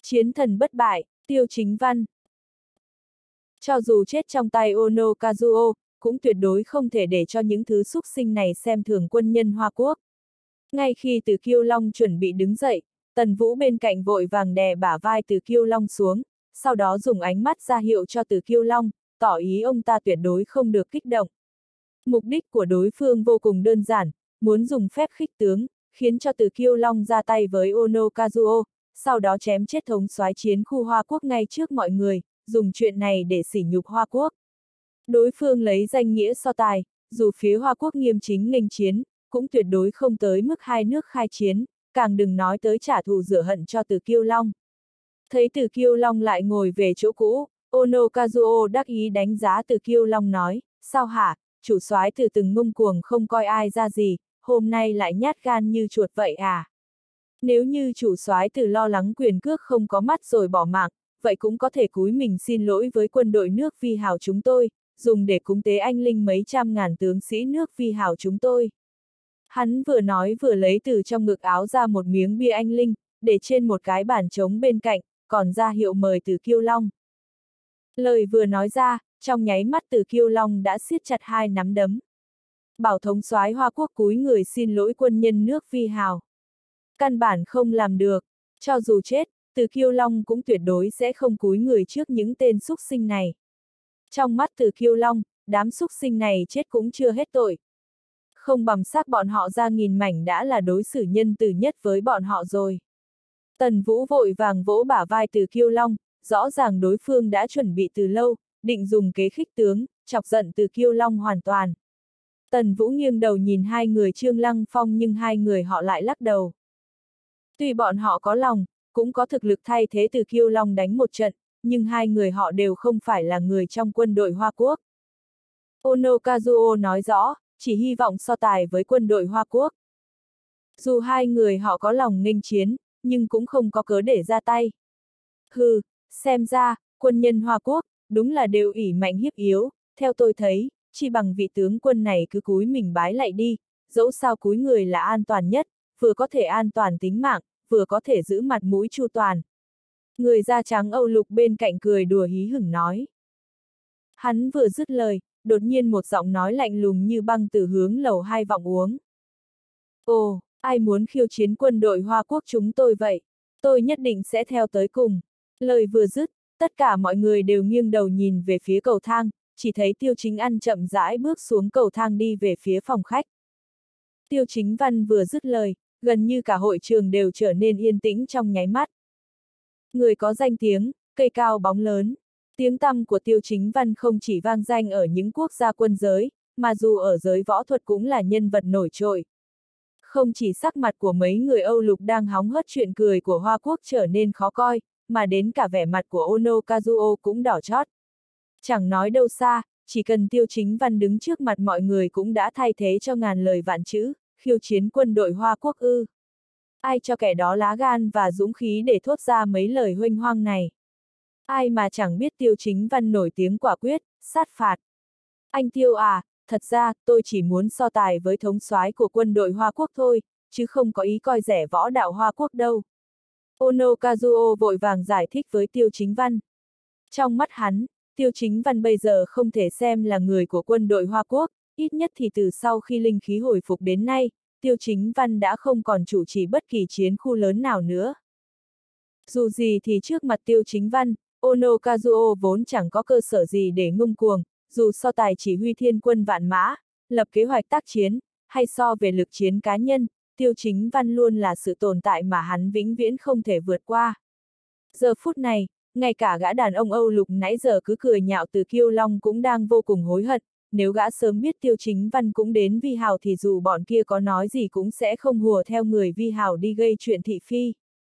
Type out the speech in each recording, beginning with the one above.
Chiến thần bất bại, Tiêu Chính Văn. Cho dù chết trong tay Ono Kazuo, cũng tuyệt đối không thể để cho những thứ xúc sinh này xem thường quân nhân Hoa Quốc. Ngay khi Từ Kiêu Long chuẩn bị đứng dậy, Tần Vũ bên cạnh vội vàng đè bả vai Từ Kiêu Long xuống, sau đó dùng ánh mắt ra hiệu cho Từ Kiêu Long, tỏ ý ông ta tuyệt đối không được kích động. Mục đích của đối phương vô cùng đơn giản, muốn dùng phép khích tướng, khiến cho Từ Kiêu Long ra tay với Ono Kazuo, sau đó chém chết thống soái chiến khu Hoa Quốc ngay trước mọi người, dùng chuyện này để sỉ nhục Hoa Quốc. Đối phương lấy danh nghĩa so tài, dù phía Hoa Quốc nghiêm chính nghênh chiến, cũng tuyệt đối không tới mức hai nước khai chiến, càng đừng nói tới trả thù rửa hận cho Từ Kiêu Long. Thấy Từ Kiêu Long lại ngồi về chỗ cũ, Ono Kazuo đắc ý đánh giá Từ Kiêu Long nói, sao hả, chủ soái từ từng ngông cuồng không coi ai ra gì, hôm nay lại nhát gan như chuột vậy à? Nếu như chủ soái từ lo lắng quyền cước không có mắt rồi bỏ mạng, vậy cũng có thể cúi mình xin lỗi với quân đội nước Vi Hào chúng tôi, dùng để cúng tế anh linh mấy trăm ngàn tướng sĩ nước Vi Hào chúng tôi. Hắn vừa nói vừa lấy từ trong ngực áo ra một miếng bia anh linh, để trên một cái bàn trống bên cạnh, còn ra hiệu mời Từ Kiêu Long. Lời vừa nói ra, trong nháy mắt Từ Kiêu Long đã siết chặt hai nắm đấm. Bảo thống soái Hoa Quốc cúi người xin lỗi quân nhân nước Vi Hào. Căn bản không làm được, cho dù chết, Từ Kiêu Long cũng tuyệt đối sẽ không cúi người trước những tên xúc sinh này. Trong mắt Từ Kiêu Long, đám xúc sinh này chết cũng chưa hết tội. Không bầm xác bọn họ ra nghìn mảnh đã là đối xử nhân từ nhất với bọn họ rồi. Tần Vũ vội vàng vỗ bả vai Từ Kiêu Long, rõ ràng đối phương đã chuẩn bị từ lâu, định dùng kế khích tướng, chọc giận Từ Kiêu Long hoàn toàn. Tần Vũ nghiêng đầu nhìn hai người Trương Lăng Phong nhưng hai người họ lại lắc đầu. Tuy bọn họ có lòng, cũng có thực lực thay thế Từ Kiêu Long đánh một trận, nhưng hai người họ đều không phải là người trong quân đội Hoa Quốc. Ono Kazuo nói rõ, chỉ hy vọng so tài với quân đội Hoa Quốc. Dù hai người họ có lòng nghênh chiến, nhưng cũng không có cớ để ra tay. Hừ, xem ra, quân nhân Hoa Quốc, đúng là đều ỷ mạnh hiếp yếu, theo tôi thấy, chỉ bằng vị tướng quân này cứ cúi mình bái lạy đi, dẫu sao cúi người là an toàn nhất, vừa có thể an toàn tính mạng, vừa có thể giữ mặt mũi chu toàn. Người da trắng Âu Lục bên cạnh cười đùa hí hửng nói. Hắn vừa dứt lời, đột nhiên một giọng nói lạnh lùng như băng từ hướng lầu 2 vọng uống. Ồ, ai muốn khiêu chiến quân đội Hoa Quốc chúng tôi vậy? Tôi nhất định sẽ theo tới cùng. Lời vừa dứt, tất cả mọi người đều nghiêng đầu nhìn về phía cầu thang, chỉ thấy Tiêu Chính Ăn chậm rãi bước xuống cầu thang đi về phía phòng khách. Tiêu Chính Văn vừa dứt lời, gần như cả hội trường đều trở nên yên tĩnh trong nháy mắt. Người có danh tiếng, cây cao bóng lớn. Tiếng tăm của Tiêu Chính Văn không chỉ vang danh ở những quốc gia quân giới, mà dù ở giới võ thuật cũng là nhân vật nổi trội. Không chỉ sắc mặt của mấy người Âu Lục đang hóng hớt chuyện cười của Hoa Quốc trở nên khó coi, mà đến cả vẻ mặt của Ono Kazuo cũng đỏ chót. Chẳng nói đâu xa, chỉ cần Tiêu Chính Văn đứng trước mặt mọi người cũng đã thay thế cho ngàn lời vạn chữ, khiêu chiến quân đội Hoa Quốc ư. Ai cho kẻ đó lá gan và dũng khí để thốt ra mấy lời huênh hoang này? Ai mà chẳng biết Tiêu Chính Văn nổi tiếng quả quyết, sát phạt. Anh Tiêu à, thật ra, tôi chỉ muốn so tài với thống soái của quân đội Hoa Quốc thôi, chứ không có ý coi rẻ võ đạo Hoa Quốc đâu. Ono Kazuo vội vàng giải thích với Tiêu Chính Văn. Trong mắt hắn, Tiêu Chính Văn bây giờ không thể xem là người của quân đội Hoa Quốc, ít nhất thì từ sau khi linh khí hồi phục đến nay, Tiêu Chính Văn đã không còn chủ trì bất kỳ chiến khu lớn nào nữa. Dù gì thì trước mặt Tiêu Chính Văn, Ono Kazuo vốn chẳng có cơ sở gì để ngông cuồng, dù so tài chỉ huy thiên quân vạn mã, lập kế hoạch tác chiến, hay so về lực chiến cá nhân, Tiêu Chính Văn luôn là sự tồn tại mà hắn vĩnh viễn không thể vượt qua. Giờ phút này, ngay cả gã đàn ông Âu Lục nãy giờ cứ cười nhạo Từ Kiêu Long cũng đang vô cùng hối hận, nếu gã sớm biết Tiêu Chính Văn cũng đến Vi Hào thì dù bọn kia có nói gì cũng sẽ không hùa theo người Vi Hào đi gây chuyện thị phi.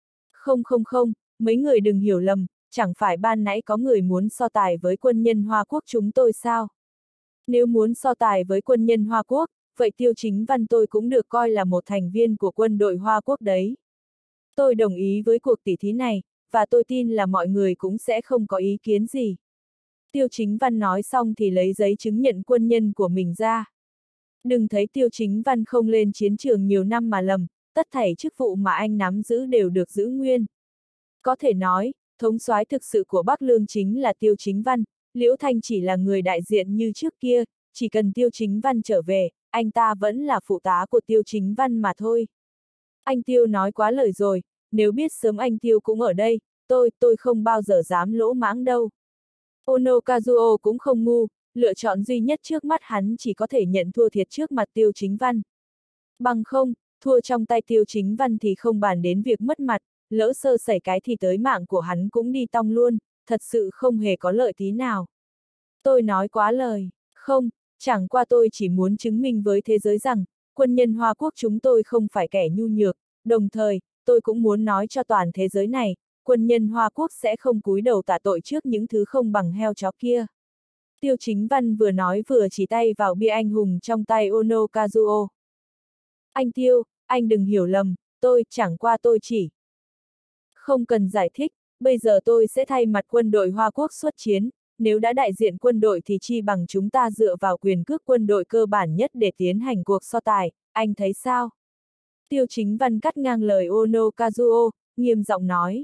Không, mấy người đừng hiểu lầm, chẳng phải ban nãy có người muốn so tài với quân nhân Hoa Quốc chúng tôi sao? Nếu muốn so tài với quân nhân Hoa Quốc, vậy Tiêu Chính Văn tôi cũng được coi là một thành viên của quân đội Hoa Quốc đấy. Tôi đồng ý với cuộc tỉ thí này, và tôi tin là mọi người cũng sẽ không có ý kiến gì. Tiêu Chính Văn nói xong thì lấy giấy chứng nhận quân nhân của mình ra. Đừng thấy Tiêu Chính Văn không lên chiến trường nhiều năm mà lầm, tất thảy chức vụ mà anh nắm giữ đều được giữ nguyên. Có thể nói, thống soái thực sự của Bắc Lương chính là Tiêu Chính Văn, Liễu Thanh chỉ là người đại diện như trước kia, chỉ cần Tiêu Chính Văn trở về, anh ta vẫn là phụ tá của Tiêu Chính Văn mà thôi. Anh Tiêu nói quá lời rồi, nếu biết sớm anh Tiêu cũng ở đây, tôi không bao giờ dám lỗ mãng đâu. Ono Kazuo cũng không ngu, lựa chọn duy nhất trước mắt hắn chỉ có thể nhận thua thiệt trước mặt Tiêu Chính Văn. Bằng không, thua trong tay Tiêu Chính Văn thì không bàn đến việc mất mặt, lỡ sơ sẩy cái thì tới mạng của hắn cũng đi tong luôn, thật sự không hề có lợi tí nào. Tôi nói quá lời, không, chẳng qua tôi chỉ muốn chứng minh với thế giới rằng, quân nhân Hoa Quốc chúng tôi không phải kẻ nhu nhược, đồng thời, tôi cũng muốn nói cho toàn thế giới này, quân nhân Hoa Quốc sẽ không cúi đầu tạ tội trước những thứ không bằng heo chó kia. Tiêu Chính Văn vừa nói vừa chỉ tay vào bia anh hùng trong tay Ono Kazuo. Anh Tiêu, anh đừng hiểu lầm, chẳng qua tôi chỉ. Không cần giải thích, bây giờ tôi sẽ thay mặt quân đội Hoa Quốc xuất chiến, nếu đã đại diện quân đội thì chi bằng chúng ta dựa vào quyền cước quân đội cơ bản nhất để tiến hành cuộc so tài, anh thấy sao? Tiêu Chính Văn cắt ngang lời Ono Kazuo, nghiêm giọng nói.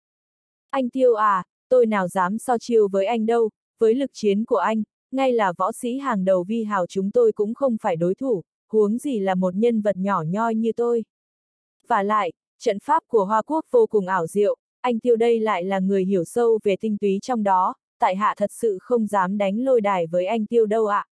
Anh Tiêu à, tôi nào dám so chiêu với anh đâu, với lực chiến của anh, ngay là võ sĩ hàng đầu vi hào chúng tôi cũng không phải đối thủ, huống gì là một nhân vật nhỏ nhoi như tôi. Và lại, trận pháp của Hoa Quốc vô cùng ảo diệu, anh Tiêu đây lại là người hiểu sâu về tinh túy trong đó, tại hạ thật sự không dám đánh lôi đài với anh Tiêu đâu ạ.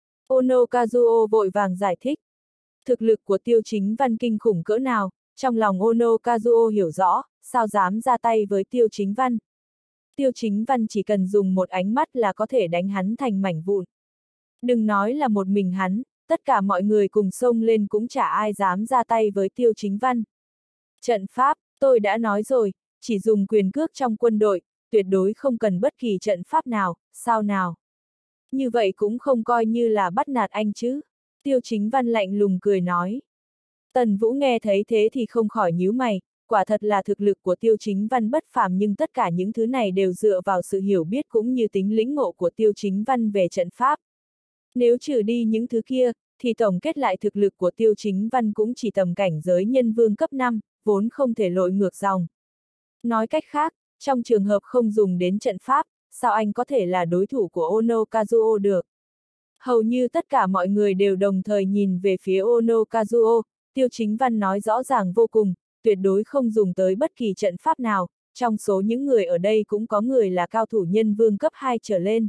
Ono Kazuo vội vàng giải thích. Thực lực của Tiêu Chính Văn kinh khủng cỡ nào, trong lòng Ono Kazuo hiểu rõ, sao dám ra tay với Tiêu Chính Văn. Tiêu Chính Văn chỉ cần dùng một ánh mắt là có thể đánh hắn thành mảnh vụn. Đừng nói là một mình hắn, tất cả mọi người cùng xông lên cũng chả ai dám ra tay với Tiêu Chính Văn. Trận pháp, tôi đã nói rồi, chỉ dùng quyền cước trong quân đội, tuyệt đối không cần bất kỳ trận pháp nào, sao nào. Như vậy cũng không coi như là bắt nạt anh chứ. Tiêu Chính Văn lạnh lùng cười nói. Tần Vũ nghe thấy thế thì không khỏi nhíu mày, quả thật là thực lực của Tiêu Chính Văn bất phàm nhưng tất cả những thứ này đều dựa vào sự hiểu biết cũng như tính lĩnh ngộ của Tiêu Chính Văn về trận pháp. Nếu trừ đi những thứ kia, thì tổng kết lại thực lực của Tiêu Chính Văn cũng chỉ tầm cảnh giới nhân vương cấp 5, vốn không thể lội ngược dòng. Nói cách khác, trong trường hợp không dùng đến trận pháp, sao anh có thể là đối thủ của Ono Kazuo được? Hầu như tất cả mọi người đều đồng thời nhìn về phía Ono Kazuo, Tiêu Chính Văn nói rõ ràng vô cùng, tuyệt đối không dùng tới bất kỳ trận pháp nào, trong số những người ở đây cũng có người là cao thủ nhân vương cấp 2 trở lên.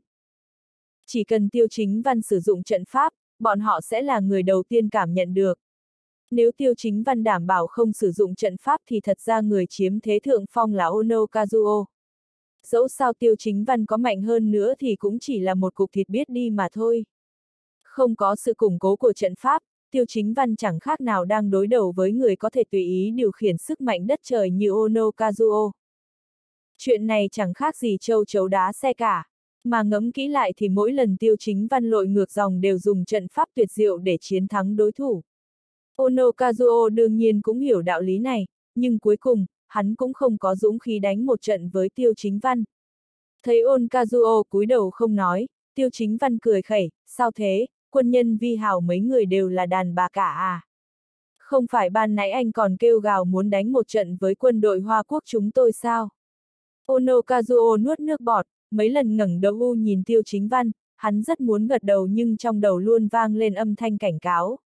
Chỉ cần Tiêu Chính Văn sử dụng trận pháp, bọn họ sẽ là người đầu tiên cảm nhận được. Nếu Tiêu Chính Văn đảm bảo không sử dụng trận pháp thì thật ra người chiếm thế thượng phong là Ono Kazuo. Dẫu sao Tiêu Chính Văn có mạnh hơn nữa thì cũng chỉ là một cục thịt biết đi mà thôi. Không có sự củng cố của trận pháp, Tiêu Chính Văn chẳng khác nào đang đối đầu với người có thể tùy ý điều khiển sức mạnh đất trời như Ono Kazuo. Chuyện này chẳng khác gì châu chấu đá xe cả. Mà ngẫm kỹ lại thì mỗi lần Tiêu Chính Văn lội ngược dòng đều dùng trận pháp tuyệt diệu để chiến thắng đối thủ. Ono Kazuo đương nhiên cũng hiểu đạo lý này, nhưng cuối cùng, hắn cũng không có dũng khí đánh một trận với Tiêu Chính Văn. Thấy Ono Kazuo cúi đầu không nói, Tiêu Chính Văn cười khẩy, sao thế, quân nhân vi hào mấy người đều là đàn bà cả à? Không phải ban nãy anh còn kêu gào muốn đánh một trận với quân đội Hoa Quốc chúng tôi sao? Ono Kazuo nuốt nước bọt, mấy lần ngẩng đầu nhìn Tiêu Chính Văn, hắn rất muốn gật đầu nhưng trong đầu luôn vang lên âm thanh cảnh cáo.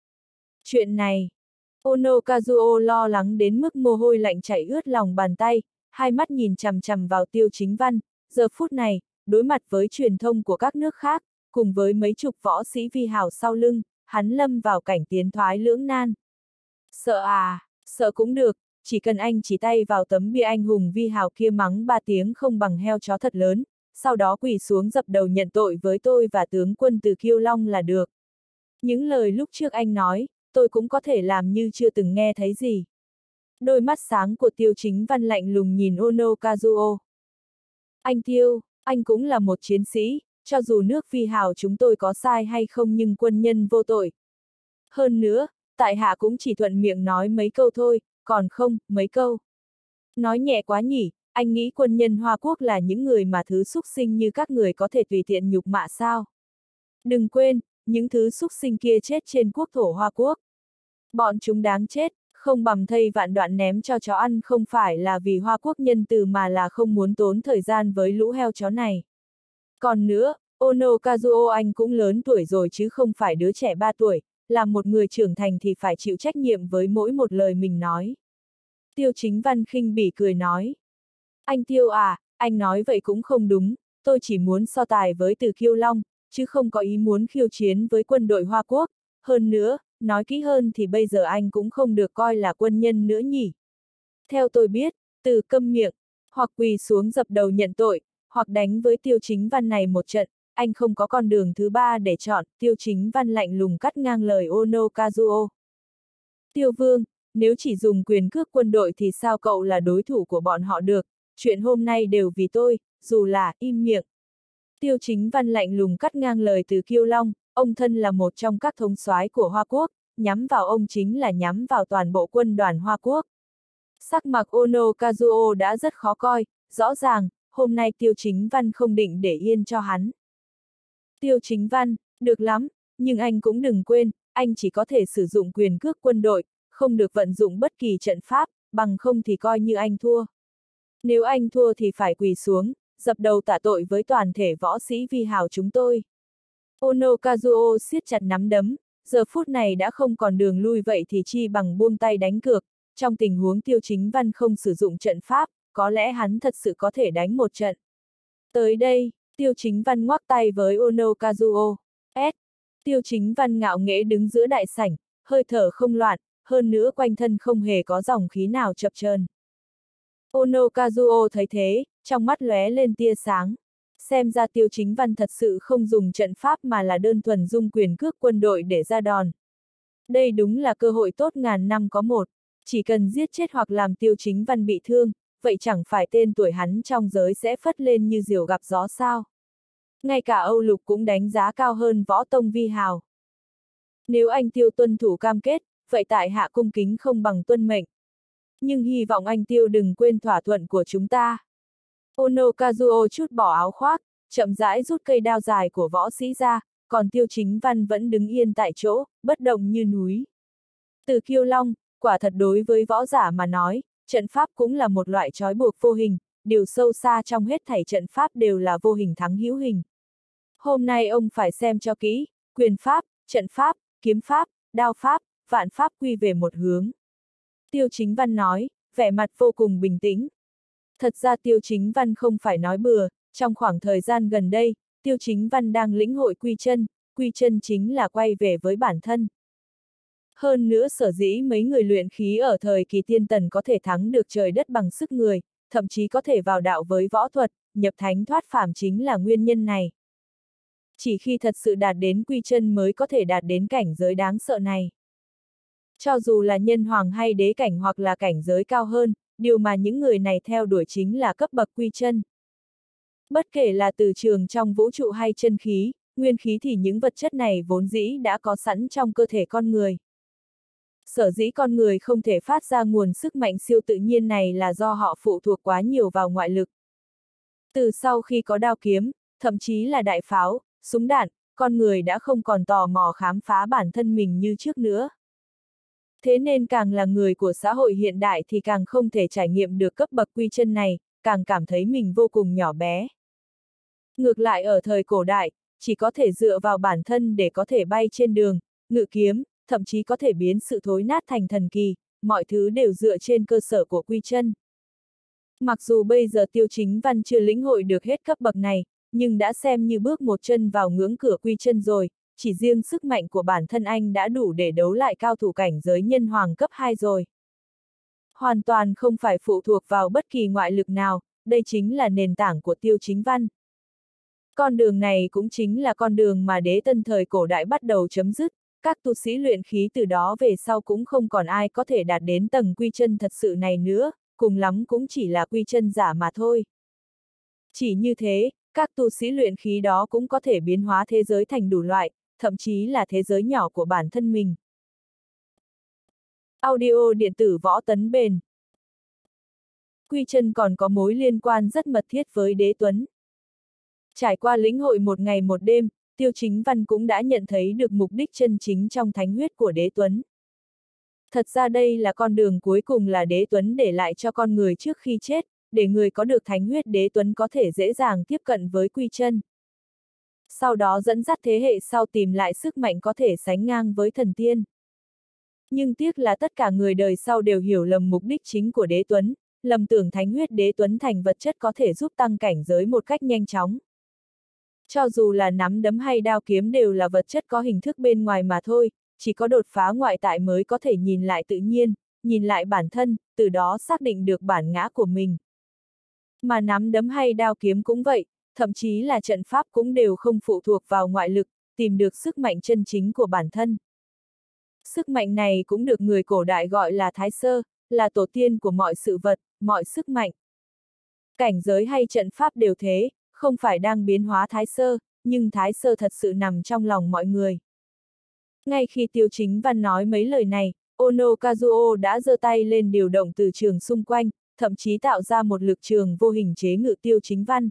Chuyện này, Ono Kazuo lo lắng đến mức mồ hôi lạnh chảy ướt lòng bàn tay, hai mắt nhìn chằm chằm vào Tiêu Chính Văn, giờ phút này, đối mặt với truyền thông của các nước khác, cùng với mấy chục võ sĩ vi hào sau lưng, hắn lâm vào cảnh tiến thoái lưỡng nan. Sợ à, sợ cũng được, chỉ cần anh chỉ tay vào tấm bia anh hùng vi hào kia mắng 3 tiếng không bằng heo chó thật lớn, sau đó quỳ xuống dập đầu nhận tội với tôi và tướng quân từ Kiêu Long là được. Những lời lúc trước anh nói, tôi cũng có thể làm như chưa từng nghe thấy gì. Đôi mắt sáng của Tiêu Chính Văn lạnh lùng nhìn Ono Kazuo. Anh Tiêu, anh cũng là một chiến sĩ, cho dù nước vi hào chúng tôi có sai hay không nhưng quân nhân vô tội. Hơn nữa, tại hạ cũng chỉ thuận miệng nói mấy câu thôi, còn không, mấy câu. Nói nhẹ quá nhỉ, anh nghĩ quân nhân Hoa Quốc là những người mà thứ xúc sinh như các người có thể tùy tiện nhục mạ sao? Đừng quên, những thứ xúc sinh kia chết trên quốc thổ Hoa Quốc. Bọn chúng đáng chết, không bằm thây vạn đoạn ném cho chó ăn không phải là vì Hoa Quốc nhân từ mà là không muốn tốn thời gian với lũ heo chó này. Còn nữa, Ono Kazuo anh cũng lớn tuổi rồi chứ không phải đứa trẻ 3 tuổi, là một người trưởng thành thì phải chịu trách nhiệm với mỗi một lời mình nói. Tiêu Chính Văn khinh bỉ cười nói. Anh Tiêu à, anh nói vậy cũng không đúng, tôi chỉ muốn so tài với Từ Kiêu Long, chứ không có ý muốn khiêu chiến với quân đội Hoa Quốc. Hơn nữa, nói kỹ hơn thì bây giờ anh cũng không được coi là quân nhân nữa nhỉ. Theo tôi biết, Từ câm miệng, hoặc quỳ xuống dập đầu nhận tội, hoặc đánh với Tiêu Chính Văn này một trận, anh không có con đường thứ ba để chọn, Tiêu Chính Văn lạnh lùng cắt ngang lời Ono Kazuo. Tiêu Vương, nếu chỉ dùng quyền cước quân đội thì sao cậu là đối thủ của bọn họ được, chuyện hôm nay đều vì tôi, dù là, im miệng. Tiêu Chính Văn lạnh lùng cắt ngang lời Từ Kiêu Long, ông thân là một trong các thống soái của Hoa Quốc, nhắm vào ông chính là nhắm vào toàn bộ quân đoàn Hoa Quốc. Sắc mặt Ono Kazuo đã rất khó coi, rõ ràng, hôm nay Tiêu Chính Văn không định để yên cho hắn. Tiêu Chính Văn, được lắm, nhưng anh cũng đừng quên, anh chỉ có thể sử dụng quyền cước quân đội, không được vận dụng bất kỳ trận pháp, bằng không thì coi như anh thua. Nếu anh thua thì phải quỳ xuống, dập đầu tạ tội với toàn thể võ sĩ vi hào chúng tôi. Ono Kazuo siết chặt nắm đấm, giờ phút này đã không còn đường lui vậy thì chi bằng buông tay đánh cược, trong tình huống Tiêu Chính Văn không sử dụng trận pháp, có lẽ hắn thật sự có thể đánh một trận. Tới đây, Tiêu Chính Văn ngoắc tay với Ono Kazuo. Tiêu Chính Văn ngạo nghễ đứng giữa đại sảnh, hơi thở không loạn, hơn nữa quanh thân không hề có dòng khí nào chập chờn. Ono Kazuo thấy thế, trong mắt lóe lên tia sáng. Xem ra Tiêu Chính Văn thật sự không dùng trận pháp mà là đơn thuần dung quyền cước quân đội để ra đòn. Đây đúng là cơ hội tốt ngàn năm có một, chỉ cần giết chết hoặc làm Tiêu Chính Văn bị thương, vậy chẳng phải tên tuổi hắn trong giới sẽ phất lên như diều gặp gió sao. Ngay cả Âu Lục cũng đánh giá cao hơn Võ Tông Vi Hào. Nếu anh Tiêu tuân thủ cam kết, vậy tại hạ cung kính không bằng tuân mệnh. Nhưng hy vọng anh Tiêu đừng quên thỏa thuận của chúng ta. Ono Kazuo chút bỏ áo khoác, chậm rãi rút cây đao dài của võ sĩ ra, còn Tiêu Chính Văn vẫn đứng yên tại chỗ, bất động như núi. Từ Kiêu Long, quả thật đối với võ giả mà nói, trận pháp cũng là một loại trói buộc vô hình, điều sâu xa trong hết thảy trận pháp đều là vô hình thắng hữu hình. Hôm nay ông phải xem cho kỹ, quyền pháp, trận pháp, kiếm pháp, đao pháp, vạn pháp quy về một hướng. Tiêu Chính Văn nói, vẻ mặt vô cùng bình tĩnh. Thật ra Tiêu Chính Văn không phải nói bừa, trong khoảng thời gian gần đây, Tiêu Chính Văn đang lĩnh hội quy chân chính là quay về với bản thân. Hơn nữa sở dĩ mấy người luyện khí ở thời kỳ tiên tần có thể thắng được trời đất bằng sức người, thậm chí có thể vào đạo với võ thuật, nhập thánh thoát phàm chính là nguyên nhân này. Chỉ khi thật sự đạt đến quy chân mới có thể đạt đến cảnh giới đáng sợ này. Cho dù là nhân hoàng hay đế cảnh hoặc là cảnh giới cao hơn, điều mà những người này theo đuổi chính là cấp bậc quy chân. Bất kể là từ trường trong vũ trụ hay chân khí, nguyên khí thì những vật chất này vốn dĩ đã có sẵn trong cơ thể con người. Sở dĩ con người không thể phát ra nguồn sức mạnh siêu tự nhiên này là do họ phụ thuộc quá nhiều vào ngoại lực. Từ sau khi có đao kiếm, thậm chí là đại pháo, súng đạn, con người đã không còn tò mò khám phá bản thân mình như trước nữa. Thế nên càng là người của xã hội hiện đại thì càng không thể trải nghiệm được cấp bậc quy chân này, càng cảm thấy mình vô cùng nhỏ bé. Ngược lại ở thời cổ đại, chỉ có thể dựa vào bản thân để có thể bay trên đường, ngự kiếm, thậm chí có thể biến sự thối nát thành thần kỳ, mọi thứ đều dựa trên cơ sở của quy chân. Mặc dù bây giờ Tiêu Chính Văn chưa lĩnh hội được hết cấp bậc này, nhưng đã xem như bước một chân vào ngưỡng cửa quy chân rồi, chỉ riêng sức mạnh của bản thân anh đã đủ để đấu lại cao thủ cảnh giới nhân hoàng cấp 2 rồi. Hoàn toàn không phải phụ thuộc vào bất kỳ ngoại lực nào, đây chính là nền tảng của Tiêu Chính Văn. Con đường này cũng chính là con đường mà đế tân thời cổ đại bắt đầu chấm dứt, các tu sĩ luyện khí từ đó về sau cũng không còn ai có thể đạt đến tầng quy chân thật sự này nữa, cùng lắm cũng chỉ là quy chân giả mà thôi. Chỉ như thế, các tu sĩ luyện khí đó cũng có thể biến hóa thế giới thành đủ loại, thậm chí là thế giới nhỏ của bản thân mình. Audio điện tử Võ Tấn Bền. Quy chân còn có mối liên quan rất mật thiết với Đế Tuấn. Trải qua lĩnh hội một ngày một đêm, Tiêu Chính Văn cũng đã nhận thấy được mục đích chân chính trong thánh huyết của Đế Tuấn. Thật ra đây là con đường cuối cùng là đế tuấn để lại cho con người trước khi chết, để người có được thánh huyết đế tuấn có thể dễ dàng tiếp cận với quy chân. Sau đó dẫn dắt thế hệ sau tìm lại sức mạnh có thể sánh ngang với thần tiên. Nhưng tiếc là tất cả người đời sau đều hiểu lầm mục đích chính của đế tuấn, lầm tưởng thánh huyết đế tuấn thành vật chất có thể giúp tăng cảnh giới một cách nhanh chóng. Cho dù là nắm đấm hay đao kiếm đều là vật chất có hình thức bên ngoài mà thôi, chỉ có đột phá ngoại tại mới có thể nhìn lại tự nhiên, nhìn lại bản thân, từ đó xác định được bản ngã của mình. Mà nắm đấm hay đao kiếm cũng vậy, thậm chí là trận pháp cũng đều không phụ thuộc vào ngoại lực, tìm được sức mạnh chân chính của bản thân. Sức mạnh này cũng được người cổ đại gọi là Thái Sơ, là tổ tiên của mọi sự vật, mọi sức mạnh. Cảnh giới hay trận pháp đều thế, không phải đang biến hóa Thái Sơ, nhưng Thái Sơ thật sự nằm trong lòng mọi người. Ngay khi Tiêu Chính Văn nói mấy lời này, Ono Kazuo đã giơ tay lên điều động từ trường xung quanh, thậm chí tạo ra một lực trường vô hình chế ngự Tiêu Chính Văn.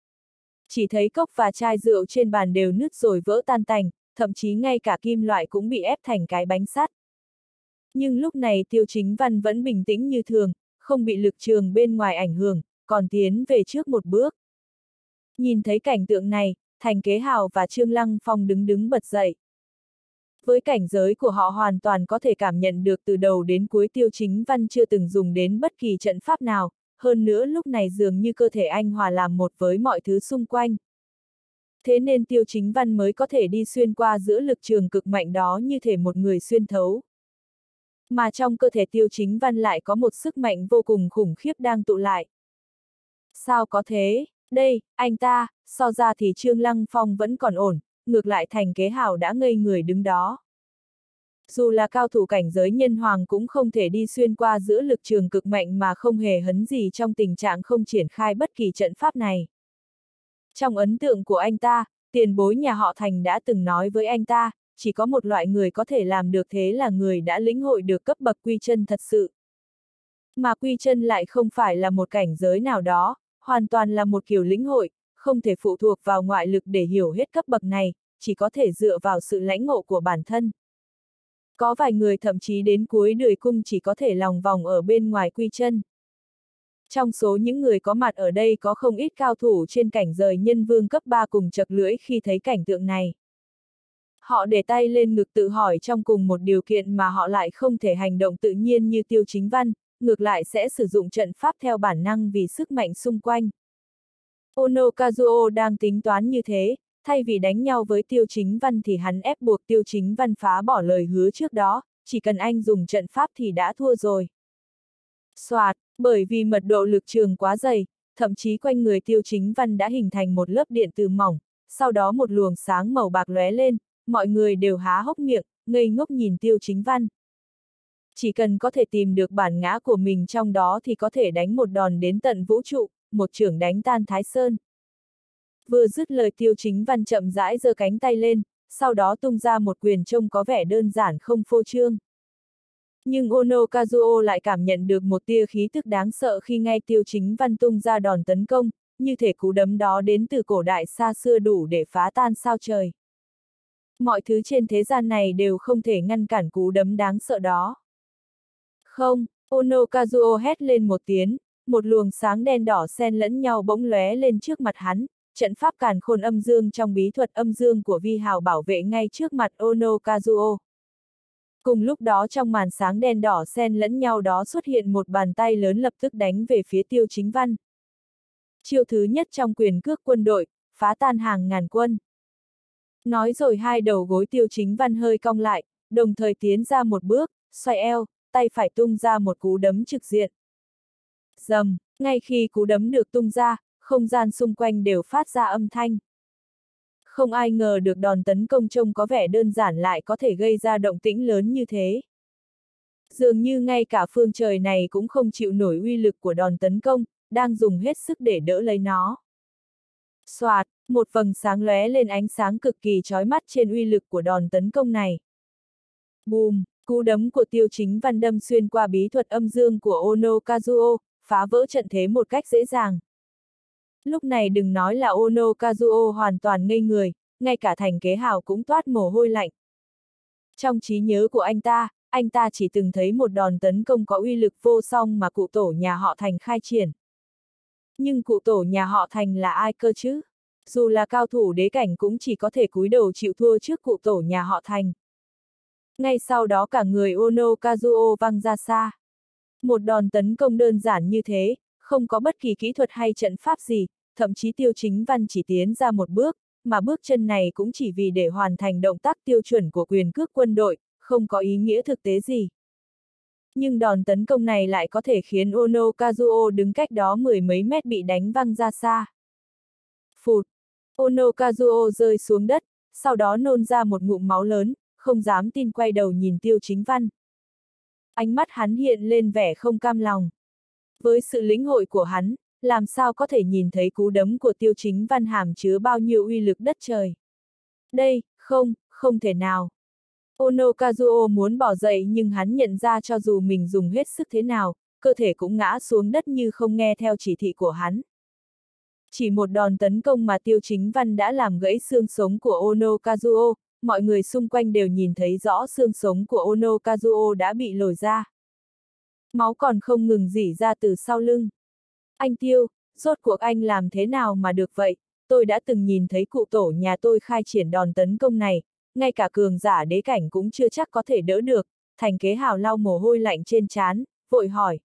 Chỉ thấy cốc và chai rượu trên bàn đều nứt rồi vỡ tan tành, thậm chí ngay cả kim loại cũng bị ép thành cái bánh sắt. Nhưng lúc này Tiêu Chính Văn vẫn bình tĩnh như thường, không bị lực trường bên ngoài ảnh hưởng, còn tiến về trước một bước. Nhìn thấy cảnh tượng này, Thành Kế Hào và Trương Lăng Phong đứng bật dậy. Với cảnh giới của họ hoàn toàn có thể cảm nhận được từ đầu đến cuối Tiêu Chính Văn chưa từng dùng đến bất kỳ trận pháp nào, hơn nữa lúc này dường như cơ thể anh hòa làm một với mọi thứ xung quanh. Thế nên Tiêu Chính Văn mới có thể đi xuyên qua giữa lực trường cực mạnh đó như thể một người xuyên thấu. Mà trong cơ thể Tiêu Chính Văn lại có một sức mạnh vô cùng khủng khiếp đang tụ lại. Sao có thế? Đây, anh ta, so ra thì Trương Lăng Phong vẫn còn ổn, ngược lại Thành Kế Hào đã ngây người đứng đó. Dù là cao thủ cảnh giới nhân hoàng cũng không thể đi xuyên qua giữa lực trường cực mạnh mà không hề hấn gì trong tình trạng không triển khai bất kỳ trận pháp này. Trong ấn tượng của anh ta, tiền bối nhà họ Thành đã từng nói với anh ta, chỉ có một loại người có thể làm được thế là người đã lĩnh hội được cấp bậc quy chân thật sự. Mà quy chân lại không phải là một cảnh giới nào đó, hoàn toàn là một kiểu lĩnh hội, không thể phụ thuộc vào ngoại lực để hiểu hết cấp bậc này, chỉ có thể dựa vào sự lãnh ngộ của bản thân. Có vài người thậm chí đến cuối đời cung chỉ có thể lòng vòng ở bên ngoài quy chân. Trong số những người có mặt ở đây có không ít cao thủ trên cảnh giới nhân vương cấp 3 cùng chật lưỡi khi thấy cảnh tượng này. Họ để tay lên ngực tự hỏi trong cùng một điều kiện mà họ lại không thể hành động tự nhiên như Tiêu Chính Văn, ngược lại sẽ sử dụng trận pháp theo bản năng vì sức mạnh xung quanh. Ono Kazuo đang tính toán như thế, thay vì đánh nhau với Tiêu Chính Văn thì hắn ép buộc Tiêu Chính Văn phá bỏ lời hứa trước đó, chỉ cần anh dùng trận pháp thì đã thua rồi. Soạt, bởi vì mật độ lực trường quá dày, thậm chí quanh người Tiêu Chính Văn đã hình thành một lớp điện từ mỏng, sau đó một luồng sáng màu bạc lóe lên, mọi người đều há hốc miệng, ngây ngốc nhìn Tiêu Chính Văn. Chỉ cần có thể tìm được bản ngã của mình trong đó thì có thể đánh một đòn đến tận vũ trụ, một chưởng đánh tan Thái Sơn. Vừa dứt lời Tiêu Chính Văn chậm rãi giơ cánh tay lên, sau đó tung ra một quyền trông có vẻ đơn giản không phô trương. Nhưng Ono Kazuo lại cảm nhận được một tia khí tức đáng sợ khi ngay Tiêu Chính Văn tung ra đòn tấn công, như thể cú đấm đó đến từ cổ đại xa xưa đủ để phá tan sao trời. Mọi thứ trên thế gian này đều không thể ngăn cản cú đấm đáng sợ đó. Không, Ono Kazuo hét lên một tiếng, một luồng sáng đen đỏ xen lẫn nhau bỗng lóe lên trước mặt hắn, trận pháp càn khôn âm dương trong bí thuật âm dương của Vi Hào bảo vệ ngay trước mặt Ono Kazuo. Cùng lúc đó trong màn sáng đen đỏ xen lẫn nhau đó xuất hiện một bàn tay lớn lập tức đánh về phía Tiêu Chính Văn. Chiêu thứ nhất trong quyền cước quân đội, phá tan hàng ngàn quân. Nói rồi hai đầu gối Tiêu Chính Văn hơi cong lại, đồng thời tiến ra một bước, xoay eo, tay phải tung ra một cú đấm trực diện. Rầm, ngay khi cú đấm được tung ra, không gian xung quanh đều phát ra âm thanh. Không ai ngờ được đòn tấn công trông có vẻ đơn giản lại có thể gây ra động tĩnh lớn như thế. Dường như ngay cả phương trời này cũng không chịu nổi uy lực của đòn tấn công, đang dùng hết sức để đỡ lấy nó. Soạt, một vầng sáng lóe lên ánh sáng cực kỳ chói mắt trên uy lực của đòn tấn công này. Bùm, cú đấm của Tiêu Chính Văn đâm xuyên qua bí thuật âm dương của Ono Kazuo, phá vỡ trận thế một cách dễ dàng. Lúc này đừng nói là Ono Kazuo hoàn toàn ngây người, ngay cả Thành Kế Hào cũng toát mồ hôi lạnh. Trong trí nhớ của anh anh ta chỉ từng thấy một đòn tấn công có uy lực vô song mà cụ tổ nhà họ Thành khai triển. Nhưng cụ tổ nhà họ Thành là ai cơ chứ? Dù là cao thủ đế cảnh cũng chỉ có thể cúi đầu chịu thua trước cụ tổ nhà họ Thành. Ngay sau đó cả người Ono Kazuo văng ra xa. Một đòn tấn công đơn giản như thế, không có bất kỳ kỹ thuật hay trận pháp gì, thậm chí Tiêu Chính Văn chỉ tiến ra một bước, mà bước chân này cũng chỉ vì để hoàn thành động tác tiêu chuẩn của quyền cước quân đội, không có ý nghĩa thực tế gì. Nhưng đòn tấn công này lại có thể khiến Ono Kazuo đứng cách đó mười mấy mét bị đánh văng ra xa. Phụt! Ono Kazuo rơi xuống đất, sau đó nôn ra một ngụm máu lớn, không dám tin quay đầu nhìn Tiêu Chính Văn. Ánh mắt hắn hiện lên vẻ không cam lòng. Với sự lĩnh hội của hắn, làm sao có thể nhìn thấy cú đấm của Tiêu Chính Văn hàm chứa bao nhiêu uy lực đất trời. Đây, không thể nào. Ono Kazuo muốn bỏ dậy nhưng hắn nhận ra cho dù mình dùng hết sức thế nào, cơ thể cũng ngã xuống đất như không nghe theo chỉ thị của hắn. Chỉ một đòn tấn công mà Tiêu Chính Văn đã làm gãy xương sống của Ono Kazuo, mọi người xung quanh đều nhìn thấy rõ xương sống của Ono Kazuo đã bị lồi ra. Máu còn không ngừng rỉ ra từ sau lưng. Anh Tiêu, rốt cuộc anh làm thế nào mà được vậy? Tôi đã từng nhìn thấy cụ tổ nhà tôi khai triển đòn tấn công này, ngay cả cường giả đế cảnh cũng chưa chắc có thể đỡ được. Thành Kế Hào lau mồ hôi lạnh trên trán, vội hỏi.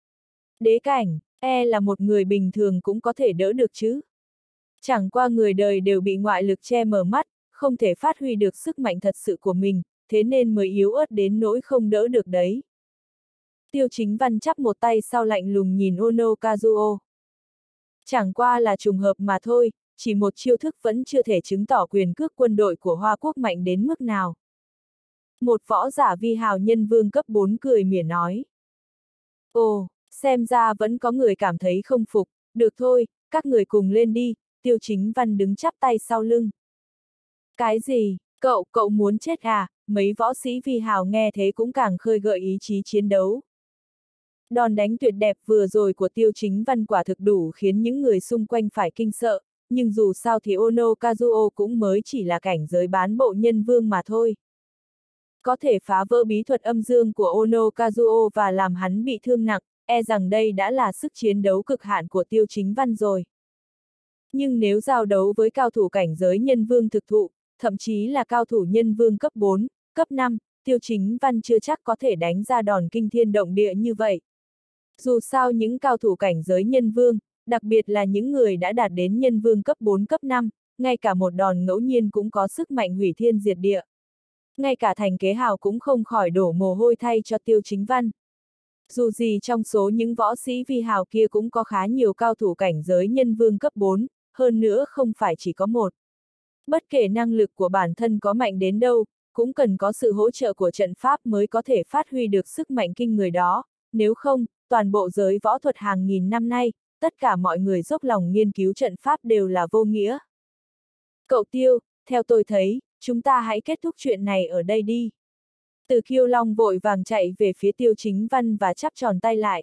Đế cảnh, là một người bình thường cũng có thể đỡ được chứ? Chẳng qua người đời đều bị ngoại lực che mờ mắt, không thể phát huy được sức mạnh thật sự của mình, thế nên mới yếu ớt đến nỗi không đỡ được đấy. Tiêu Chính Văn chắp một tay sau lạnh lùng nhìn Ono Kazuo. Chẳng qua là trùng hợp mà thôi, chỉ một chiêu thức vẫn chưa thể chứng tỏ quyền cước quân đội của Hoa Quốc mạnh đến mức nào. Một võ giả vi hào nhân vương cấp 4 cười mỉa nói. Ồ, xem ra vẫn có người cảm thấy không phục, được thôi, các người cùng lên đi. Tiêu Chính Văn đứng chắp tay sau lưng. Cái gì, cậu muốn chết à? Mấy võ sĩ vi hào nghe thế cũng càng khơi gợi ý chí chiến đấu. Đòn đánh tuyệt đẹp vừa rồi của Tiêu Chính Văn quả thực đủ khiến những người xung quanh phải kinh sợ, nhưng dù sao thì Ono Kazuo cũng mới chỉ là cảnh giới bán bộ nhân vương mà thôi. Có thể phá vỡ bí thuật âm dương của Ono Kazuo và làm hắn bị thương nặng, rằng đây đã là sức chiến đấu cực hạn của Tiêu Chính Văn rồi. Nhưng nếu giao đấu với cao thủ cảnh giới nhân vương thực thụ, thậm chí là cao thủ nhân vương cấp 4, cấp 5, Tiêu Chính Văn chưa chắc có thể đánh ra đòn kinh thiên động địa như vậy. Dù sao những cao thủ cảnh giới nhân vương, đặc biệt là những người đã đạt đến nhân vương cấp 4 cấp 5, ngay cả một đòn ngẫu nhiên cũng có sức mạnh hủy thiên diệt địa. Ngay cả Thành Kế Hào cũng không khỏi đổ mồ hôi thay cho Tiêu Chính Văn. Dù gì trong số những võ sĩ vi hào kia cũng có khá nhiều cao thủ cảnh giới nhân vương cấp 4, hơn nữa không phải chỉ có một. Bất kể năng lực của bản thân có mạnh đến đâu, cũng cần có sự hỗ trợ của trận pháp mới có thể phát huy được sức mạnh kinh người đó, nếu không, toàn bộ giới võ thuật hàng nghìn năm nay, tất cả mọi người dốc lòng nghiên cứu trận pháp đều là vô nghĩa. Cậu Tiêu, theo tôi thấy, chúng ta hãy kết thúc chuyện này ở đây đi. Từ Kiêu Long vội vàng chạy về phía Tiêu Chính Văn và chắp tròn tay lại.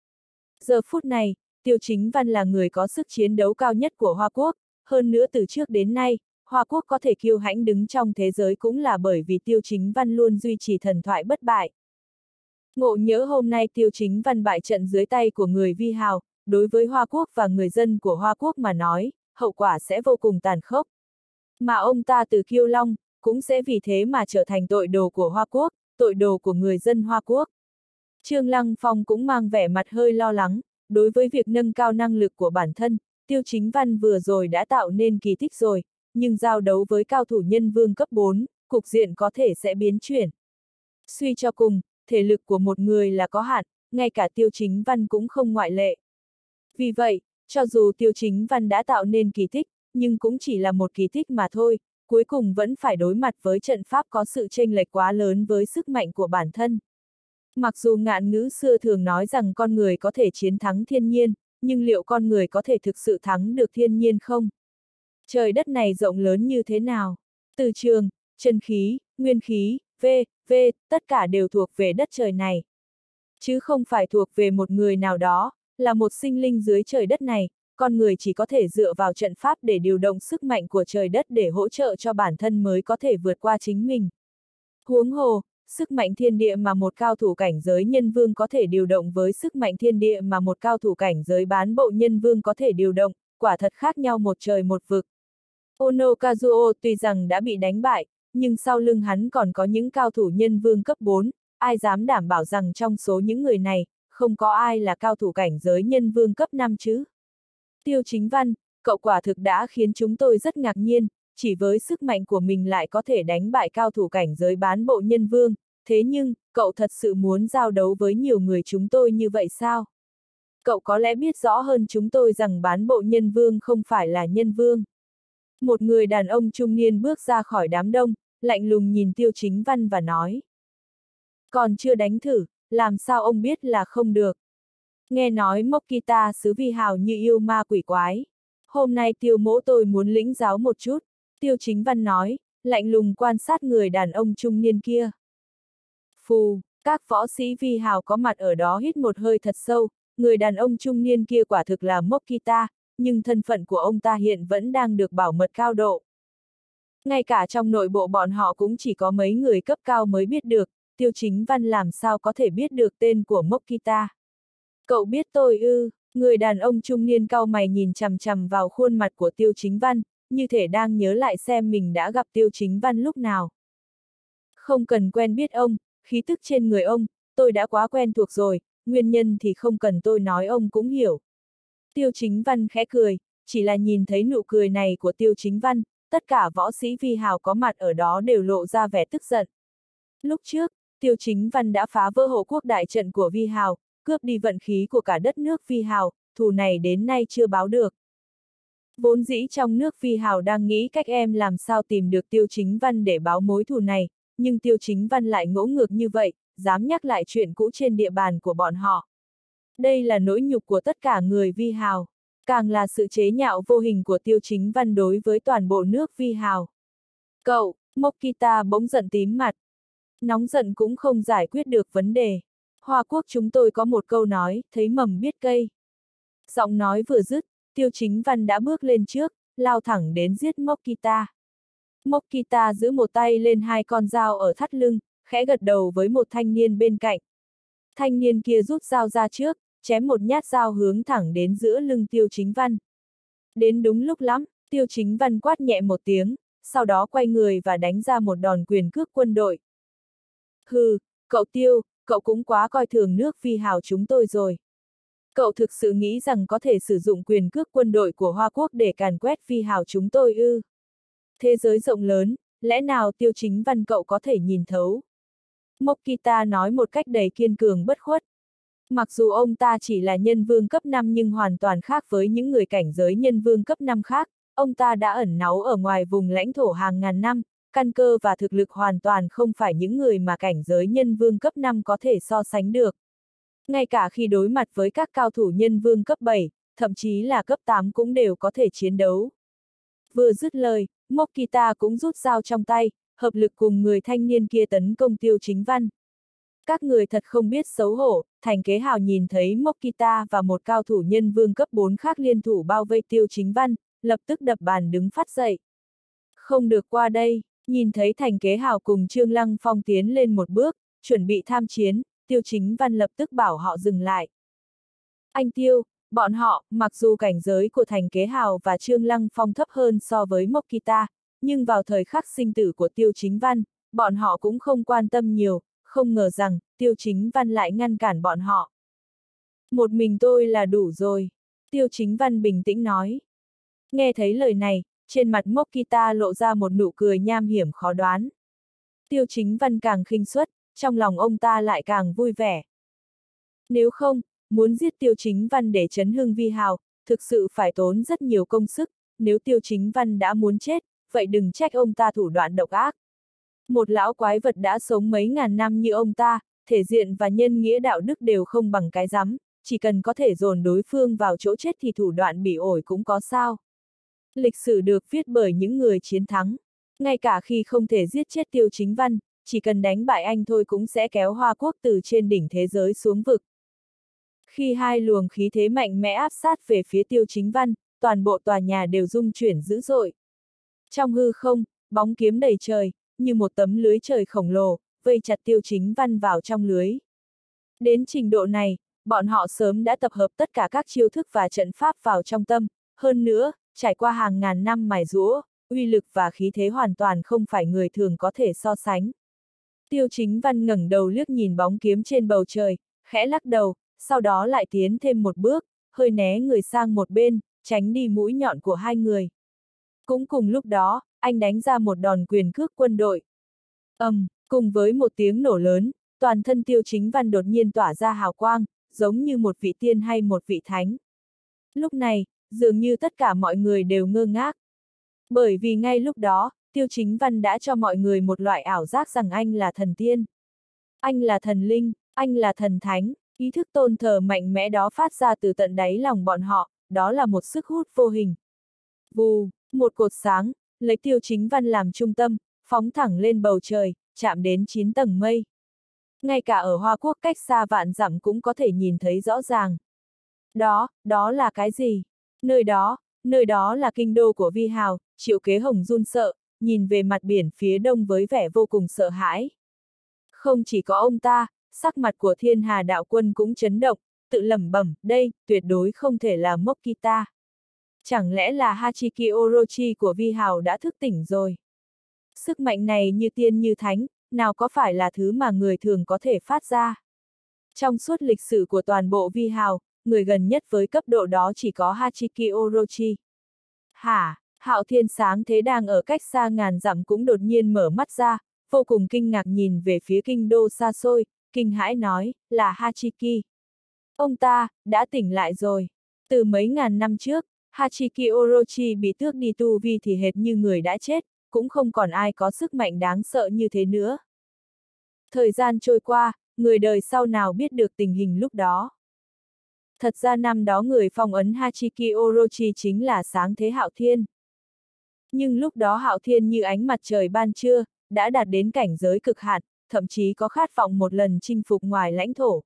Giờ phút này, Tiêu Chính Văn là người có sức chiến đấu cao nhất của Hoa Quốc, hơn nữa từ trước đến nay, Hoa Quốc có thể kiêu hãnh đứng trong thế giới cũng là bởi vì Tiêu Chính Văn luôn duy trì thần thoại bất bại. Ngộ nhỡ hôm nay Tiêu Chính Văn bại trận dưới tay của người vi hào, đối với Hoa Quốc và người dân của Hoa Quốc mà nói, hậu quả sẽ vô cùng tàn khốc. Mà ông ta Từ Kiêu Long, cũng sẽ vì thế mà trở thành tội đồ của Hoa Quốc, tội đồ của người dân Hoa Quốc. Trương Lăng Phong cũng mang vẻ mặt hơi lo lắng, đối với việc nâng cao năng lực của bản thân, Tiêu Chính Văn vừa rồi đã tạo nên kỳ tích rồi, nhưng giao đấu với cao thủ nhân vương cấp 4, cục diện có thể sẽ biến chuyển. Suy cho cùng, thể lực của một người là có hạn, ngay cả Tiêu Chính Văn cũng không ngoại lệ. Vì vậy, cho dù Tiêu Chính Văn đã tạo nên kỳ tích, nhưng cũng chỉ là một kỳ tích mà thôi, cuối cùng vẫn phải đối mặt với trận pháp có sự chênh lệch quá lớn với sức mạnh của bản thân. Mặc dù ngạn ngữ xưa thường nói rằng con người có thể chiến thắng thiên nhiên, nhưng liệu con người có thể thực sự thắng được thiên nhiên không? Trời đất này rộng lớn như thế nào? Từ trường, chân khí, nguyên khí, tất cả đều thuộc về đất trời này. Chứ không phải thuộc về một người nào đó, là một sinh linh dưới trời đất này, con người chỉ có thể dựa vào trận pháp để điều động sức mạnh của trời đất để hỗ trợ cho bản thân mới có thể vượt qua chính mình. Huống hồ, sức mạnh thiên địa mà một cao thủ cảnh giới nhân vương có thể điều động với sức mạnh thiên địa mà một cao thủ cảnh giới bán bộ nhân vương có thể điều động, quả thật khác nhau một trời một vực. Ono Kazuo tuy rằng đã bị đánh bại, nhưng sau lưng hắn còn có những cao thủ nhân vương cấp 4, ai dám đảm bảo rằng trong số những người này, không có ai là cao thủ cảnh giới nhân vương cấp 5 chứ? Tiêu Chính Văn, cậu quả thực đã khiến chúng tôi rất ngạc nhiên, chỉ với sức mạnh của mình lại có thể đánh bại cao thủ cảnh giới bán bộ nhân vương, thế nhưng, cậu thật sự muốn giao đấu với nhiều người chúng tôi như vậy sao? Cậu có lẽ biết rõ hơn chúng tôi rằng bán bộ nhân vương không phải là nhân vương. Một người đàn ông trung niên bước ra khỏi đám đông, lạnh lùng nhìn Tiêu Chính Văn và nói. Còn chưa đánh thử, làm sao ông biết là không được? Nghe nói Mokita xứ Vi Hào như yêu ma quỷ quái. Hôm nay Tiêu mỗ tôi muốn lĩnh giáo một chút, Tiêu Chính Văn nói, lạnh lùng quan sát người đàn ông trung niên kia. Phù, các võ sĩ Vi Hào có mặt ở đó hít một hơi thật sâu, người đàn ông trung niên kia quả thực là Mokita, nhưng thân phận của ông ta hiện vẫn đang được bảo mật cao độ. Ngay cả trong nội bộ bọn họ cũng chỉ có mấy người cấp cao mới biết được, Tiêu Chính Văn làm sao có thể biết được tên của Mokita. Cậu biết tôi ư? Người đàn ông trung niên cau mày nhìn chằm chằm vào khuôn mặt của Tiêu Chính Văn, như thể đang nhớ lại xem mình đã gặp Tiêu Chính Văn lúc nào. Không cần quen biết ông, khí tức trên người ông, tôi đã quá quen thuộc rồi, nguyên nhân thì không cần tôi nói ông cũng hiểu. Tiêu Chính Văn khẽ cười, chỉ là nhìn thấy nụ cười này của Tiêu Chính Văn, tất cả võ sĩ Vi Hào có mặt ở đó đều lộ ra vẻ tức giận. Lúc trước, Tiêu Chính Văn đã phá vỡ hộ quốc đại trận của Vi Hào, cướp đi vận khí của cả đất nước Vi Hào, thù này đến nay chưa báo được. Vốn dĩ trong nước Vi Hào đang nghĩ cách làm sao tìm được Tiêu Chính Văn để báo mối thù này, nhưng Tiêu Chính Văn lại ngỗ ngược như vậy, dám nhắc lại chuyện cũ trên địa bàn của bọn họ. Đây là nỗi nhục của tất cả người Vi Hào, càng là sự chế nhạo vô hình của Tiêu Chính Văn đối với toàn bộ nước Vi Hào. Cậu, Mokita bỗng giận tím mặt. Nóng giận cũng không giải quyết được vấn đề. Hoa Quốc chúng tôi có một câu nói, thấy mầm biết cây. Giọng nói vừa dứt, Tiêu Chính Văn đã bước lên trước, lao thẳng đến giết Mokita. Mokita giữ một tay lên hai con dao ở thắt lưng, khẽ gật đầu với một thanh niên bên cạnh. Thanh niên kia rút dao ra trước, chém một nhát dao hướng thẳng đến giữa lưng Tiêu Chính Văn. Đến đúng lúc lắm, Tiêu Chính Văn quát nhẹ một tiếng, sau đó quay người và đánh ra một đòn quyền cước quân đội. Hừ, cậu Tiêu, cậu cũng quá coi thường nước Vi Hào chúng tôi rồi. Cậu thực sự nghĩ rằng có thể sử dụng quyền cước quân đội của Hoa Quốc để càn quét Vi Hào chúng tôi ư? Thế giới rộng lớn, lẽ nào Tiêu Chính Văn cậu có thể nhìn thấu? Mokita nói một cách đầy kiên cường bất khuất. Mặc dù ông ta chỉ là nhân vương cấp 5 nhưng hoàn toàn khác với những người cảnh giới nhân vương cấp 5 khác, ông ta đã ẩn náu ở ngoài vùng lãnh thổ hàng ngàn năm, căn cơ và thực lực hoàn toàn không phải những người mà cảnh giới nhân vương cấp 5 có thể so sánh được. Ngay cả khi đối mặt với các cao thủ nhân vương cấp 7, thậm chí là cấp 8 cũng đều có thể chiến đấu. Vừa dứt lời, Mokita cũng rút dao trong tay, hợp lực cùng người thanh niên kia tấn công Tiêu Chính Văn. Các người thật không biết xấu hổ, Thành Kế Hào nhìn thấy Mokita và một cao thủ nhân vương cấp 4 khác liên thủ bao vây Tiêu Chính Văn, lập tức đập bàn đứng phát dậy. Không được qua đây, nhìn thấy Thành Kế Hào cùng Trương Lăng Phong tiến lên một bước, chuẩn bị tham chiến, Tiêu Chính Văn lập tức bảo họ dừng lại. Anh Tiêu, bọn họ, mặc dù cảnh giới của Thành Kế Hào và Trương Lăng Phong thấp hơn so với Mokita, nhưng vào thời khắc sinh tử của Tiêu Chính Văn, bọn họ cũng không quan tâm nhiều, không ngờ rằng, Tiêu Chính Văn lại ngăn cản bọn họ. Một mình tôi là đủ rồi, Tiêu Chính Văn bình tĩnh nói. Nghe thấy lời này, trên mặt Mokita lộ ra một nụ cười nham hiểm khó đoán. Tiêu Chính Văn càng khinh suất, trong lòng ông ta lại càng vui vẻ. Nếu không, muốn giết Tiêu Chính Văn để chấn hưng Vi Hào, thực sự phải tốn rất nhiều công sức, nếu Tiêu Chính Văn đã muốn chết, vậy đừng trách ông ta thủ đoạn độc ác. Một lão quái vật đã sống mấy ngàn năm như ông ta, thể diện và nhân nghĩa đạo đức đều không bằng cái rắm, chỉ cần có thể dồn đối phương vào chỗ chết thì thủ đoạn bỉ ổi cũng có sao. Lịch sử được viết bởi những người chiến thắng. Ngay cả khi không thể giết chết Tiêu Chính Văn, chỉ cần đánh bại anh thôi cũng sẽ kéo Hoa Quốc từ trên đỉnh thế giới xuống vực. Khi hai luồng khí thế mạnh mẽ áp sát về phía Tiêu Chính Văn, toàn bộ tòa nhà đều rung chuyển dữ dội. Trong hư không, bóng kiếm đầy trời, như một tấm lưới trời khổng lồ, vây chặt Tiêu Chính Văn vào trong lưới. Đến trình độ này, bọn họ sớm đã tập hợp tất cả các chiêu thức và trận pháp vào trong tâm, hơn nữa, trải qua hàng ngàn năm mài giũa, uy lực và khí thế hoàn toàn không phải người thường có thể so sánh. Tiêu Chính Văn ngẩng đầu liếc nhìn bóng kiếm trên bầu trời, khẽ lắc đầu, sau đó lại tiến thêm một bước, hơi né người sang một bên, tránh đi mũi nhọn của hai người. Cũng cùng lúc đó, anh đánh ra một đòn quyền cước quân đội. Cùng với một tiếng nổ lớn, toàn thân Tiêu Chính Văn đột nhiên tỏa ra hào quang, giống như một vị tiên hay một vị thánh. Lúc này, dường như tất cả mọi người đều ngơ ngác. Bởi vì ngay lúc đó, Tiêu Chính Văn đã cho mọi người một loại ảo giác rằng anh là thần tiên. Anh là thần linh, anh là thần thánh, ý thức tôn thờ mạnh mẽ đó phát ra từ tận đáy lòng bọn họ, đó là một sức hút vô hình. Vù, một cột sáng, lấy Tiêu Chính Văn làm trung tâm, phóng thẳng lên bầu trời, chạm đến 9 tầng mây. Ngay cả ở Hoa Quốc cách xa vạn dặm cũng có thể nhìn thấy rõ ràng. Đó là cái gì? Nơi đó là kinh đô của Vi Hào, Triệu Kế Hồng run sợ, nhìn về mặt biển phía đông với vẻ vô cùng sợ hãi. Không chỉ có ông ta, sắc mặt của Thiên Hà đạo quân cũng chấn động, tự lẩm bẩm, đây, tuyệt đối không thể là Mokita. Chẳng lẽ là Hachiki Orochi của Vi Hào đã thức tỉnh rồi? Sức mạnh này như tiên như thánh, nào có phải là thứ mà người thường có thể phát ra? Trong suốt lịch sử của toàn bộ Vi Hào, người gần nhất với cấp độ đó chỉ có Hachiki Orochi. Hả? Hạo Thiên sáng thế đang ở cách xa ngàn dặm cũng đột nhiên mở mắt ra, vô cùng kinh ngạc nhìn về phía kinh đô xa xôi, kinh hãi nói, là Hachiki. Ông ta, đã tỉnh lại rồi. Từ mấy ngàn năm trước, Hachiki Orochi bị tước đi tu vi thì hệt như người đã chết, cũng không còn ai có sức mạnh đáng sợ như thế nữa. Thời gian trôi qua, người đời sau nào biết được tình hình lúc đó. Thật ra năm đó người phong ấn Hachiki Orochi chính là sáng thế Hạo Thiên. Nhưng lúc đó Hạo Thiên như ánh mặt trời ban trưa, đã đạt đến cảnh giới cực hạn, thậm chí có khát vọng một lần chinh phục ngoài lãnh thổ.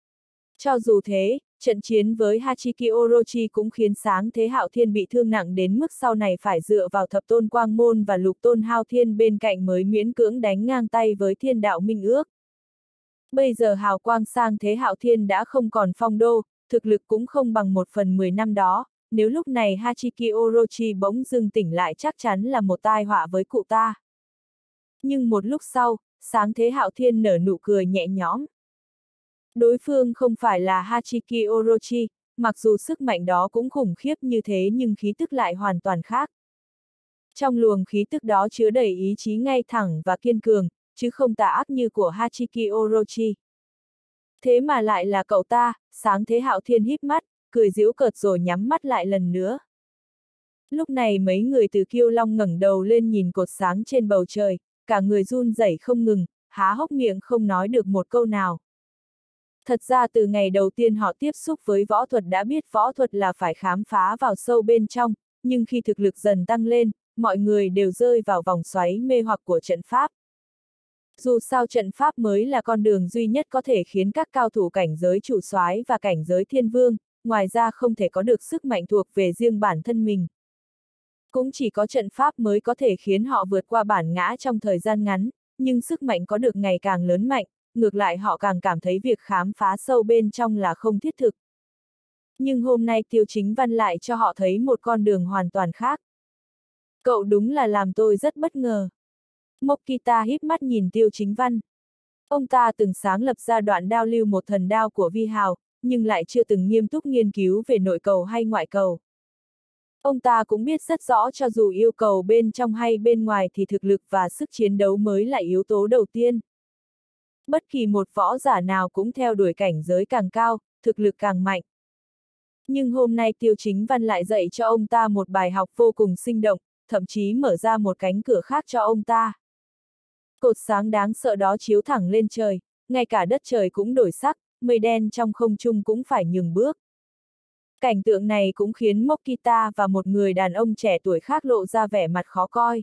Cho dù thế, trận chiến với Hachiki Orochi cũng khiến sáng thế Hạo Thiên bị thương nặng đến mức sau này phải dựa vào thập tôn Quang Môn và lục tôn Hao Thiên bên cạnh mới miễn cưỡng đánh ngang tay với Thiên đạo Minh Ước. Bây giờ hào quang sang thế Hạo Thiên đã không còn phong đô, thực lực cũng không bằng 1/10 năm đó, nếu lúc này Hachiki Orochi bỗng dưng tỉnh lại chắc chắn là một tai họa với cụ ta. Nhưng một lúc sau, sáng thế Hạo Thiên nở nụ cười nhẹ nhõm. Đối phương không phải là Hachiki Orochi, mặc dù sức mạnh đó cũng khủng khiếp như thế nhưng khí tức lại hoàn toàn khác. Trong luồng khí tức đó chứa đầy ý chí ngay thẳng và kiên cường, chứ không tà ác như của Hachiki Orochi. Thế mà lại là cậu ta, sáng thế Hạo Thiên híp mắt, cười giễu cợt rồi nhắm mắt lại lần nữa. Lúc này mấy người từ Kiêu Long ngẩng đầu lên nhìn cột sáng trên bầu trời, cả người run rẩy không ngừng, há hốc miệng không nói được một câu nào. Thật ra từ ngày đầu tiên họ tiếp xúc với võ thuật đã biết võ thuật là phải khám phá vào sâu bên trong, nhưng khi thực lực dần tăng lên, mọi người đều rơi vào vòng xoáy mê hoặc của trận pháp. Dù sao trận pháp mới là con đường duy nhất có thể khiến các cao thủ cảnh giới chủ soái và cảnh giới thiên vương, ngoài ra không thể có được sức mạnh thuộc về riêng bản thân mình. Cũng chỉ có trận pháp mới có thể khiến họ vượt qua bản ngã trong thời gian ngắn, nhưng sức mạnh có được ngày càng lớn mạnh, ngược lại họ càng cảm thấy việc khám phá sâu bên trong là không thiết thực. Nhưng hôm nay Tiêu Chính Văn lại cho họ thấy một con đường hoàn toàn khác. Cậu đúng là làm tôi rất bất ngờ. Mokita híp mắt nhìn Tiêu Chính Văn. Ông ta từng sáng lập ra đoạn đao lưu một thần đao của Vi Hào, nhưng lại chưa từng nghiêm túc nghiên cứu về nội cầu hay ngoại cầu. Ông ta cũng biết rất rõ cho dù yêu cầu bên trong hay bên ngoài thì thực lực và sức chiến đấu mới là yếu tố đầu tiên. Bất kỳ một võ giả nào cũng theo đuổi cảnh giới càng cao, thực lực càng mạnh. Nhưng hôm nay Tiêu Chính Văn lại dạy cho ông ta một bài học vô cùng sinh động, thậm chí mở ra một cánh cửa khác cho ông ta. Cột sáng đáng sợ đó chiếu thẳng lên trời, ngay cả đất trời cũng đổi sắc, mây đen trong không trung cũng phải nhường bước. Cảnh tượng này cũng khiến Mokita và một người đàn ông trẻ tuổi khác lộ ra vẻ mặt khó coi.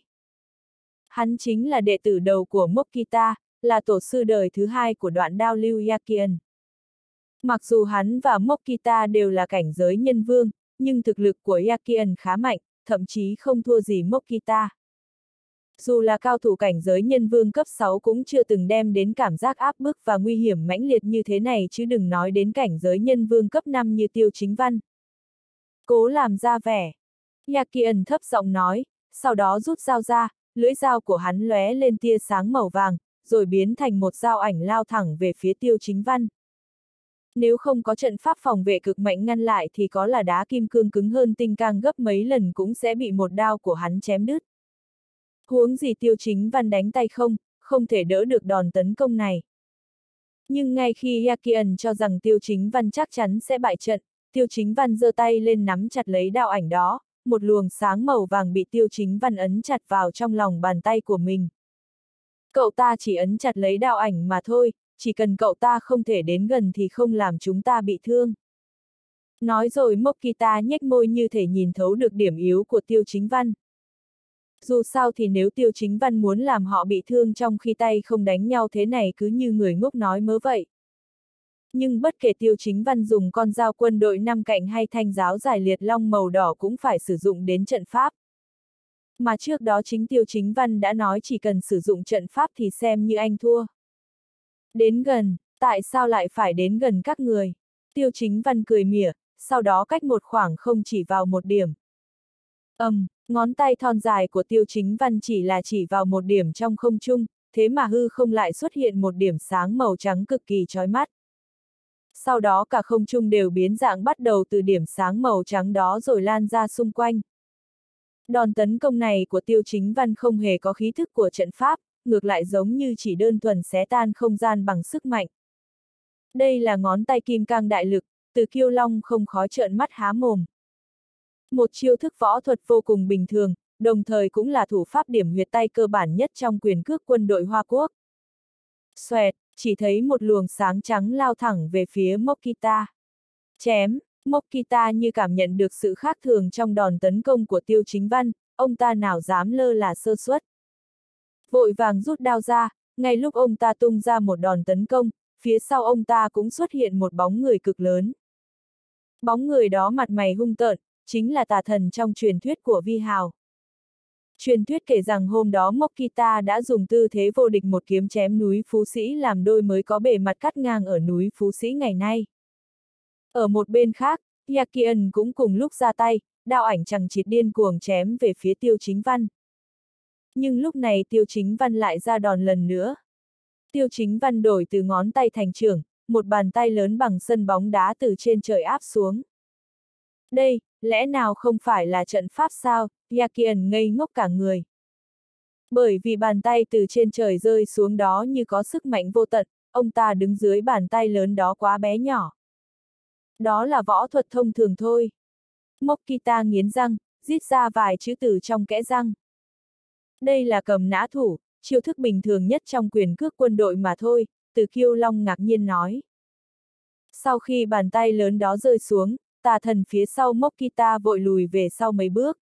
Hắn chính là đệ tử đầu của Mokita, là tổ sư đời thứ hai của đoạn đao lưu Yakian. Mặc dù hắn và Mokita đều là cảnh giới nhân vương, nhưng thực lực của Yakian khá mạnh, thậm chí không thua gì Mokita. Dù là cao thủ cảnh giới nhân vương cấp 6 cũng chưa từng đem đến cảm giác áp bức và nguy hiểm mãnh liệt như thế này chứ đừng nói đến cảnh giới nhân vương cấp 5 như Tiêu Chính Văn. Cố làm ra vẻ. Yakian thấp giọng nói, sau đó rút dao ra, lưỡi dao của hắn lóe lên tia sáng màu vàng, rồi biến thành một dao ảnh lao thẳng về phía Tiêu Chính Văn. Nếu không có trận pháp phòng vệ cực mạnh ngăn lại thì có là đá kim cương cứng hơn tinh cang gấp mấy lần cũng sẽ bị một đao của hắn chém đứt. Huống gì Tiêu Chính Văn đánh tay không thể đỡ được đòn tấn công này. Nhưng ngay khi Yakian cho rằng Tiêu Chính Văn chắc chắn sẽ bại trận, Tiêu Chính Văn giơ tay lên nắm chặt lấy đao ảnh đó, một luồng sáng màu vàng bị Tiêu Chính Văn ấn chặt vào trong lòng bàn tay của mình. Cậu ta chỉ ấn chặt lấy đao ảnh mà thôi, chỉ cần cậu ta không thể đến gần thì không làm chúng ta bị thương. Nói rồi Mokita nhếch môi như thể nhìn thấu được điểm yếu của Tiêu Chính Văn. Dù sao thì nếu Tiêu Chính Văn muốn làm họ bị thương trong khi tay không đánh nhau thế này cứ như người ngốc nói mớ vậy. Nhưng bất kể Tiêu Chính Văn dùng con dao quân đội 5 cạnh hay thanh giáo giải liệt long màu đỏ cũng phải sử dụng đến trận pháp. Mà trước đó chính Tiêu Chính Văn đã nói chỉ cần sử dụng trận pháp thì xem như anh thua. Đến gần, tại sao lại phải đến gần các người? Tiêu Chính Văn cười mỉa, sau đó cách một khoảng không chỉ vào một điểm. Ngón tay thon dài của Tiêu Chính Văn chỉ vào một điểm trong không trung, thế mà hư không lại xuất hiện một điểm sáng màu trắng cực kỳ chói mắt. Sau đó cả không trung đều biến dạng bắt đầu từ điểm sáng màu trắng đó rồi lan ra xung quanh. Đòn tấn công này của Tiêu Chính Văn không hề có khí thức của trận pháp, ngược lại giống như chỉ đơn thuần xé tan không gian bằng sức mạnh. Đây là ngón tay kim cang đại lực, Từ Kiêu Long không khói trợn mắt há mồm. Một chiêu thức võ thuật vô cùng bình thường, đồng thời cũng là thủ pháp điểm huyệt tay cơ bản nhất trong quyền cước quân đội Hoa Quốc. Xoẹt, chỉ thấy một luồng sáng trắng lao thẳng về phía Mokita. Chém, Mokita như cảm nhận được sự khác thường trong đòn tấn công của Tiêu Chính Văn, ông ta nào dám lơ là sơ suất. Vội vàng rút đao ra, ngay lúc ông ta tung ra một đòn tấn công, phía sau ông ta cũng xuất hiện một bóng người cực lớn. Bóng người đó mặt mày hung tợn, chính là tà thần trong truyền thuyết của Vi Hào. Truyền thuyết kể rằng hôm đó Mokita đã dùng tư thế vô địch một kiếm chém núi Phú Sĩ làm đôi mới có bề mặt cắt ngang ở núi Phú Sĩ ngày nay. Ở một bên khác, Yakian cũng cùng lúc ra tay, đao ảnh chằng chịt điên cuồng chém về phía Tiêu Chính Văn. Nhưng lúc này Tiêu Chính Văn lại ra đòn lần nữa. Tiêu Chính Văn đổi từ ngón tay thành chưởng, một bàn tay lớn bằng sân bóng đá từ trên trời áp xuống. Đây, lẽ nào không phải là trận pháp sao? Yakian ngây ngốc cả người. Bởi vì bàn tay từ trên trời rơi xuống đó như có sức mạnh vô tận, ông ta đứng dưới bàn tay lớn đó quá bé nhỏ. Đó là võ thuật thông thường thôi. Mokita nghiến răng, rít ra vài chữ từ trong kẽ răng. Đây là cầm nã thủ, chiêu thức bình thường nhất trong quyền cước quân đội mà thôi, Từ Kiêu Long ngạc nhiên nói. Sau khi bàn tay lớn đó rơi xuống, tà thần phía sau Mokita vội lùi về sau mấy bước.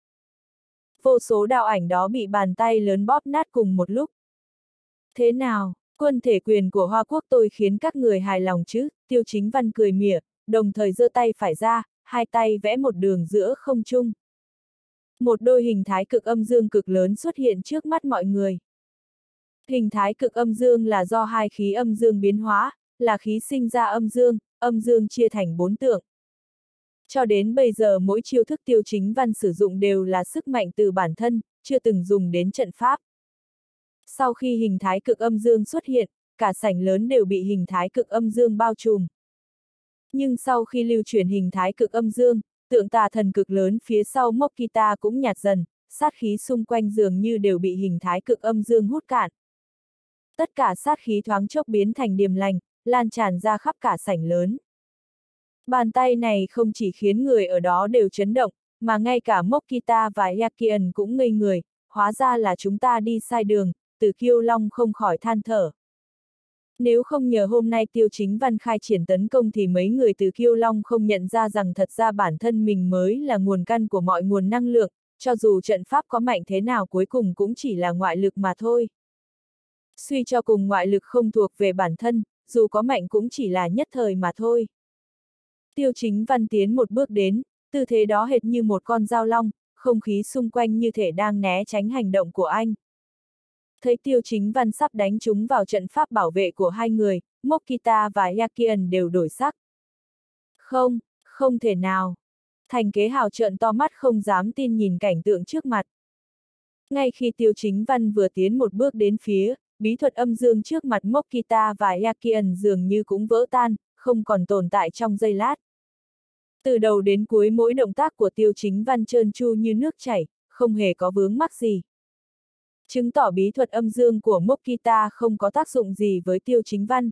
Vô số đạo ảnh đó bị bàn tay lớn bóp nát cùng một lúc. Thế nào, quân thể quyền của Hoa Quốc tôi khiến các người hài lòng chứ? Tiêu Chính Văn cười mỉa, đồng thời giơ tay phải ra, hai tay vẽ một đường giữa không trung. Một đôi hình thái cực âm dương cực lớn xuất hiện trước mắt mọi người. Hình thái cực âm dương là do hai khí âm dương biến hóa, là khí sinh ra âm dương chia thành 4 tượng. Cho đến bây giờ mỗi chiêu thức Tiêu Chính Văn sử dụng đều là sức mạnh từ bản thân, chưa từng dùng đến trận pháp. Sau khi hình thái cực âm dương xuất hiện, cả sảnh lớn đều bị hình thái cực âm dương bao trùm. Nhưng sau khi lưu chuyển hình thái cực âm dương, tượng tà thần cực lớn phía sau Mokita cũng nhạt dần, sát khí xung quanh dường như đều bị hình thái cực âm dương hút cạn. Tất cả sát khí thoáng chốc biến thành điềm lành, lan tràn ra khắp cả sảnh lớn. Bàn tay này không chỉ khiến người ở đó đều chấn động, mà ngay cả Mokita và Yakian cũng ngây người, hóa ra là chúng ta đi sai đường, Từ Kiêu Long không khỏi than thở. Nếu không nhờ hôm nay Tiêu Chính Văn khai triển tấn công thì mấy người Từ Kiêu Long không nhận ra rằng thật ra bản thân mình mới là nguồn căn của mọi nguồn năng lượng, cho dù trận pháp có mạnh thế nào cuối cùng cũng chỉ là ngoại lực mà thôi. Suy cho cùng ngoại lực không thuộc về bản thân, dù có mạnh cũng chỉ là nhất thời mà thôi. Tiêu Chính Văn tiến một bước đến, tư thế đó hệt như một con dao long, không khí xung quanh như thể đang né tránh hành động của anh. Thấy Tiêu Chính Văn sắp đánh trúng vào trận pháp bảo vệ của hai người, Mokita và Yakian đều đổi sắc. Không, không thể nào. Thành Kế Hào trợn to mắt không dám tin nhìn cảnh tượng trước mặt. Ngay khi Tiêu Chính Văn vừa tiến một bước đến phía, bí thuật âm dương trước mặt Mokita và Yakian dường như cũng vỡ tan, không còn tồn tại trong giây lát. Từ đầu đến cuối mỗi động tác của Tiêu Chính Văn trơn tru như nước chảy, không hề có vướng mắc gì. Chứng tỏ bí thuật âm dương của Mokita không có tác dụng gì với Tiêu Chính Văn.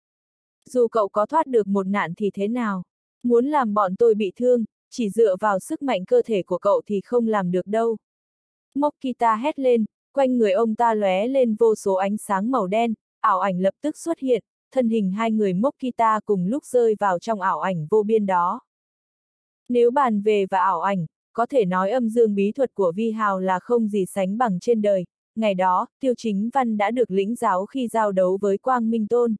Dù cậu có thoát được một nạn thì thế nào? Muốn làm bọn tôi bị thương, chỉ dựa vào sức mạnh cơ thể của cậu thì không làm được đâu. Mokita hét lên, quanh người ông ta lóe lên vô số ánh sáng màu đen, ảo ảnh lập tức xuất hiện, thân hình hai người Mokita cùng lúc rơi vào trong ảo ảnh vô biên đó. Nếu bàn về và ảo ảnh, có thể nói âm dương bí thuật của Vi Hào là không gì sánh bằng trên đời. Ngày đó, Tiêu Chính Văn đã được lĩnh giáo khi giao đấu với Quang Minh Tôn.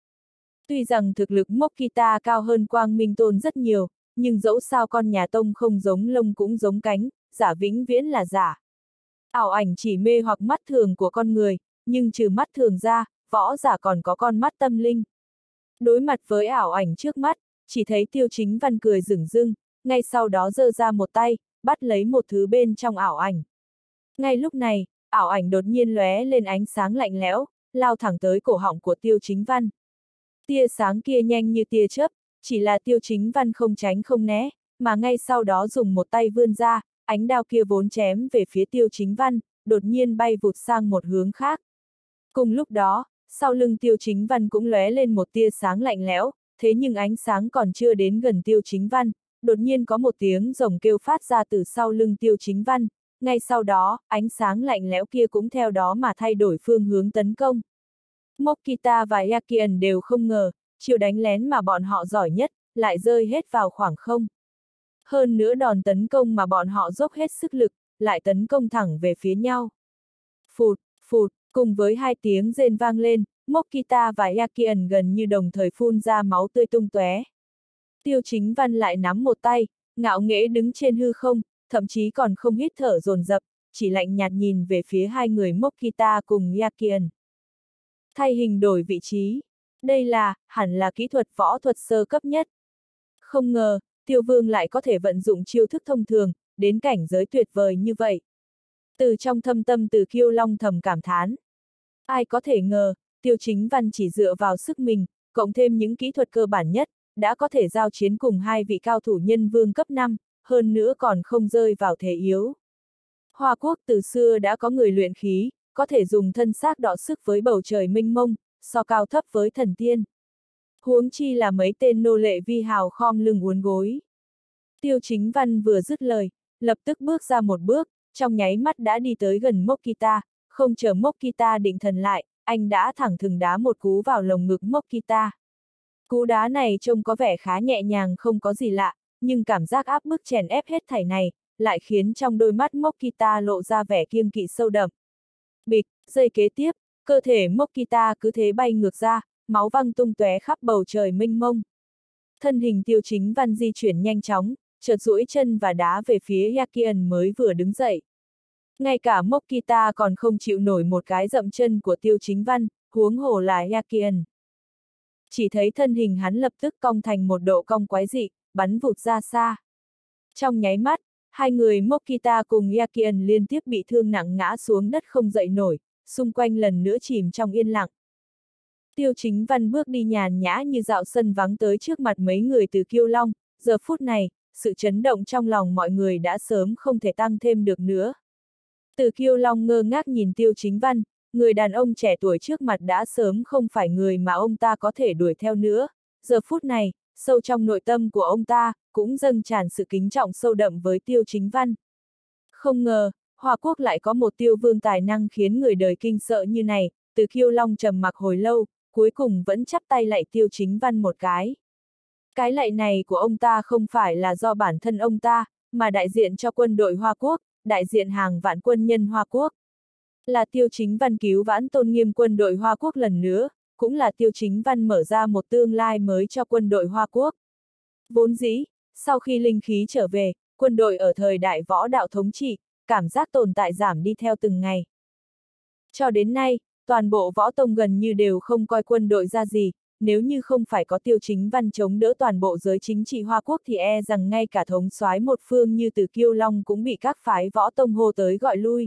Tuy rằng thực lực Mokita cao hơn Quang Minh Tôn rất nhiều, nhưng dẫu sao con nhà Tông không giống lông cũng giống cánh, giả vĩnh viễn là giả. Ảo ảnh chỉ mê hoặc mắt thường của con người, nhưng trừ mắt thường ra, võ giả còn có con mắt tâm linh. Đối mặt với ảo ảnh trước mắt, chỉ thấy Tiêu Chính Văn cười rửng rưng, ngay sau đó giơ ra một tay, bắt lấy một thứ bên trong ảo ảnh. Ngay lúc này, ảo ảnh đột nhiên lóe lên ánh sáng lạnh lẽo, lao thẳng tới cổ họng của Tiêu Chính Văn. Tia sáng kia nhanh như tia chớp, chỉ là Tiêu Chính Văn không tránh không né, mà ngay sau đó dùng một tay vươn ra, ánh đao kia vốn chém về phía Tiêu Chính Văn, đột nhiên bay vụt sang một hướng khác. Cùng lúc đó, sau lưng Tiêu Chính Văn cũng lóe lên một tia sáng lạnh lẽo, thế nhưng ánh sáng còn chưa đến gần Tiêu Chính Văn, đột nhiên có một tiếng rồng kêu phát ra từ sau lưng Tiêu Chính Văn, ngay sau đó, ánh sáng lạnh lẽo kia cũng theo đó mà thay đổi phương hướng tấn công. Mokita và Yakian đều không ngờ, chiêu đánh lén mà bọn họ giỏi nhất, lại rơi hết vào khoảng không. Hơn nữa đòn tấn công mà bọn họ dốc hết sức lực, lại tấn công thẳng về phía nhau. Phụt, phụt, cùng với hai tiếng rên vang lên, Mokita và Yakian gần như đồng thời phun ra máu tươi tung tóe. Tiêu Chính Văn lại nắm một tay, ngạo nghễ đứng trên hư không, thậm chí còn không hít thở dồn dập, chỉ lạnh nhạt nhìn về phía hai người Mokita cùng Yakian. Thay hình đổi vị trí. Đây hẳn là kỹ thuật võ thuật sơ cấp nhất. Không ngờ, Tiêu Vương lại có thể vận dụng chiêu thức thông thường, đến cảnh giới tuyệt vời như vậy. Từ trong thâm tâm Từ Kiêu Long thầm cảm thán. Ai có thể ngờ, Tiêu Chính Văn chỉ dựa vào sức mình, cộng thêm những kỹ thuật cơ bản nhất, đã có thể giao chiến cùng hai vị cao thủ nhân vương cấp 5, hơn nữa còn không rơi vào thế yếu. Hoa Quốc từ xưa đã có người luyện khí, có thể dùng thân xác đọ sức với bầu trời mênh mông, so cao thấp với thần tiên. Huống chi là mấy tên nô lệ Vi Hào khom lưng uốn gối. Tiêu Chính Văn vừa dứt lời, lập tức bước ra một bước, trong nháy mắt đã đi tới gần Mokita, không chờ Mokita định thần lại, anh đã thẳng thừng đá một cú vào lồng ngực Mokita. Cú đá này trông có vẻ khá nhẹ nhàng không có gì lạ, nhưng cảm giác áp bức chèn ép hết thảy này, lại khiến trong đôi mắt Mokita lộ ra vẻ kiêng kỵ sâu đậm. Bịch, giây kế tiếp, cơ thể Mokita cứ thế bay ngược ra, máu văng tung tóe khắp bầu trời mênh mông. Thân hình Tiêu Chính Văn di chuyển nhanh chóng, chợt duỗi chân và đá về phía Yakian mới vừa đứng dậy. Ngay cả Mokita còn không chịu nổi một cái dậm chân của Tiêu Chính Văn, huống hồ là Yakian. Chỉ thấy thân hình hắn lập tức cong thành một độ cong quái dị, bắn vụt ra xa. Trong nháy mắt, hai người Mokita cùng Yakian liên tiếp bị thương nặng ngã xuống đất không dậy nổi, xung quanh lần nữa chìm trong yên lặng. Tiêu Chính Văn bước đi nhàn nhã như dạo sân vắng tới trước mặt mấy người Từ Kiêu Long, giờ phút này, sự chấn động trong lòng mọi người đã sớm không thể tăng thêm được nữa. Từ Kiêu Long ngơ ngác nhìn Tiêu Chính Văn, người đàn ông trẻ tuổi trước mặt đã sớm không phải người mà ông ta có thể đuổi theo nữa, giờ phút này, sâu trong nội tâm của ông ta, cũng dâng tràn sự kính trọng sâu đậm với Tiêu Chính Văn. Không ngờ, Hoa Quốc lại có một Tiêu Vương tài năng khiến người đời kinh sợ như này, Từ Kiêu Long trầm mặc hồi lâu, cuối cùng vẫn chắp tay lạy Tiêu Chính Văn một cái. Cái lạy này của ông ta không phải là do bản thân ông ta, mà đại diện cho quân đội Hoa Quốc, đại diện hàng vạn quân nhân Hoa Quốc. Là Tiêu Chính Văn cứu vãn tôn nghiêm quân đội Hoa Quốc lần nữa, cũng là Tiêu Chính Văn mở ra một tương lai mới cho quân đội Hoa Quốc. Vốn dĩ, sau khi linh khí trở về, quân đội ở thời đại võ đạo thống trị, cảm giác tồn tại giảm đi theo từng ngày. Cho đến nay, toàn bộ võ tông gần như đều không coi quân đội ra gì, nếu như không phải có Tiêu Chính Văn chống đỡ toàn bộ giới chính trị Hoa Quốc thì e rằng ngay cả thống soái một phương như Từ Kiêu Long cũng bị các phái võ tông hô tới gọi lui.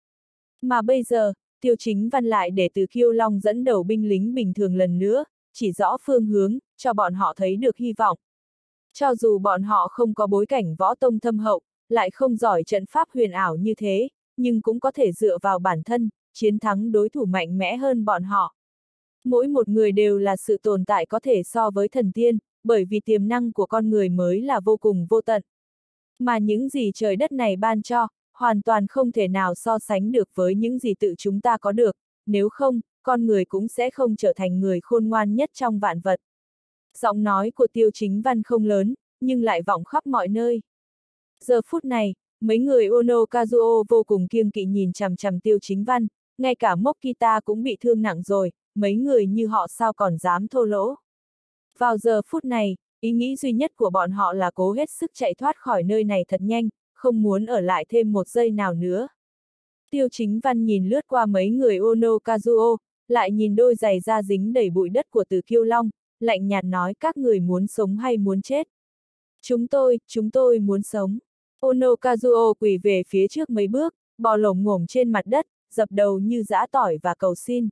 Mà bây giờ, Tiêu Chính Văn lại để Từ Kiêu Long dẫn đầu binh lính bình thường lần nữa, chỉ rõ phương hướng, cho bọn họ thấy được hy vọng. Cho dù bọn họ không có bối cảnh võ tông thâm hậu, lại không giỏi trận pháp huyền ảo như thế, nhưng cũng có thể dựa vào bản thân, chiến thắng đối thủ mạnh mẽ hơn bọn họ. Mỗi một người đều là sự tồn tại có thể so với thần tiên, bởi vì tiềm năng của con người mới là vô cùng vô tận. Mà những gì trời đất này ban cho, hoàn toàn không thể nào so sánh được với những gì tự chúng ta có được, nếu không, con người cũng sẽ không trở thành người khôn ngoan nhất trong vạn vật. Giọng nói của Tiêu Chính Văn không lớn, nhưng lại vọng khắp mọi nơi. Giờ phút này, mấy người Ono Kazuo vô cùng kiêng kỵ nhìn chằm chằm Tiêu Chính Văn, ngay cả Mokita cũng bị thương nặng rồi, mấy người như họ sao còn dám thô lỗ. Vào giờ phút này, ý nghĩ duy nhất của bọn họ là cố hết sức chạy thoát khỏi nơi này thật nhanh, không muốn ở lại thêm một giây nào nữa. Tiêu Chính Văn nhìn lướt qua mấy người Ono Kazuo, lại nhìn đôi giày da dính đầy bụi đất của Từ Kiêu Long, lạnh nhạt nói các người muốn sống hay muốn chết. Chúng tôi muốn sống. Ono Kazuo quỳ về phía trước mấy bước, bò lổm ngổm trên mặt đất, dập đầu như giã tỏi và cầu xin.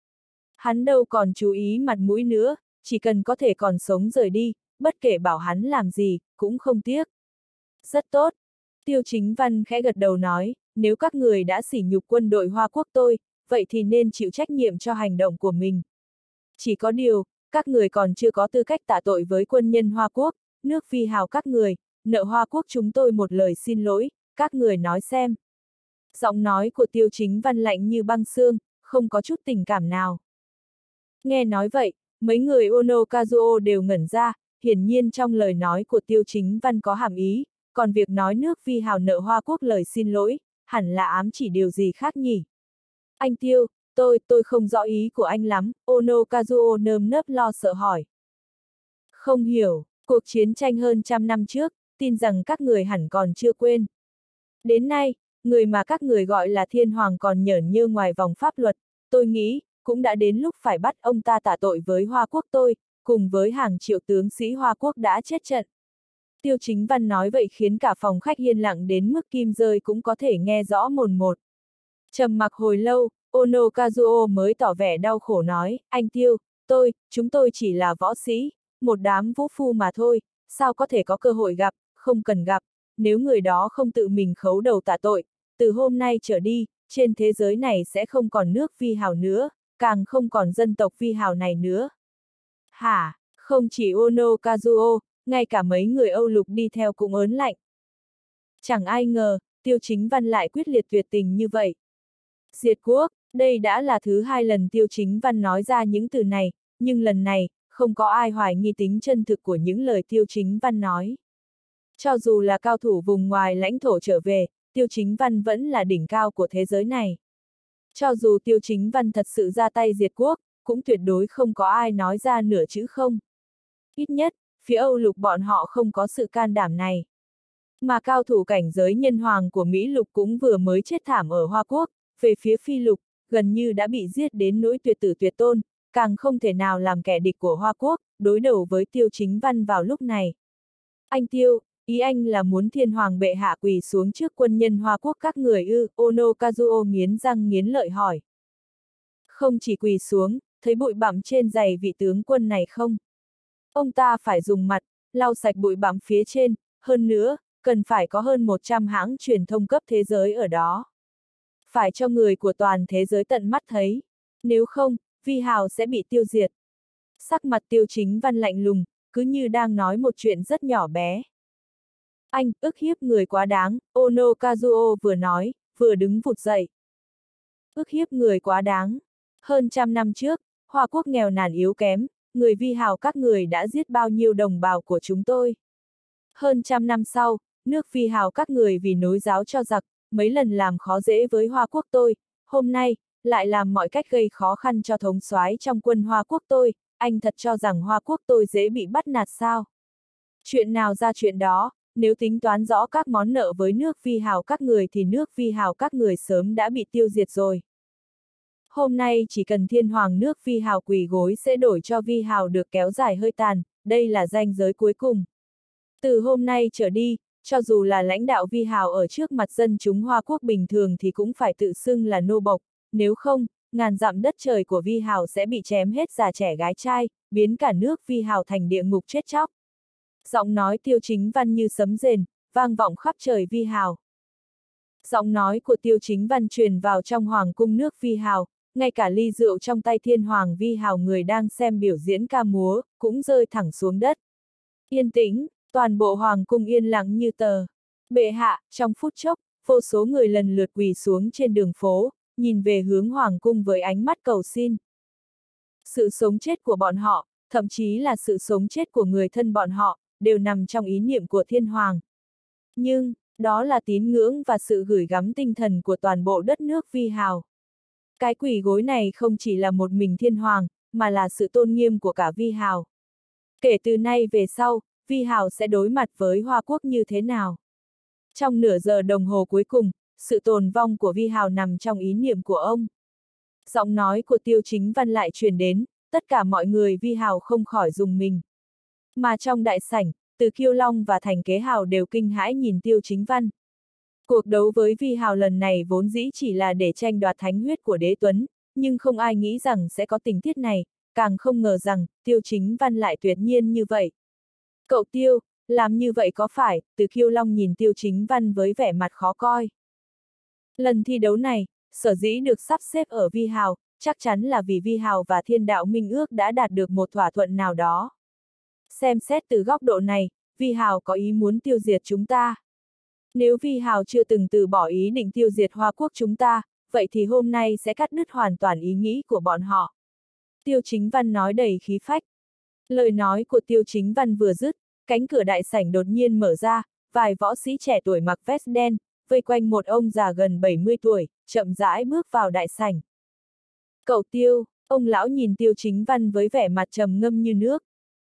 Hắn đâu còn chú ý mặt mũi nữa, chỉ cần có thể còn sống rời đi, bất kể bảo hắn làm gì, cũng không tiếc. Rất tốt. Tiêu Chính Văn khẽ gật đầu nói, nếu các người đã sỉ nhục quân đội Hoa Quốc tôi, vậy thì nên chịu trách nhiệm cho hành động của mình. Chỉ có điều, các người còn chưa có tư cách tạ tội với quân nhân Hoa Quốc, nước Vi Hào các người, nợ Hoa Quốc chúng tôi một lời xin lỗi, các người nói xem. Giọng nói của Tiêu Chính Văn lạnh như băng xương, không có chút tình cảm nào. Nghe nói vậy, mấy người Ono Kazuo đều ngẩn ra, hiển nhiên trong lời nói của Tiêu Chính Văn có hàm ý, còn việc nói nước Vi Hào nợ Hoa Quốc lời xin lỗi, hẳn là ám chỉ điều gì khác nhỉ? Anh Tiêu, tôi không rõ ý của anh lắm, Ono Kazuo nơm nớp lo sợ hỏi. Không hiểu, cuộc chiến tranh hơn 100 năm trước, tin rằng các người hẳn còn chưa quên. Đến nay, người mà các người gọi là thiên hoàng còn nhởn nhơ ngoài vòng pháp luật, tôi nghĩ, cũng đã đến lúc phải bắt ông ta tạ tội với Hoa Quốc tôi, cùng với hàng triệu tướng sĩ Hoa Quốc đã chết trận. Tiêu Chính Văn nói vậy khiến cả phòng khách yên lặng đến mức kim rơi cũng có thể nghe rõ mồn một. Trầm mặc hồi lâu, Ono Kazuo mới tỏ vẻ đau khổ nói, anh Tiêu, chúng tôi chỉ là võ sĩ, một đám vũ phu mà thôi, sao có thể có cơ hội gặp, không cần gặp, nếu người đó không tự mình khấu đầu tạ tội, từ hôm nay trở đi, trên thế giới này sẽ không còn nước Vi Hào nữa, càng không còn dân tộc Vi Hào này nữa. Hả, không chỉ Ono Kazuo, ngay cả mấy người Âu Lục đi theo cũng ớn lạnh. Chẳng ai ngờ, Tiêu Chính Văn lại quyết liệt tuyệt tình như vậy. Diệt quốc, đây đã là thứ 2 lần Tiêu Chính Văn nói ra những từ này, nhưng lần này, không có ai hoài nghi tính chân thực của những lời Tiêu Chính Văn nói. Cho dù là cao thủ vùng ngoài lãnh thổ trở về, Tiêu Chính Văn vẫn là đỉnh cao của thế giới này. Cho dù Tiêu Chính Văn thật sự ra tay diệt quốc, cũng tuyệt đối không có ai nói ra nửa chữ không. Ít nhất, phía Âu Lục bọn họ không có sự can đảm này. Mà cao thủ cảnh giới nhân hoàng của Mỹ Lục cũng vừa mới chết thảm ở Hoa Quốc, về phía Phi Lục, gần như đã bị giết đến nỗi tuyệt tử tuyệt tôn, càng không thể nào làm kẻ địch của Hoa Quốc, đối đầu với Tiêu Chính Văn vào lúc này. Anh Tiêu, ý anh là muốn thiên hoàng bệ hạ quỳ xuống trước quân nhân Hoa Quốc các người ư? Ono Kazuo nghiến răng nghiến lợi hỏi. Không chỉ quỳ xuống, thấy bụi bặm trên giày vị tướng quân này không? Ông ta phải dùng mặt, lau sạch bụi bặm phía trên, hơn nữa, cần phải có hơn 100 hãng truyền thông cấp thế giới ở đó. Phải cho người của toàn thế giới tận mắt thấy. Nếu không, Vi Hào sẽ bị tiêu diệt. Sắc mặt Tiêu Chính Văn lạnh lùng, cứ như đang nói một chuyện rất nhỏ bé. Anh, ức hiếp người quá đáng, Ono Kazuo vừa nói, vừa đứng vụt dậy. Ức hiếp người quá đáng. Hơn 100 năm trước, Hoa Quốc nghèo nàn yếu kém, người Vi Hào các người đã giết bao nhiêu đồng bào của chúng tôi. Hơn 100 năm sau, nước Vi Hào các người vì nối giáo cho giặc, mấy lần làm khó dễ với Hoa Quốc tôi, hôm nay, lại làm mọi cách gây khó khăn cho thống soái trong quân Hoa Quốc tôi, anh thật cho rằng Hoa Quốc tôi dễ bị bắt nạt sao? Chuyện nào ra chuyện đó, nếu tính toán rõ các món nợ với nước Vi Hào các người thì nước Vi Hào các người sớm đã bị tiêu diệt rồi. Hôm nay chỉ cần thiên hoàng nước Vi Hào quỳ gối sẽ đổi cho Vi Hào được kéo dài hơi tàn, đây là ranh giới cuối cùng. Từ hôm nay trở đi, cho dù là lãnh đạo Vi Hào ở trước mặt dân chúng Hoa Quốc bình thường thì cũng phải tự xưng là nô bộc, nếu không, ngàn dặm đất trời của Vi Hào sẽ bị chém hết già trẻ gái trai, biến cả nước Vi Hào thành địa ngục chết chóc. Giọng nói Tiêu Chính Văn như sấm rền, vang vọng khắp trời Vi Hào. Giọng nói của Tiêu Chính Văn truyền vào trong hoàng cung nước Vi Hào, ngay cả ly rượu trong tay thiên hoàng Vi Hào người đang xem biểu diễn ca múa, cũng rơi thẳng xuống đất. Yên tĩnh, toàn bộ hoàng cung yên lặng như tờ. Bệ hạ, trong phút chốc, vô số người lần lượt quỳ xuống trên đường phố, nhìn về hướng hoàng cung với ánh mắt cầu xin. Sự sống chết của bọn họ, thậm chí là sự sống chết của người thân bọn họ, đều nằm trong ý niệm của thiên hoàng. Nhưng, đó là tín ngưỡng và sự gửi gắm tinh thần của toàn bộ đất nước Vi Hào. Cái quỳ gối này không chỉ là một mình thiên hoàng, mà là sự tôn nghiêm của cả Vi Hào. Kể từ nay về sau, Vi Hào sẽ đối mặt với Hoa Quốc như thế nào? Trong nửa giờ đồng hồ cuối cùng, sự tồn vong của Vi Hào nằm trong ý niệm của ông. Giọng nói của Tiêu Chính Văn lại truyền đến, tất cả mọi người Vi Hào không khỏi rùng mình. Mà trong đại sảnh, Từ Kiêu Long và Thành Kế Hào đều kinh hãi nhìn Tiêu Chính Văn. Cuộc đấu với Vi Hào lần này vốn dĩ chỉ là để tranh đoạt thánh huyết của Đế Tuấn, nhưng không ai nghĩ rằng sẽ có tình tiết này, càng không ngờ rằng Tiêu Chính Văn lại tuyệt nhiên như vậy. Cậu Tiêu, làm như vậy có phải? Từ Kiêu Long nhìn Tiêu Chính Văn với vẻ mặt khó coi. Lần thi đấu này, sở dĩ được sắp xếp ở Vi Hào, chắc chắn là vì Vi Hào và Thiên Đạo Minh Ước đã đạt được một thỏa thuận nào đó. Xem xét từ góc độ này, Vi Hào có ý muốn tiêu diệt chúng ta. Nếu Vi Hào chưa từng từ bỏ ý định tiêu diệt Hoa Quốc chúng ta, vậy thì hôm nay sẽ cắt đứt hoàn toàn ý nghĩ của bọn họ. Tiêu Chính Văn nói đầy khí phách. Lời nói của Tiêu Chính Văn vừa dứt, cánh cửa đại sảnh đột nhiên mở ra, vài võ sĩ trẻ tuổi mặc vest đen, vây quanh một ông già gần 70 tuổi, chậm rãi bước vào đại sảnh. Cậu Tiêu, ông lão nhìn Tiêu Chính Văn với vẻ mặt trầm ngâm như nước.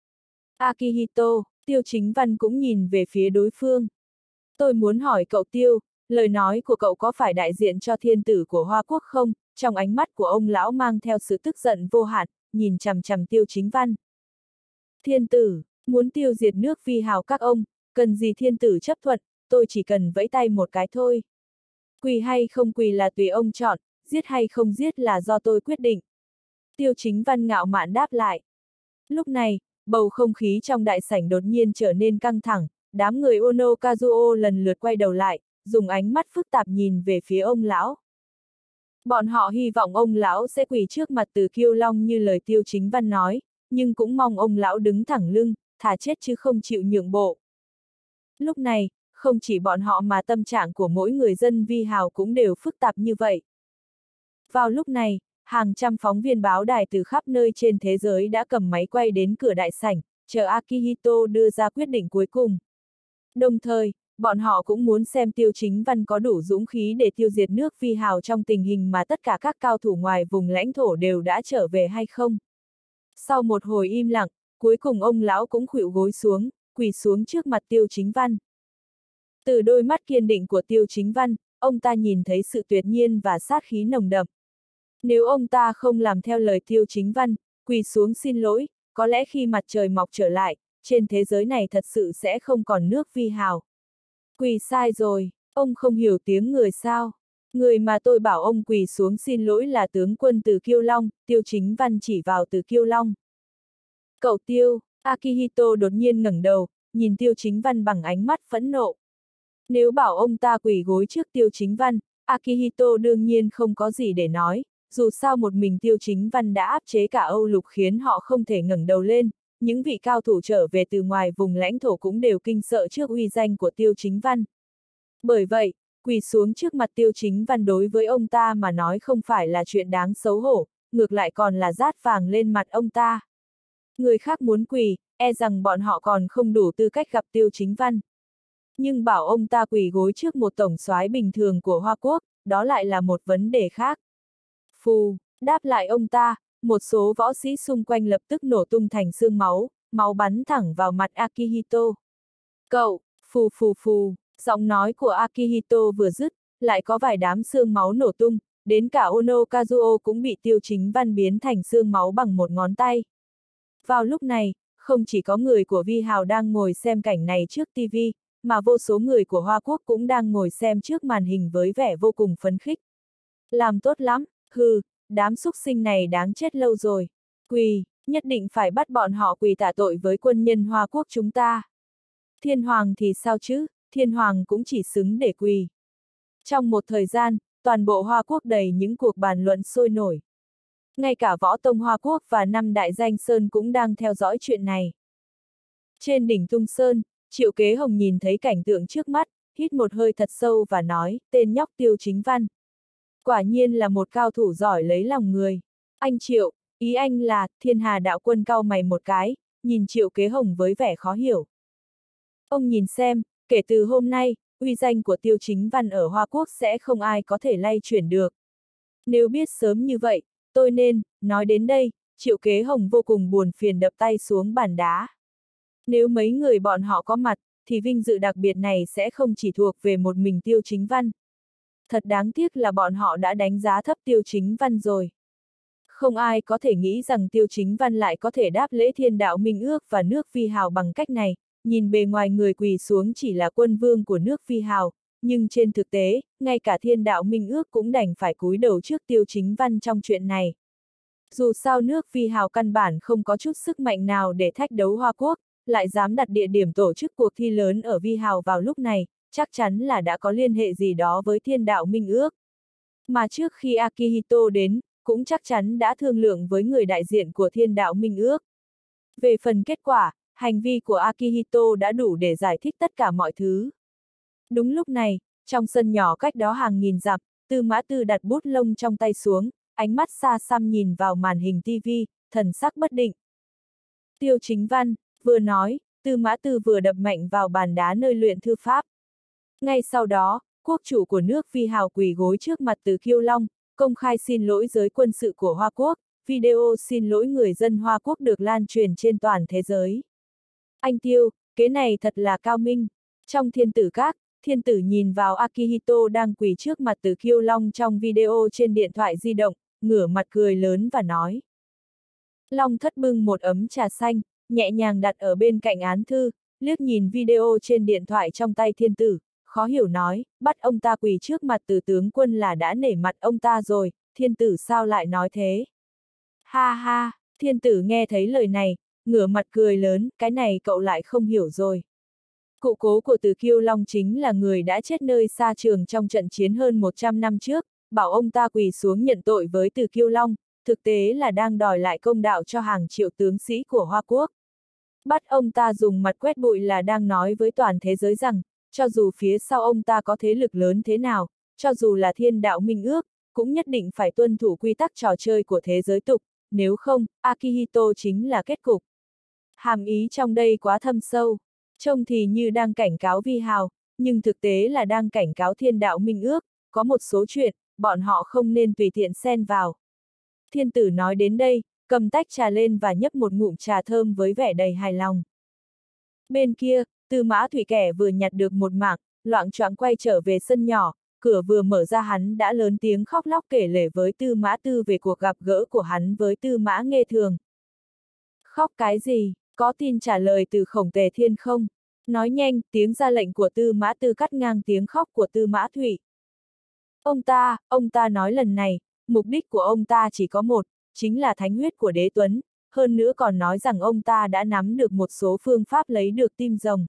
Akihito, Tiêu Chính Văn cũng nhìn về phía đối phương. Tôi muốn hỏi cậu Tiêu, lời nói của cậu có phải đại diện cho thiên tử của Hoa Quốc không? Trong ánh mắt của ông lão mang theo sự tức giận vô hạn, nhìn chằm chằm Tiêu Chính Văn. Thiên tử, muốn tiêu diệt nước Vi Hào các ông, cần gì thiên tử chấp thuận, tôi chỉ cần vẫy tay một cái thôi. Quỳ hay không quỳ là tùy ông chọn, giết hay không giết là do tôi quyết định. Tiêu Chính Văn ngạo mạn đáp lại. Lúc này, bầu không khí trong đại sảnh đột nhiên trở nên căng thẳng, đám người Ono Kazuo lần lượt quay đầu lại, dùng ánh mắt phức tạp nhìn về phía ông lão. Bọn họ hy vọng ông lão sẽ quỳ trước mặt Từ Kiêu Long như lời Tiêu Chính Văn nói, nhưng cũng mong ông lão đứng thẳng lưng, thà chết chứ không chịu nhượng bộ. Lúc này, không chỉ bọn họ mà tâm trạng của mỗi người dân Vi Hào cũng đều phức tạp như vậy. Vào lúc này, hàng trăm phóng viên báo đài từ khắp nơi trên thế giới đã cầm máy quay đến cửa đại sảnh, chờ Akihito đưa ra quyết định cuối cùng. Đồng thời, bọn họ cũng muốn xem Tiêu Chính Văn có đủ dũng khí để tiêu diệt nước Vi Hào trong tình hình mà tất cả các cao thủ ngoài vùng lãnh thổ đều đã trở về hay không. Sau một hồi im lặng, cuối cùng ông lão cũng khuỵu gối xuống, quỳ xuống trước mặt Tiêu Chính Văn. Từ đôi mắt kiên định của Tiêu Chính Văn, ông ta nhìn thấy sự tuyệt nhiên và sát khí nồng đậm. Nếu ông ta không làm theo lời Tiêu Chính Văn, quỳ xuống xin lỗi, có lẽ khi mặt trời mọc trở lại, trên thế giới này thật sự sẽ không còn nước Vi Hào. Quỳ sai rồi, ông không hiểu tiếng người sao? Người mà tôi bảo ông quỳ xuống xin lỗi là tướng quân Từ Kiêu Long, Tiêu Chính Văn chỉ vào Từ Kiêu Long. Cậu Tiêu, Akihito đột nhiên ngẩng đầu, nhìn Tiêu Chính Văn bằng ánh mắt phẫn nộ. Nếu bảo ông ta quỳ gối trước Tiêu Chính Văn, Akihito đương nhiên không có gì để nói, dù sao một mình Tiêu Chính Văn đã áp chế cả Âu Lục khiến họ không thể ngẩng đầu lên, những vị cao thủ trở về từ ngoài vùng lãnh thổ cũng đều kinh sợ trước uy danh của Tiêu Chính Văn. Bởi vậy, quỳ xuống trước mặt Tiêu Chính Văn đối với ông ta mà nói không phải là chuyện đáng xấu hổ, ngược lại còn là rát vàng lên mặt ông ta. Người khác muốn quỳ, e rằng bọn họ còn không đủ tư cách gặp Tiêu Chính Văn. Nhưng bảo ông ta quỳ gối trước một tổng soái bình thường của Hoa Quốc, đó lại là một vấn đề khác. Phù, đáp lại ông ta, một số võ sĩ xung quanh lập tức nổ tung thành xương máu, máu bắn thẳng vào mặt Akihito. Cậu, phù phù phù, giọng nói của Akihito vừa dứt, lại có vài đám xương máu nổ tung, đến cả Ono Kazuo cũng bị Tiêu Chính Văn biến thành xương máu bằng một ngón tay. Vào lúc này, không chỉ có người của Vi Hào đang ngồi xem cảnh này trước TV, mà vô số người của Hoa Quốc cũng đang ngồi xem trước màn hình với vẻ vô cùng phấn khích. Làm tốt lắm, hừ, đám súc sinh này đáng chết lâu rồi. Quỳ, nhất định phải bắt bọn họ quỳ tạ tội với quân nhân Hoa Quốc chúng ta. Thiên Hoàng thì sao chứ, Thiên Hoàng cũng chỉ xứng để quỳ. Trong một thời gian, toàn bộ Hoa Quốc đầy những cuộc bàn luận sôi nổi. Ngay cả Võ Tông Hoa Quốc và năm đại danh Sơn cũng đang theo dõi chuyện này. Trên đỉnh Tung Sơn, Triệu Kế Hồng nhìn thấy cảnh tượng trước mắt, hít một hơi thật sâu và nói, tên nhóc Tiêu Chính Văn. Quả nhiên là một cao thủ giỏi lấy lòng người. Anh Triệu, ý anh là, Thiên Hà đạo quân cau mày một cái, nhìn Triệu Kế Hồng với vẻ khó hiểu. Ông nhìn xem, kể từ hôm nay, uy danh của Tiêu Chính Văn ở Hoa Quốc sẽ không ai có thể lay chuyển được. Nếu biết sớm như vậy, tôi nên, nói đến đây, Triệu Kế Hồng vô cùng buồn phiền đập tay xuống bàn đá. Nếu mấy người bọn họ có mặt, thì vinh dự đặc biệt này sẽ không chỉ thuộc về một mình Tiêu Chính Văn. Thật đáng tiếc là bọn họ đã đánh giá thấp Tiêu Chính Văn rồi. Không ai có thể nghĩ rằng Tiêu Chính Văn lại có thể đáp lễ Thiên Đạo Minh Ước và nước Vi Hào bằng cách này, nhìn bề ngoài người quỳ xuống chỉ là quân vương của nước Vi Hào, nhưng trên thực tế, ngay cả Thiên Đạo Minh Ước cũng đành phải cúi đầu trước Tiêu Chính Văn trong chuyện này. Dù sao nước Vi Hào căn bản không có chút sức mạnh nào để thách đấu Hoa Quốc, lại dám đặt địa điểm tổ chức cuộc thi lớn ở Vi Hào vào lúc này, chắc chắn là đã có liên hệ gì đó với Thiên Đạo Minh Ước. Mà trước khi Akihito đến, cũng chắc chắn đã thương lượng với người đại diện của Thiên Đạo Minh Ước. Về phần kết quả, hành vi của Akihito đã đủ để giải thích tất cả mọi thứ. Đúng lúc này, trong sân nhỏ cách đó hàng nghìn dặm, Tư Mã Tư đặt bút lông trong tay xuống, ánh mắt xa xăm nhìn vào màn hình TV, thần sắc bất định. Tiêu Chính Văn, vừa nói, Tư Mã Tư vừa đập mạnh vào bàn đá nơi luyện thư pháp. Ngay sau đó, quốc chủ của nước Vi Hào quỳ gối trước mặt Từ Kiêu Long, công khai xin lỗi giới quân sự của Hoa Quốc, video xin lỗi người dân Hoa Quốc được lan truyền trên toàn thế giới. Anh Tiêu, kế này thật là cao minh. Trong Thiên Tử Các, Thiên Tử nhìn vào Akihito đang quỳ trước mặt Từ Kiêu Long trong video trên điện thoại di động, ngửa mặt cười lớn và nói. Long Thất bưng một ấm trà xanh, nhẹ nhàng đặt ở bên cạnh án thư, liếc nhìn video trên điện thoại trong tay Thiên Tử, khó hiểu nói, bắt ông ta quỳ trước mặt Từ tướng quân là đã nể mặt ông ta rồi, Thiên Tử sao lại nói thế? Ha ha, Thiên Tử nghe thấy lời này, ngửa mặt cười lớn, cái này cậu lại không hiểu rồi. Cụ cố của Từ Kiêu Long chính là người đã chết nơi xa trường trong trận chiến hơn 100 năm trước, bảo ông ta quỳ xuống nhận tội với Từ Kiêu Long, thực tế là đang đòi lại công đạo cho hàng triệu tướng sĩ của Hoa Quốc. Bắt ông ta dùng mặt quét bụi là đang nói với toàn thế giới rằng, cho dù phía sau ông ta có thế lực lớn thế nào, cho dù là Thiên Đạo Minh Ước, cũng nhất định phải tuân thủ quy tắc trò chơi của thế giới tục, nếu không, Akihito chính là kết cục. Hàm ý trong đây quá thâm sâu, trông thì như đang cảnh cáo Vi Hào, nhưng thực tế là đang cảnh cáo Thiên Đạo Minh Ước, có một số chuyện, bọn họ không nên tùy tiện xen vào. Thiên Tử nói đến đây, cầm tách trà lên và nhấp một ngụm trà thơm với vẻ đầy hài lòng. Bên kia, Tư Mã Thủy kẻ vừa nhặt được một mảng, loạng choạng quay trở về sân nhỏ, cửa vừa mở ra hắn đã lớn tiếng khóc lóc kể lể với Tư Mã Tư về cuộc gặp gỡ của hắn với Tư Mã Nghê Thường. Khóc cái gì, có tin trả lời từ Khổng Tề Thiên không? Nói nhanh, tiếng ra lệnh của Tư Mã Tư cắt ngang tiếng khóc của Tư Mã Thủy. Ông ta nói lần này, mục đích của ông ta chỉ có một, chính là thánh huyết của Đế Tuấn, hơn nữa còn nói rằng ông ta đã nắm được một số phương pháp lấy được tim rồng.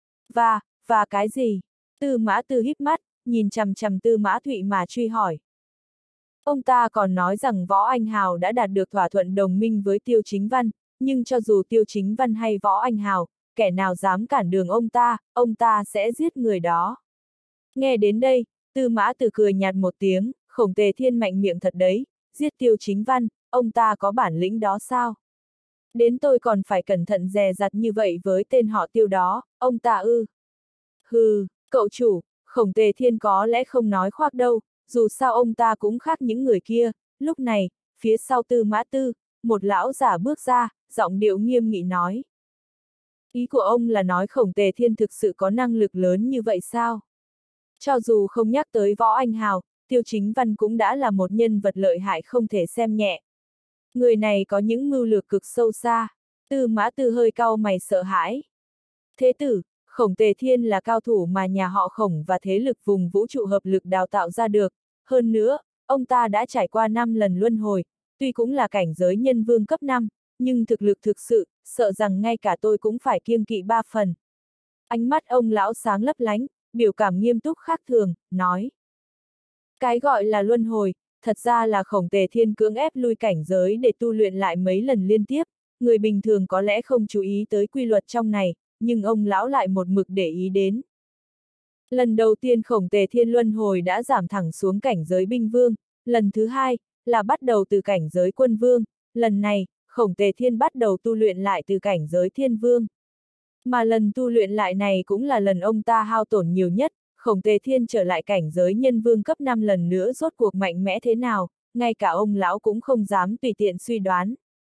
Và cái gì? Tư Mã Tư híp mắt, nhìn chằm chằm Tư Mã Thụy mà truy hỏi. Ông ta còn nói rằng Võ Anh Hào đã đạt được thỏa thuận đồng minh với Tiêu Chính Văn, nhưng cho dù Tiêu Chính Văn hay Võ Anh Hào, kẻ nào dám cản đường ông ta sẽ giết người đó. Nghe đến đây, Tư Mã Tư cười nhạt một tiếng, Khổng Tề Thiên mạnh miệng thật đấy, giết Tiêu Chính Văn, ông ta có bản lĩnh đó sao? Đến tôi còn phải cẩn thận dè dặt như vậy với tên họ Tiêu đó, ông ta ư? Hừ, cậu chủ, Khổng Tề Thiên có lẽ không nói khoác đâu, dù sao ông ta cũng khác những người kia. Lúc này, phía sau Tư Mã Tư, một lão giả bước ra, giọng điệu nghiêm nghị nói. Ý của ông là nói Khổng Tề Thiên thực sự có năng lực lớn như vậy sao? Cho dù không nhắc tới Võ Anh Hào, Tiêu Chính Văn cũng đã là một nhân vật lợi hại không thể xem nhẹ. Người này có những mưu lược cực sâu xa. Tư Mã Tư hơi cau mày sợ hãi. Thế tử, Khổng Tề Thiên là cao thủ mà nhà họ Khổng và thế lực vùng vũ trụ hợp lực đào tạo ra được. Hơn nữa, ông ta đã trải qua 5 lần luân hồi, tuy cũng là cảnh giới nhân vương cấp 5, nhưng thực lực thực sự, sợ rằng ngay cả tôi cũng phải kiêng kỵ 3 phần. Ánh mắt ông lão sáng lấp lánh, biểu cảm nghiêm túc khác thường, nói. Cái gọi là luân hồi, thật ra là Khổng Tề Thiên cưỡng ép lui cảnh giới để tu luyện lại mấy lần liên tiếp, người bình thường có lẽ không chú ý tới quy luật trong này, nhưng ông lão lại một mực để ý đến. Lần đầu tiên Khổng Tề Thiên luân hồi đã giảm thẳng xuống cảnh giới binh vương, lần thứ hai, là bắt đầu từ cảnh giới quân vương, lần này, Khổng Tề Thiên bắt đầu tu luyện lại từ cảnh giới thiên vương. Mà lần tu luyện lại này cũng là lần ông ta hao tổn nhiều nhất, Khổng Tề Thiên trở lại cảnh giới nhân vương cấp 5 lần nữa rốt cuộc mạnh mẽ thế nào, ngay cả ông lão cũng không dám tùy tiện suy đoán.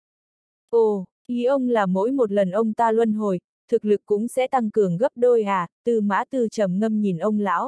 Ồ, ý ông là mỗi một lần ông ta luân hồi, thực lực cũng sẽ tăng cường gấp đôi à? Tư Mã Tư trầm ngâm nhìn ông lão.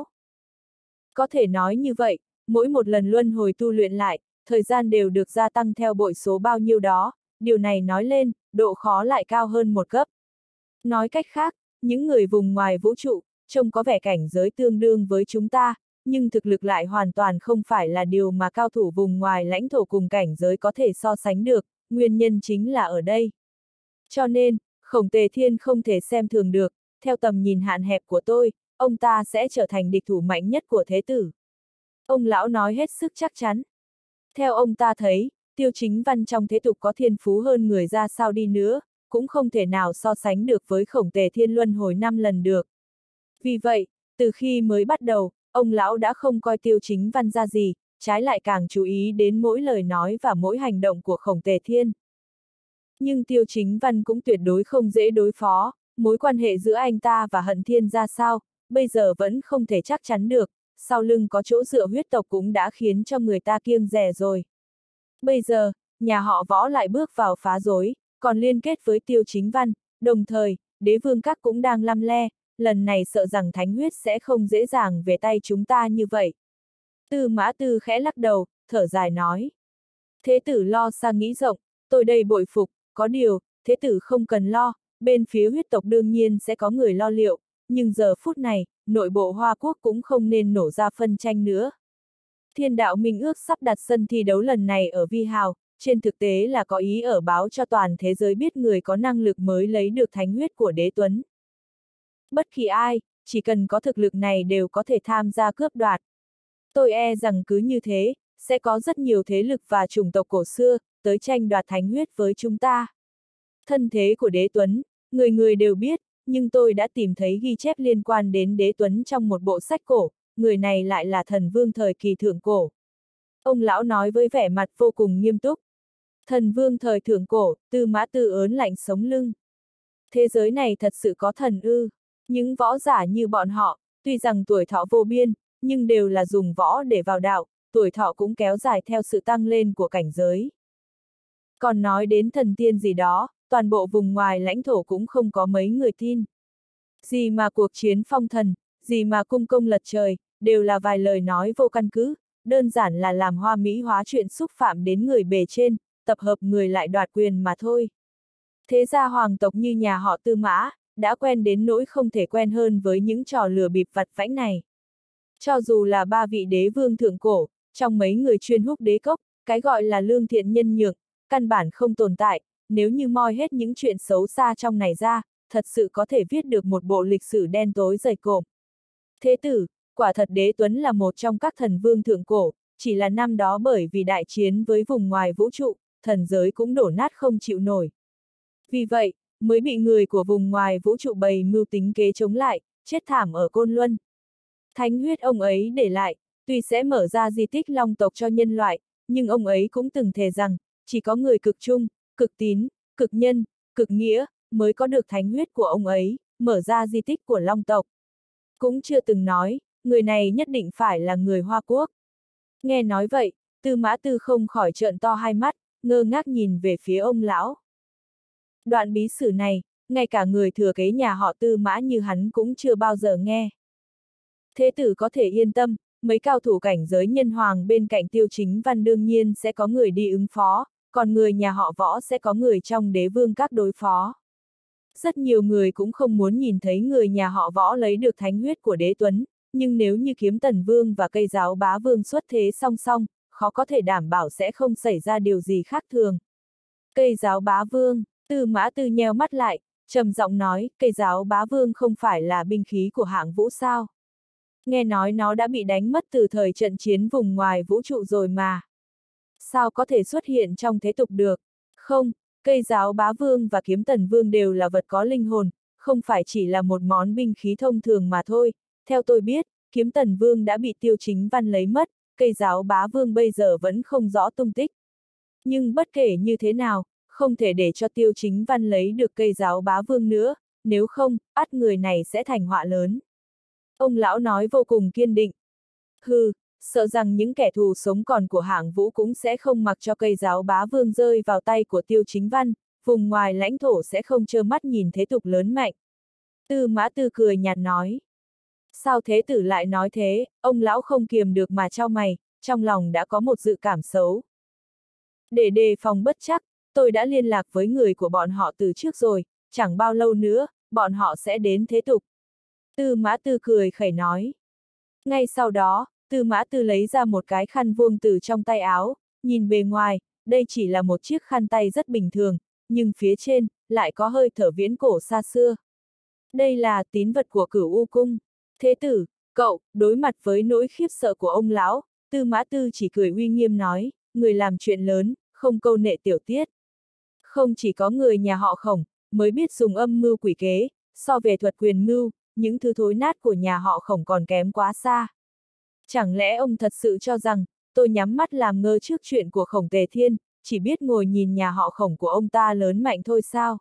Có thể nói như vậy, mỗi một lần luân hồi tu luyện lại, thời gian đều được gia tăng theo bội số bao nhiêu đó, điều này nói lên, độ khó lại cao hơn một cấp. Nói cách khác, những người vùng ngoài vũ trụ, trông có vẻ cảnh giới tương đương với chúng ta, nhưng thực lực lại hoàn toàn không phải là điều mà cao thủ vùng ngoài lãnh thổ cùng cảnh giới có thể so sánh được, nguyên nhân chính là ở đây. Cho nên, Khổng Tề Thiên không thể xem thường được, theo tầm nhìn hạn hẹp của tôi, ông ta sẽ trở thành địch thủ mạnh nhất của thế tử. Ông lão nói hết sức chắc chắn. Theo ông ta thấy, Tiêu Chính Văn trong thế tục có thiên phú hơn người ra sao đi nữa, cũng không thể nào so sánh được với Khổng Tề Thiên luân hồi 5 lần được. Vì vậy, từ khi mới bắt đầu, ông lão đã không coi Tiêu Chính Văn ra gì, trái lại càng chú ý đến mỗi lời nói và mỗi hành động của Khổng Tề Thiên. Nhưng Tiêu Chính Văn cũng tuyệt đối không dễ đối phó, mối quan hệ giữa anh ta và Hận Thiên ra sao, bây giờ vẫn không thể chắc chắn được, sau lưng có chỗ dựa huyết tộc cũng đã khiến cho người ta kiêng dè rồi. Bây giờ, nhà họ Võ lại bước vào phá rối, còn liên kết với Tiêu Chính Văn, đồng thời, Đế Vương Các cũng đang lăm le, lần này sợ rằng thánh huyết sẽ không dễ dàng về tay chúng ta như vậy. Tư Mã Tư khẽ lắc đầu, thở dài nói. Thế tử lo xa nghĩ rộng, tôi đây bội phục, có điều, thế tử không cần lo, bên phía huyết tộc đương nhiên sẽ có người lo liệu, nhưng giờ phút này, nội bộ Hoa Quốc cũng không nên nổ ra phân tranh nữa. Thiên đạo Minh Ước sắp đặt sân thi đấu lần này ở Vi Hào, trên thực tế là có ý ở báo cho toàn thế giới biết người có năng lực mới lấy được thánh huyết của Đế Tuấn. Bất kỳ ai, chỉ cần có thực lực này đều có thể tham gia cướp đoạt. Tôi e rằng cứ như thế, sẽ có rất nhiều thế lực và chủng tộc cổ xưa, tới tranh đoạt thánh huyết với chúng ta. Thân thế của Đế Tuấn, người người đều biết, nhưng tôi đã tìm thấy ghi chép liên quan đến Đế Tuấn trong một bộ sách cổ, người này lại là thần vương thời kỳ thượng cổ. Ông lão nói với vẻ mặt vô cùng nghiêm túc. Thần vương thời thượng cổ, Tư Mã Tư ớn lạnh sống lưng. Thế giới này thật sự có thần ư? Những võ giả như bọn họ, tuy rằng tuổi thọ vô biên, nhưng đều là dùng võ để vào đạo, tuổi thọ cũng kéo dài theo sự tăng lên của cảnh giới. Còn nói đến thần tiên gì đó, toàn bộ vùng ngoài lãnh thổ cũng không có mấy người tin. Gì mà cuộc chiến phong thần, gì mà cung công lật trời, đều là vài lời nói vô căn cứ, đơn giản là làm hoa mỹ hóa chuyện xúc phạm đến người bề trên, tập hợp người lại đoạt quyền mà thôi. Thế ra hoàng tộc như nhà họ Tư Mã, đã quen đến nỗi không thể quen hơn với những trò lừa bịp vặt vãnh này. Cho dù là 3 vị đế vương thượng cổ, trong mấy người chuyên húc đế cốc, cái gọi là lương thiện nhân nhượng, căn bản không tồn tại, nếu như moi hết những chuyện xấu xa trong này ra, thật sự có thể viết được một bộ lịch sử đen tối dày cộm. Thế tử, quả thật Đế Tuấn là một trong các thần vương thượng cổ, chỉ là năm đó bởi vì đại chiến với vùng ngoài vũ trụ, thần giới cũng đổ nát không chịu nổi. Vì vậy, mới bị người của vùng ngoài vũ trụ bày mưu tính kế chống lại, chết thảm ở Côn Luân. Thánh huyết ông ấy để lại, tuy sẽ mở ra di tích long tộc cho nhân loại, nhưng ông ấy cũng từng thề rằng, chỉ có người cực trung, cực tín, cực nhân, cực nghĩa, mới có được thánh huyết của ông ấy, mở ra di tích của long tộc. Cũng chưa từng nói, người này nhất định phải là người Hoa Quốc. Nghe nói vậy, Tư Mã Tư không khỏi trợn to hai mắt, ngơ ngác nhìn về phía ông lão. Đoạn bí sử này, ngay cả người thừa kế nhà họ Tư Mã như hắn cũng chưa bao giờ nghe. Thế tử có thể yên tâm, mấy cao thủ cảnh giới nhân hoàng bên cạnh Tiêu Chính Văn đương nhiên sẽ có người đi ứng phó, còn người nhà họ Võ sẽ có người trong đế vương các đối phó. Rất nhiều người cũng không muốn nhìn thấy người nhà họ Võ lấy được thánh huyết của đế tuấn, nhưng nếu như Kiếm Tần Vương và Cây Giáo Bá Vương xuất thế song song, khó có thể đảm bảo sẽ không xảy ra điều gì khác thường. Cây Giáo Bá Vương, Tư Mã Tư nheo mắt lại, trầm giọng nói, Cây Giáo Bá Vương không phải là binh khí của hạng vũ sao? Nghe nói nó đã bị đánh mất từ thời trận chiến vùng ngoài vũ trụ rồi mà. Sao có thể xuất hiện trong thế tục được? Không, Cây Giáo Bá Vương và Kiếm Tần Vương đều là vật có linh hồn, không phải chỉ là một món binh khí thông thường mà thôi. Theo tôi biết, Kiếm Tần Vương đã bị Tiêu Chính Văn lấy mất, Cây Giáo Bá Vương bây giờ vẫn không rõ tung tích. Nhưng bất kể như thế nào, không thể để cho Tiêu Chính Văn lấy được Cây Giáo Bá Vương nữa, nếu không, ắt người này sẽ thành họa lớn. Ông lão nói vô cùng kiên định. Hừ, sợ rằng những kẻ thù sống còn của hạng vũ cũng sẽ không mặc cho Cây Giáo Bá Vương rơi vào tay của Tiêu Chính Văn, vùng ngoài lãnh thổ sẽ không trơ mắt nhìn thế tục lớn mạnh. Tư Mã Tư cười nhạt nói. Sao thế tử lại nói thế, ông lão không kiềm được mà chau mày, trong lòng đã có một dự cảm xấu. Để đề phòng bất chắc, tôi đã liên lạc với người của bọn họ từ trước rồi, chẳng bao lâu nữa, bọn họ sẽ đến thế tục. Tư Mã Tư cười khẩy nói. Ngay sau đó, Tư Mã Tư lấy ra một cái khăn vuông từ trong tay áo, nhìn bề ngoài, đây chỉ là một chiếc khăn tay rất bình thường, nhưng phía trên, lại có hơi thở viễn cổ xa xưa. Đây là tín vật của Cửu U Cung. Thế tử, cậu, đối mặt với nỗi khiếp sợ của ông lão, Tư Mã Tư chỉ cười uy nghiêm nói, người làm chuyện lớn, không câu nệ tiểu tiết. Không chỉ có người nhà họ Khổng, mới biết dùng âm mưu quỷ kế, so về thuật quyền mưu, những thứ thối nát của nhà họ Khổng còn kém quá xa. Chẳng lẽ ông thật sự cho rằng, tôi nhắm mắt làm ngơ trước chuyện của Khổng Tề Thiên, chỉ biết ngồi nhìn nhà họ Khổng của ông ta lớn mạnh thôi sao?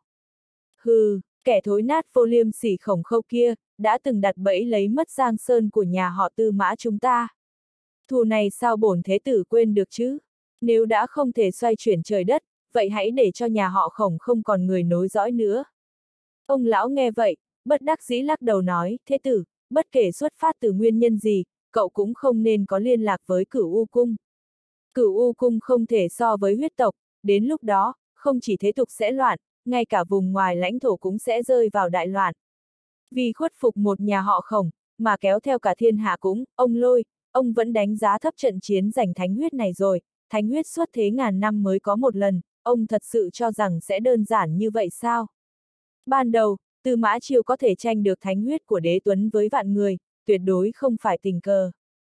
Hừ, kẻ thối nát vô liêm sỉ Khổng Khâu kia, đã từng đặt bẫy lấy mất Giang Sơn của nhà họ Tư Mã chúng ta. Thù này sao bổn thế tử quên được chứ? Nếu đã không thể xoay chuyển trời đất, vậy hãy để cho nhà họ Khổng không còn người nối dõi nữa. Ông lão nghe vậy, bất đắc dĩ lắc đầu nói, thế tử, bất kể xuất phát từ nguyên nhân gì, cậu cũng không nên có liên lạc với Cửu U Cung. Cửu U Cung không thể so với huyết tộc, đến lúc đó, không chỉ thế tục sẽ loạn, ngay cả vùng ngoài lãnh thổ cũng sẽ rơi vào đại loạn. Vì khuất phục một nhà họ Khổng, mà kéo theo cả thiên hạ cũng, ông Lôi, ông vẫn đánh giá thấp trận chiến giành thánh huyết này rồi, thánh huyết xuất thế ngàn năm mới có một lần, ông thật sự cho rằng sẽ đơn giản như vậy sao? Ban đầu, Tư Mã Chiêu có thể tranh được thánh huyết của đế tuấn với vạn người, tuyệt đối không phải tình cờ.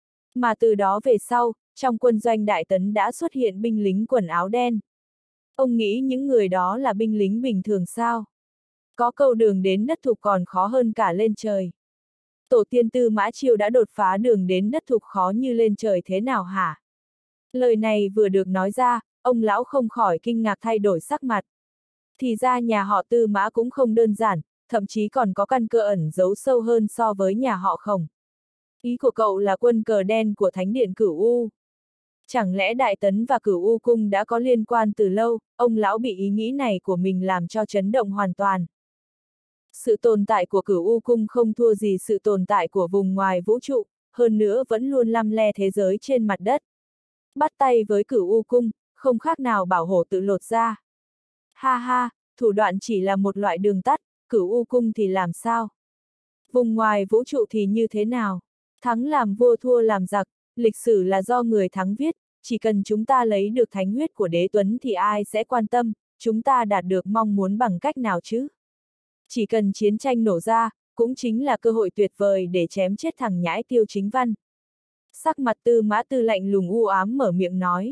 Mà từ đó về sau, trong quân doanh Đại Tấn đã xuất hiện binh lính quần áo đen. Ông nghĩ những người đó là binh lính bình thường sao? Có câu đường đến đất thục còn khó hơn cả lên trời. Tổ tiên Tư Mã Chiêu đã đột phá đường đến đất thục khó như lên trời thế nào hả? Lời này vừa được nói ra, ông lão không khỏi kinh ngạc thay đổi sắc mặt. Thì ra nhà họ Tư Mã cũng không đơn giản, thậm chí còn có căn cơ ẩn giấu sâu hơn so với nhà họ Khổng. Ý của cậu là quân cờ đen của Thánh điện Cửu U. Chẳng lẽ Đại Tấn và Cửu U Cung đã có liên quan từ lâu, ông lão bị ý nghĩ này của mình làm cho chấn động hoàn toàn. Sự tồn tại của Cửu U Cung không thua gì sự tồn tại của vùng ngoài vũ trụ, hơn nữa vẫn luôn lăm le thế giới trên mặt đất. Bắt tay với Cửu U Cung, không khác nào bảo hổ tự lột da. Ha ha, thủ đoạn chỉ là một loại đường tắt, Cửu U Cung thì làm sao? Vùng ngoài vũ trụ thì như thế nào? Thắng làm vua thua làm giặc, lịch sử là do người thắng viết, chỉ cần chúng ta lấy được thánh huyết của đế tuấn thì ai sẽ quan tâm, chúng ta đạt được mong muốn bằng cách nào chứ? Chỉ cần chiến tranh nổ ra, cũng chính là cơ hội tuyệt vời để chém chết thằng nhãi Tiêu Chính Văn. Sắc mặt Tư Mã Tư lạnh lùng u ám mở miệng nói.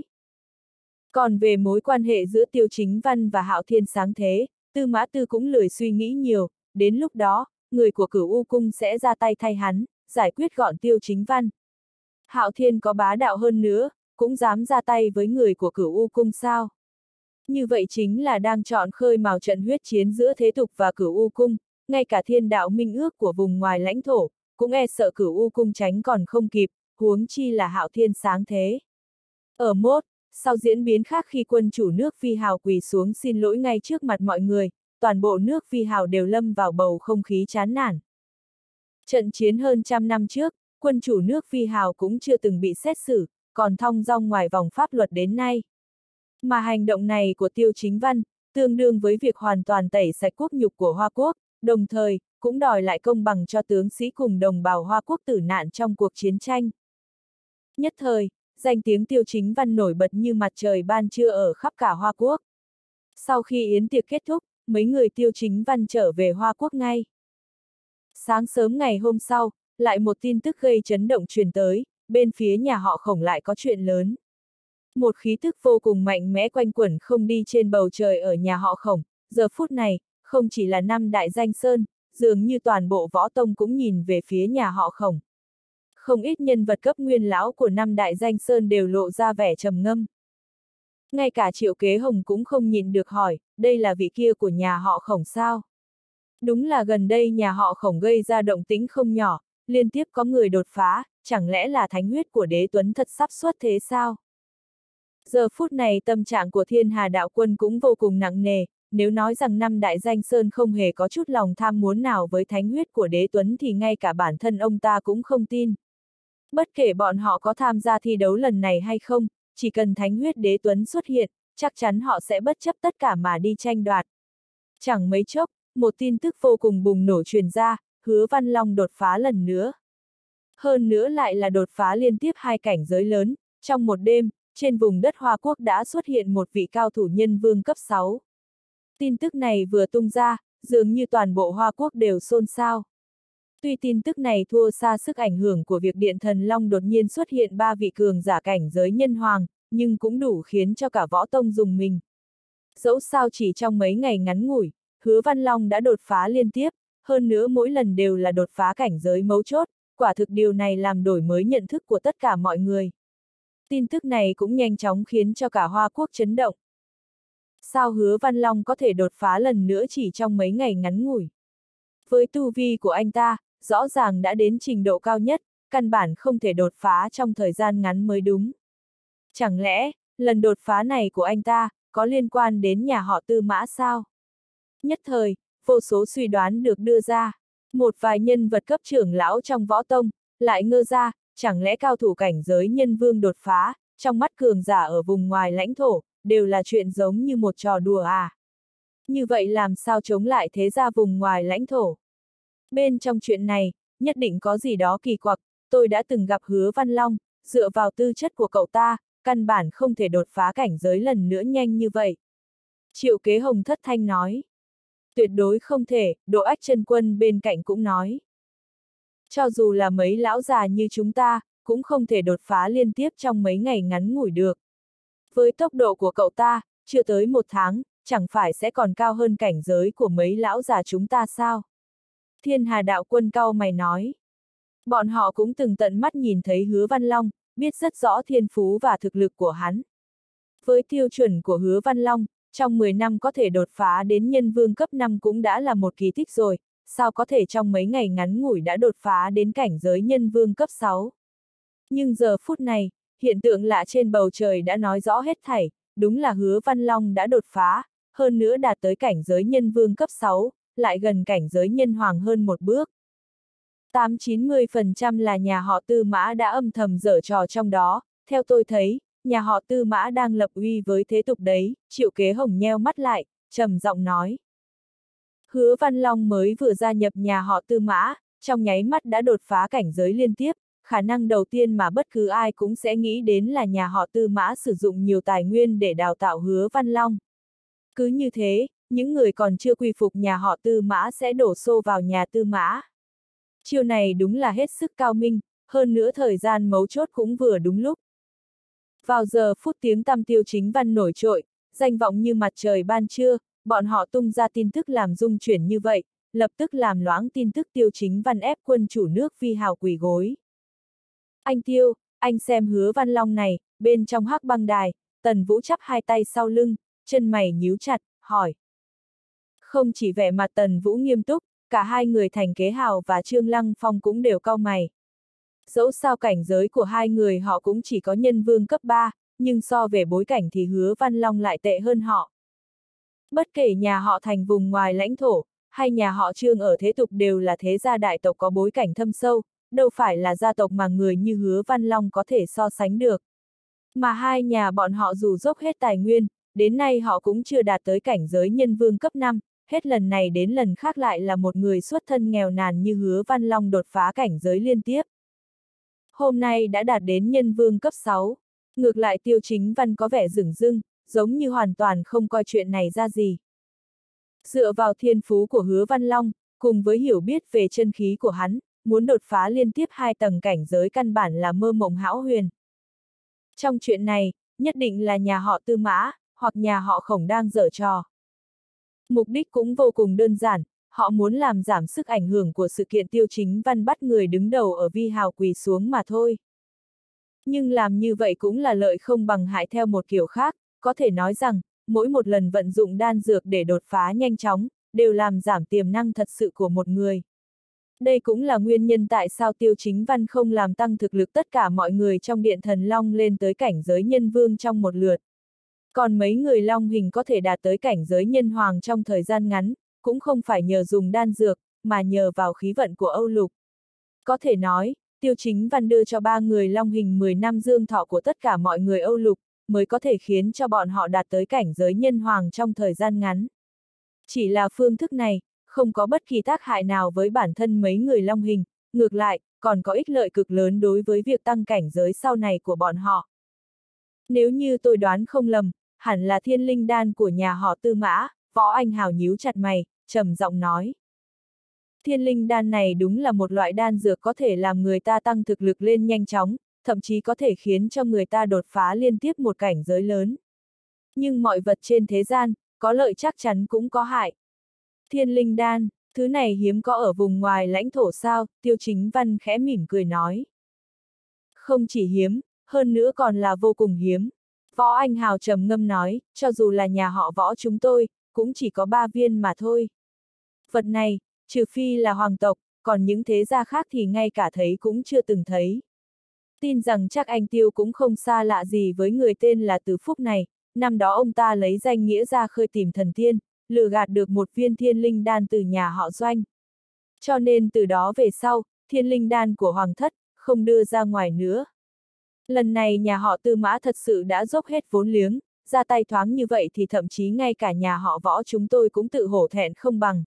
Còn về mối quan hệ giữa Tiêu Chính Văn và Hạo Thiên sáng thế, Tư Mã Tư cũng lười suy nghĩ nhiều, đến lúc đó, người của Cửu U Cung sẽ ra tay thay hắn, giải quyết gọn Tiêu Chính Văn. Hạo Thiên có bá đạo hơn nữa, cũng dám ra tay với người của Cửu U Cung sao? Như vậy chính là đang chọn khơi mào trận huyết chiến giữa thế tục và Cửu U Cung, ngay cả thiên đạo minh ước của vùng ngoài lãnh thổ, cũng e sợ Cửu U Cung tránh còn không kịp, huống chi là Hạo Thiên sáng thế. Ở mốt, sau diễn biến khác khi quân chủ nước Vi Hào quỳ xuống xin lỗi ngay trước mặt mọi người, toàn bộ nước Vi Hào đều lâm vào bầu không khí chán nản. Trận chiến hơn trăm năm trước, quân chủ nước Vi Hào cũng chưa từng bị xét xử, còn thong dong ngoài vòng pháp luật đến nay. Mà hành động này của Tiêu Chính Văn, tương đương với việc hoàn toàn tẩy sạch quốc nhục của Hoa Quốc, đồng thời, cũng đòi lại công bằng cho tướng sĩ cùng đồng bào Hoa Quốc tử nạn trong cuộc chiến tranh. Nhất thời, danh tiếng Tiêu Chính Văn nổi bật như mặt trời ban trưa ở khắp cả Hoa Quốc. Sau khi yến tiệc kết thúc, mấy người Tiêu Chính Văn trở về Hoa Quốc ngay. Sáng sớm ngày hôm sau, lại một tin tức gây chấn động truyền tới, bên phía nhà họ Khổng lại có chuyện lớn. Một khí tức vô cùng mạnh mẽ quanh quẩn không đi trên bầu trời ở nhà họ Khổng, giờ phút này, không chỉ là năm đại danh sơn, dường như toàn bộ võ tông cũng nhìn về phía nhà họ Khổng. Không ít nhân vật cấp nguyên lão của năm đại danh sơn đều lộ ra vẻ trầm ngâm. Ngay cả Triệu Kế Hồng cũng không nhịn được hỏi, đây là vị kia của nhà họ Khổng sao? Đúng là gần đây nhà họ Khổng gây ra động tĩnh không nhỏ, liên tiếp có người đột phá, chẳng lẽ là thánh huyết của Đế Tuấn thật sắp xuất thế sao? Giờ phút này tâm trạng của Thiên Hà Đạo Quân cũng vô cùng nặng nề, nếu nói rằng năm đại danh sơn không hề có chút lòng tham muốn nào với thánh huyết của Đế Tuấn thì ngay cả bản thân ông ta cũng không tin. Bất kể bọn họ có tham gia thi đấu lần này hay không, chỉ cần thánh huyết Đế Tuấn xuất hiện, chắc chắn họ sẽ bất chấp tất cả mà đi tranh đoạt. Chẳng mấy chốc, một tin tức vô cùng bùng nổ truyền ra, Hứa Văn Long đột phá lần nữa. Hơn nữa lại là đột phá liên tiếp 2 cảnh giới lớn, trong một đêm, trên vùng đất Hoa Quốc đã xuất hiện một vị cao thủ nhân vương cấp 6. Tin tức này vừa tung ra, dường như toàn bộ Hoa Quốc đều xôn xao. Tuy tin tức này thua xa sức ảnh hưởng của việc Điện Thần Long đột nhiên xuất hiện 3 vị cường giả cảnh giới nhân hoàng, nhưng cũng đủ khiến cho cả võ tông rùng mình. Dẫu sao chỉ trong mấy ngày ngắn ngủi, Hứa Văn Long đã đột phá liên tiếp, hơn nữa mỗi lần đều là đột phá cảnh giới mấu chốt, quả thực điều này làm đổi mới nhận thức của tất cả mọi người. Tin tức này cũng nhanh chóng khiến cho cả Hoa Quốc chấn động. Sao Hứa Văn Long có thể đột phá lần nữa chỉ trong mấy ngày ngắn ngủi? Với tu vi của anh ta, rõ ràng đã đến trình độ cao nhất, căn bản không thể đột phá trong thời gian ngắn mới đúng. Chẳng lẽ, lần đột phá này của anh ta, có liên quan đến nhà họ Tư Mã sao? Nhất thời, vô số suy đoán được đưa ra. Một vài nhân vật cấp trưởng lão trong võ tông, lại ngơ ra, chẳng lẽ cao thủ cảnh giới nhân vương đột phá, trong mắt cường giả ở vùng ngoài lãnh thổ, đều là chuyện giống như một trò đùa à? Như vậy làm sao chống lại thế gia vùng ngoài lãnh thổ? Bên trong chuyện này, nhất định có gì đó kỳ quặc, tôi đã từng gặp Hứa Văn Long, dựa vào tư chất của cậu ta, căn bản không thể đột phá cảnh giới lần nữa nhanh như vậy. Triệu Kế Hồng thất thanh nói. Tuyệt đối không thể, Đỗ Ách Chân Quân bên cạnh cũng nói. Cho dù là mấy lão già như chúng ta, cũng không thể đột phá liên tiếp trong mấy ngày ngắn ngủi được. Với tốc độ của cậu ta, chưa tới 1 tháng, chẳng phải sẽ còn cao hơn cảnh giới của mấy lão già chúng ta sao? Thiên Hà Đạo Quân cau mày nói. Bọn họ cũng từng tận mắt nhìn thấy Hứa Văn Long, biết rất rõ thiên phú và thực lực của hắn. Với tiêu chuẩn của Hứa Văn Long, trong 10 năm có thể đột phá đến nhân vương cấp 5 cũng đã là một kỳ tích rồi, sao có thể trong mấy ngày ngắn ngủi đã đột phá đến cảnh giới nhân vương cấp 6. Nhưng giờ phút này, hiện tượng lạ trên bầu trời đã nói rõ hết thảy, đúng là Hứa Văn Long đã đột phá, hơn nữa đạt tới cảnh giới nhân vương cấp 6, lại gần cảnh giới nhân hoàng hơn một bước. 80-90% là nhà họ Tư Mã đã âm thầm giở trò trong đó, theo tôi thấy, nhà họ Tư Mã đang lập uy với thế tục đấy, Triệu Kế Hồng nheo mắt lại, trầm giọng nói. Hứa Văn Long mới vừa gia nhập nhà họ Tư Mã, trong nháy mắt đã đột phá cảnh giới liên tiếp, khả năng đầu tiên mà bất cứ ai cũng sẽ nghĩ đến là nhà họ Tư Mã sử dụng nhiều tài nguyên để đào tạo Hứa Văn Long. Cứ như thế, những người còn chưa quy phục nhà họ Tư Mã sẽ đổ xô vào nhà Tư Mã. Chiêu này đúng là hết sức cao minh, hơn nữa thời gian mấu chốt cũng vừa đúng lúc. Vào giờ phút tiếng tăm Tiêu Chính Văn nổi trội, danh vọng như mặt trời ban trưa, bọn họ tung ra tin tức làm rung chuyển như vậy, lập tức làm loãng tin tức Tiêu Chính Văn ép quân chủ nước Vi Hào quỳ gối. Anh Tiêu, anh xem Hứa Văn Long này, bên trong hắc băng đài, Tần Vũ chắp hai tay sau lưng, chân mày nhíu chặt, hỏi. Không chỉ vẻ mặt Tần Vũ nghiêm túc, cả hai người Thành Kế Hào và Trương Lăng Phong cũng đều cau mày. Dẫu sao cảnh giới của hai người họ cũng chỉ có nhân vương cấp 3, nhưng so về bối cảnh thì Hứa Văn Long lại tệ hơn họ. Bất kể nhà họ Thành vùng ngoài lãnh thổ, hay nhà họ Trương ở thế tục đều là thế gia đại tộc có bối cảnh thâm sâu, đâu phải là gia tộc mà người như Hứa Văn Long có thể so sánh được. Mà hai nhà bọn họ dù dốc hết tài nguyên, đến nay họ cũng chưa đạt tới cảnh giới nhân vương cấp 5, hết lần này đến lần khác lại là một người xuất thân nghèo nàn như Hứa Văn Long đột phá cảnh giới liên tiếp. Hôm nay đã đạt đến nhân vương cấp 6, ngược lại Tiêu Chính Văn có vẻ dửng dưng, giống như hoàn toàn không coi chuyện này ra gì. Dựa vào thiên phú của Hứa Văn Long, cùng với hiểu biết về chân khí của hắn, muốn đột phá liên tiếp 2 tầng cảnh giới căn bản là mơ mộng hão huyền. Trong chuyện này, nhất định là nhà họ Tư Mã, hoặc nhà họ Khổng đang giở trò. Mục đích cũng vô cùng đơn giản, họ muốn làm giảm sức ảnh hưởng của sự kiện Tiêu Chính Văn bắt người đứng đầu ở Vi Hào quỳ xuống mà thôi. Nhưng làm như vậy cũng là lợi không bằng hại theo một kiểu khác, có thể nói rằng, mỗi một lần vận dụng đan dược để đột phá nhanh chóng, đều làm giảm tiềm năng thật sự của một người. Đây cũng là nguyên nhân tại sao Tiêu Chính Văn không làm tăng thực lực tất cả mọi người trong Điện Thần Long lên tới cảnh giới nhân vương trong một lượt. Còn mấy người Long hình có thể đạt tới cảnh giới nhân hoàng trong thời gian ngắn, cũng không phải nhờ dùng đan dược, mà nhờ vào khí vận của Âu Lục. Có thể nói, Tiêu Chính Văn đưa cho 3 người Long hình 10 năm dương thọ của tất cả mọi người Âu Lục, mới có thể khiến cho bọn họ đạt tới cảnh giới nhân hoàng trong thời gian ngắn. Chỉ là phương thức này, không có bất kỳ tác hại nào với bản thân mấy người Long hình, ngược lại, còn có ích lợi cực lớn đối với việc tăng cảnh giới sau này của bọn họ. Nếu như tôi đoán không lầm, hẳn là thiên linh đan của nhà họ Tư Mã, Võ Anh Hào nhíu chặt mày, trầm giọng nói. Thiên linh đan này đúng là một loại đan dược có thể làm người ta tăng thực lực lên nhanh chóng, thậm chí có thể khiến cho người ta đột phá liên tiếp một cảnh giới lớn. Nhưng mọi vật trên thế gian, có lợi chắc chắn cũng có hại. Thiên linh đan, thứ này hiếm có ở vùng ngoài lãnh thổ sao, Tiêu Chính Văn khẽ mỉm cười nói. Không chỉ hiếm, hơn nữa còn là vô cùng hiếm. Võ Anh Hào trầm ngâm nói, cho dù là nhà họ Võ chúng tôi, cũng chỉ có 3 viên mà thôi. Vật này, trừ phi là hoàng tộc, còn những thế gia khác thì ngay cả thấy cũng chưa từng thấy. Tin rằng chắc anh Tiêu cũng không xa lạ gì với người tên là Từ Phúc này, năm đó ông ta lấy danh nghĩa ra khơi tìm thần tiên, lừa gạt được một viên thiên linh đan từ nhà họ Doanh. Cho nên từ đó về sau, thiên linh đan của hoàng thất, không đưa ra ngoài nữa. Lần này nhà họ Tư Mã thật sự đã dốc hết vốn liếng, ra tay thoáng như vậy thì thậm chí ngay cả nhà họ Võ chúng tôi cũng tự hổ thẹn không bằng.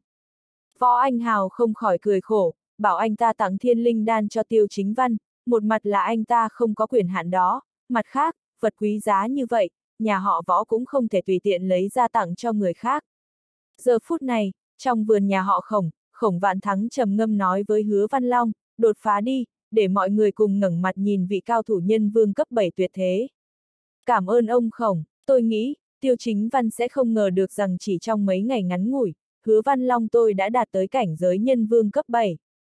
Võ Anh Hào không khỏi cười khổ, bảo anh ta tặng thiên linh đan cho Tiêu Chính Văn, một mặt là anh ta không có quyền hạn đó, mặt khác, vật quý giá như vậy, nhà họ Võ cũng không thể tùy tiện lấy ra tặng cho người khác. Giờ phút này, trong vườn nhà họ Khổng, Khổng Vạn Thắng trầm ngâm nói với Hứa Văn Long, đột phá đi, để mọi người cùng ngẩng mặt nhìn vị cao thủ nhân vương cấp 7 tuyệt thế. Cảm ơn ông Khổng, tôi nghĩ, Tiêu Chính Văn sẽ không ngờ được rằng chỉ trong mấy ngày ngắn ngủi, Hứa Văn Long tôi đã đạt tới cảnh giới nhân vương cấp 7.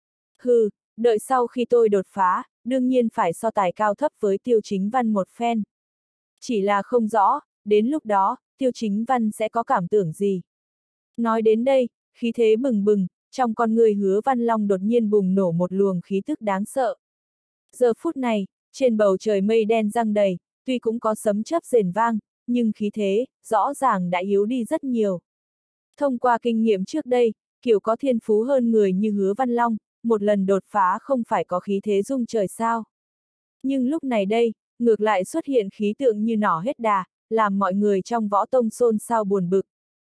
Hừ, đợi sau khi tôi đột phá, đương nhiên phải so tài cao thấp với Tiêu Chính Văn một phen. Chỉ là không rõ, đến lúc đó, Tiêu Chính Văn sẽ có cảm tưởng gì. Nói đến đây, khí thế bừng bừng, trong con người Hứa Văn Long đột nhiên bùng nổ một luồng khí tức đáng sợ. Giờ phút này, trên bầu trời mây đen giăng đầy, tuy cũng có sấm chớp rền vang, nhưng khí thế, rõ ràng đã yếu đi rất nhiều. Thông qua kinh nghiệm trước đây, kiểu có thiên phú hơn người như Hứa Văn Long, một lần đột phá không phải có khí thế rung trời sao. Nhưng lúc này đây, ngược lại xuất hiện khí tượng như nỏ hết đà, làm mọi người trong võ tông xôn xao buồn bực.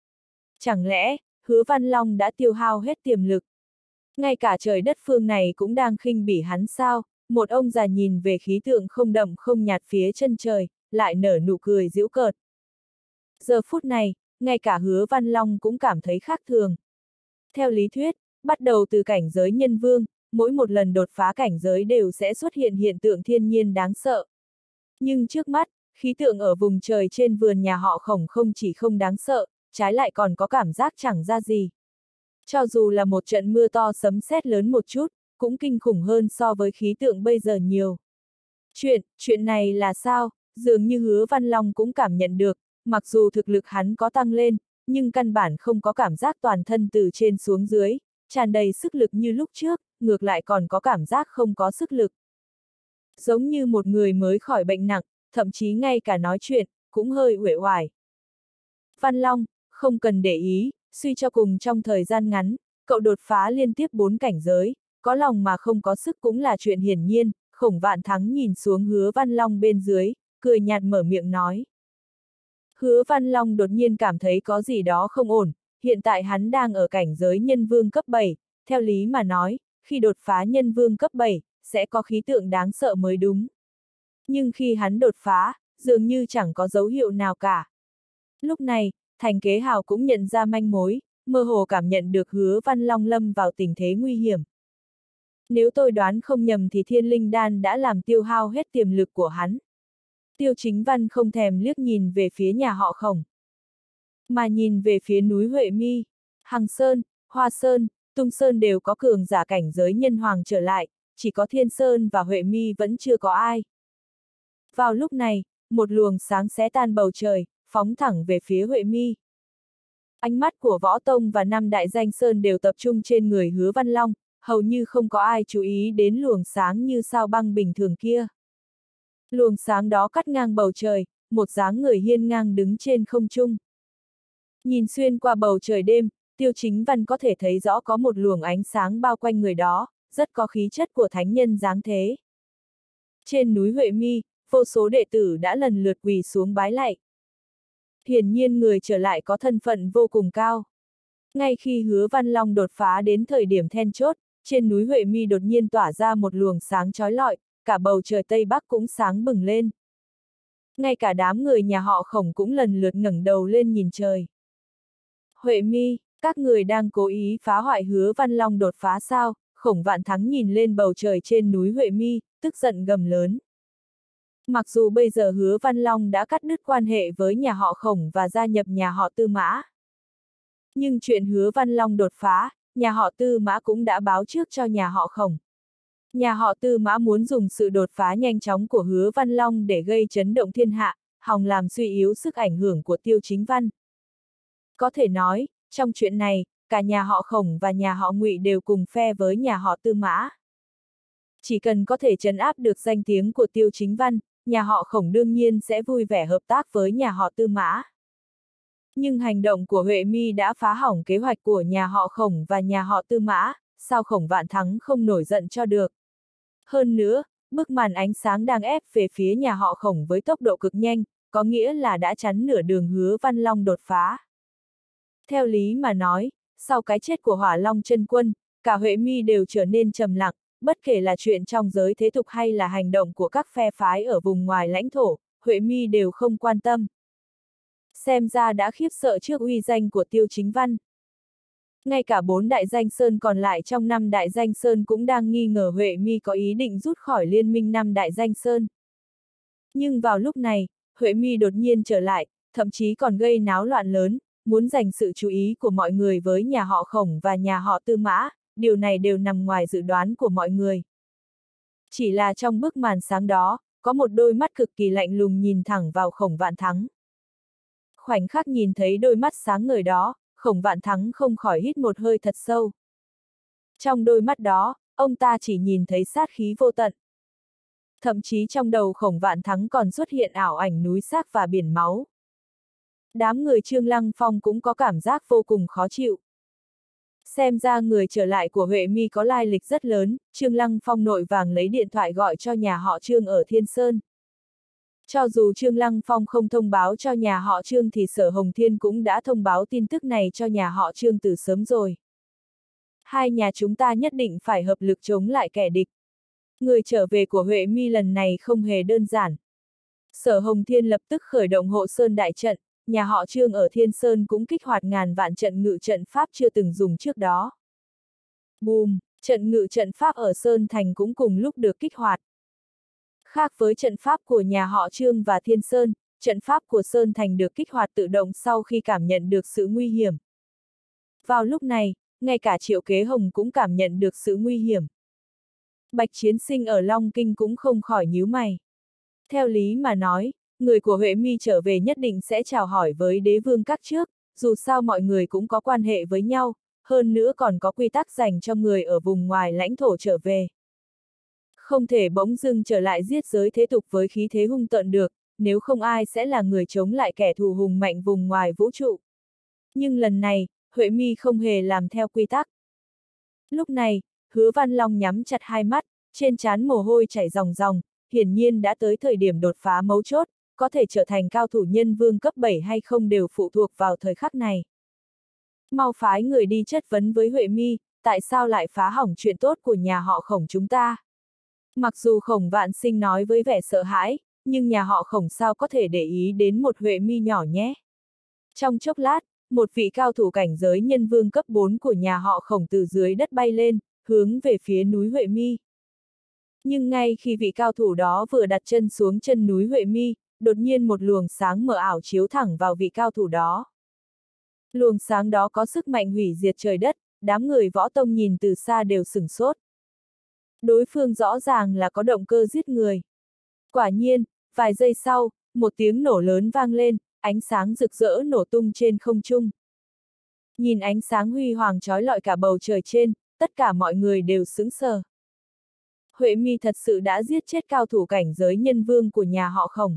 Chẳng lẽ, Hứa Văn Long đã tiêu hao hết tiềm lực? Ngay cả trời đất phương này cũng đang khinh bỉ hắn sao? Một ông già nhìn về khí tượng không đậm không nhạt phía chân trời, lại nở nụ cười giễu cợt. Giờ phút này, ngay cả Hứa Văn Long cũng cảm thấy khác thường. Theo lý thuyết, bắt đầu từ cảnh giới nhân vương, mỗi một lần đột phá cảnh giới đều sẽ xuất hiện hiện tượng thiên nhiên đáng sợ. Nhưng trước mắt, khí tượng ở vùng trời trên vườn nhà họ Khổng không chỉ không đáng sợ, trái lại còn có cảm giác chẳng ra gì. Cho dù là một trận mưa to sấm sét lớn một chút, cũng kinh khủng hơn so với khí tượng bây giờ nhiều. Chuyện này là sao? Dường như Hứa Văn Long cũng cảm nhận được, mặc dù thực lực hắn có tăng lên, nhưng căn bản không có cảm giác toàn thân từ trên xuống dưới, tràn đầy sức lực như lúc trước, ngược lại còn có cảm giác không có sức lực. Giống như một người mới khỏi bệnh nặng, thậm chí ngay cả nói chuyện, cũng hơi uể oải. Văn Long, không cần để ý, suy cho cùng trong thời gian ngắn, cậu đột phá liên tiếp 4 cảnh giới, có lòng mà không có sức cũng là chuyện hiển nhiên. Khổng Vạn Thắng nhìn xuống Hứa Văn Long bên dưới, cười nhạt mở miệng nói. Hứa Văn Long đột nhiên cảm thấy có gì đó không ổn, hiện tại hắn đang ở cảnh giới nhân vương cấp 7, theo lý mà nói, khi đột phá nhân vương cấp 7, sẽ có khí tượng đáng sợ mới đúng. Nhưng khi hắn đột phá, dường như chẳng có dấu hiệu nào cả. Lúc này, Thành Kế Hào cũng nhận ra manh mối, mơ hồ cảm nhận được Hứa Văn Long lâm vào tình thế nguy hiểm. Nếu tôi đoán không nhầm thì Thiên Linh Đan đã làm tiêu hao hết tiềm lực của hắn. Tiêu Chính Văn không thèm liếc nhìn về phía nhà họ Khổng, mà nhìn về phía núi Huệ Mi, Hằng Sơn, Hoa Sơn, Tung Sơn đều có cường giả cảnh giới nhân hoàng trở lại, chỉ có Thiên Sơn và Huệ Mi vẫn chưa có ai. Vào lúc này, một luồng sáng xé tan bầu trời, phóng thẳng về phía Huệ Mi. Ánh mắt của Võ Tông và năm đại danh sơn đều tập trung trên người Hứa Văn Long, hầu như không có ai chú ý đến luồng sáng như sao băng bình thường kia. Luồng sáng đó cắt ngang bầu trời, một dáng người hiên ngang đứng trên không trung. Nhìn xuyên qua bầu trời đêm, Tiêu Chính Văn có thể thấy rõ có một luồng ánh sáng bao quanh người đó, rất có khí chất của thánh nhân dáng thế. Trên núi Huệ Mi, vô số đệ tử đã lần lượt quỳ xuống bái lạy. Hiển nhiên người trở lại có thân phận vô cùng cao. Ngay khi Hứa Văn Long đột phá đến thời điểm then chốt, trên núi Huệ Mi đột nhiên tỏa ra một luồng sáng chói lọi, cả bầu trời Tây Bắc cũng sáng bừng lên. Ngay cả đám người nhà họ Khổng cũng lần lượt ngẩng đầu lên nhìn trời. Huệ Mi, các người đang cố ý phá hoại Hứa Văn Long đột phá sao? Khổng Vạn Thắng nhìn lên bầu trời trên núi Huệ Mi, tức giận gầm lớn. Mặc dù bây giờ Hứa Văn Long đã cắt đứt quan hệ với nhà họ Khổng và gia nhập nhà họ Tư Mã. Nhưng chuyện Hứa Văn Long đột phá, nhà họ Tư Mã cũng đã báo trước cho nhà họ Khổng. Nhà họ Tư Mã muốn dùng sự đột phá nhanh chóng của Hứa Văn Long để gây chấn động thiên hạ, hòng làm suy yếu sức ảnh hưởng của Tiêu Chính Văn. Có thể nói, trong chuyện này, cả nhà họ Khổng và nhà họ Ngụy đều cùng phe với nhà họ Tư Mã. Chỉ cần có thể trấn áp được danh tiếng của Tiêu Chính Văn, nhà họ Khổng đương nhiên sẽ vui vẻ hợp tác với nhà họ Tư Mã. Nhưng hành động của Huệ Mi đã phá hỏng kế hoạch của nhà họ Khổng và nhà họ Tư Mã, sao Khổng Vạn Thắng không nổi giận cho được. Hơn nữa, bức màn ánh sáng đang ép về phía nhà họ Khổng với tốc độ cực nhanh, có nghĩa là đã chắn nửa đường Hứa Văn Long đột phá. Theo lý mà nói, sau cái chết của Hỏa Long Chân Quân, cả Huệ Mi đều trở nên trầm lặng, bất kể là chuyện trong giới thế tục hay là hành động của các phe phái ở vùng ngoài lãnh thổ, Huệ Mi đều không quan tâm. Xem ra đã khiếp sợ trước uy danh của Tiêu Chính Văn. Ngay cả 4 đại danh sơn còn lại trong 5 đại danh sơn cũng đang nghi ngờ Huệ Mi có ý định rút khỏi liên minh 5 đại danh sơn. Nhưng vào lúc này, Huệ Mi đột nhiên trở lại, thậm chí còn gây náo loạn lớn, muốn giành sự chú ý của mọi người với nhà họ Khổng và nhà họ Tư Mã, điều này đều nằm ngoài dự đoán của mọi người. Chỉ là trong bức màn sáng đó, có một đôi mắt cực kỳ lạnh lùng nhìn thẳng vào Khổng Vạn Thắng. Khoảnh khắc nhìn thấy đôi mắt sáng ngời đó, Khổng Vạn Thắng không khỏi hít một hơi thật sâu. Trong đôi mắt đó, ông ta chỉ nhìn thấy sát khí vô tận. Thậm chí trong đầu Khổng Vạn Thắng còn xuất hiện ảo ảnh núi xác và biển máu. Đám người Trương Lăng Phong cũng có cảm giác vô cùng khó chịu. Xem ra người trở lại của Huệ Mi có lai lịch rất lớn, Trương Lăng Phong nội vàng lấy điện thoại gọi cho nhà họ Trương ở Thiên Sơn. Cho dù Trương Lăng Phong không thông báo cho nhà họ Trương thì Sở Hồng Thiên cũng đã thông báo tin tức này cho nhà họ Trương từ sớm rồi. Hai nhà chúng ta nhất định phải hợp lực chống lại kẻ địch. Người trở về của Huệ Mi lần này không hề đơn giản. Sở Hồng Thiên lập tức khởi động hộ sơn đại trận, nhà họ Trương ở Thiên Sơn cũng kích hoạt ngàn vạn trận ngự trận pháp chưa từng dùng trước đó. Bùm, trận ngự trận pháp ở Sơn Thành cũng cùng lúc được kích hoạt. Khác với trận pháp của nhà họ Trương và Thiên Sơn, trận pháp của Sơn Thành được kích hoạt tự động sau khi cảm nhận được sự nguy hiểm. Vào lúc này, ngay cả Triệu Kế Hồng cũng cảm nhận được sự nguy hiểm. Bạch Chiến Sinh ở Long Kinh cũng không khỏi nhíu mày. Theo lý mà nói, người của Huệ Mi trở về nhất định sẽ chào hỏi với đế vương các trước, dù sao mọi người cũng có quan hệ với nhau, hơn nữa còn có quy tắc dành cho người ở vùng ngoài lãnh thổ trở về. Không thể bỗng dưng trở lại giết giới thế tục với khí thế hung tợn được, nếu không ai sẽ là người chống lại kẻ thù hùng mạnh vùng ngoài vũ trụ. Nhưng lần này, Huệ Mi không hề làm theo quy tắc. Lúc này, Hứa Văn Long nhắm chặt hai mắt, trên trán mồ hôi chảy ròng ròng, hiển nhiên đã tới thời điểm đột phá mấu chốt, có thể trở thành cao thủ nhân vương cấp 7 hay không đều phụ thuộc vào thời khắc này. Mau phái người đi chất vấn với Huệ Mi, tại sao lại phá hỏng chuyện tốt của nhà họ Khổng chúng ta? Mặc dù Khổng Vạn Sinh nói với vẻ sợ hãi, nhưng nhà họ Khổng sao có thể để ý đến một Huệ Mi nhỏ nhé. Trong chốc lát, một vị cao thủ cảnh giới nhân vương cấp 4 của nhà họ Khổng từ dưới đất bay lên, hướng về phía núi Huệ Mi. Nhưng ngay khi vị cao thủ đó vừa đặt chân xuống chân núi Huệ Mi, đột nhiên một luồng sáng mờ ảo chiếu thẳng vào vị cao thủ đó. Luồng sáng đó có sức mạnh hủy diệt trời đất, đám người võ tông nhìn từ xa đều sửng sốt. Đối phương rõ ràng là có động cơ giết người. Quả nhiên, vài giây sau, một tiếng nổ lớn vang lên, ánh sáng rực rỡ nổ tung trên không trung. Nhìn ánh sáng huy hoàng chói lọi cả bầu trời trên, tất cả mọi người đều sững sờ. Huệ Mi thật sự đã giết chết cao thủ cảnh giới nhân vương của nhà họ Khổng.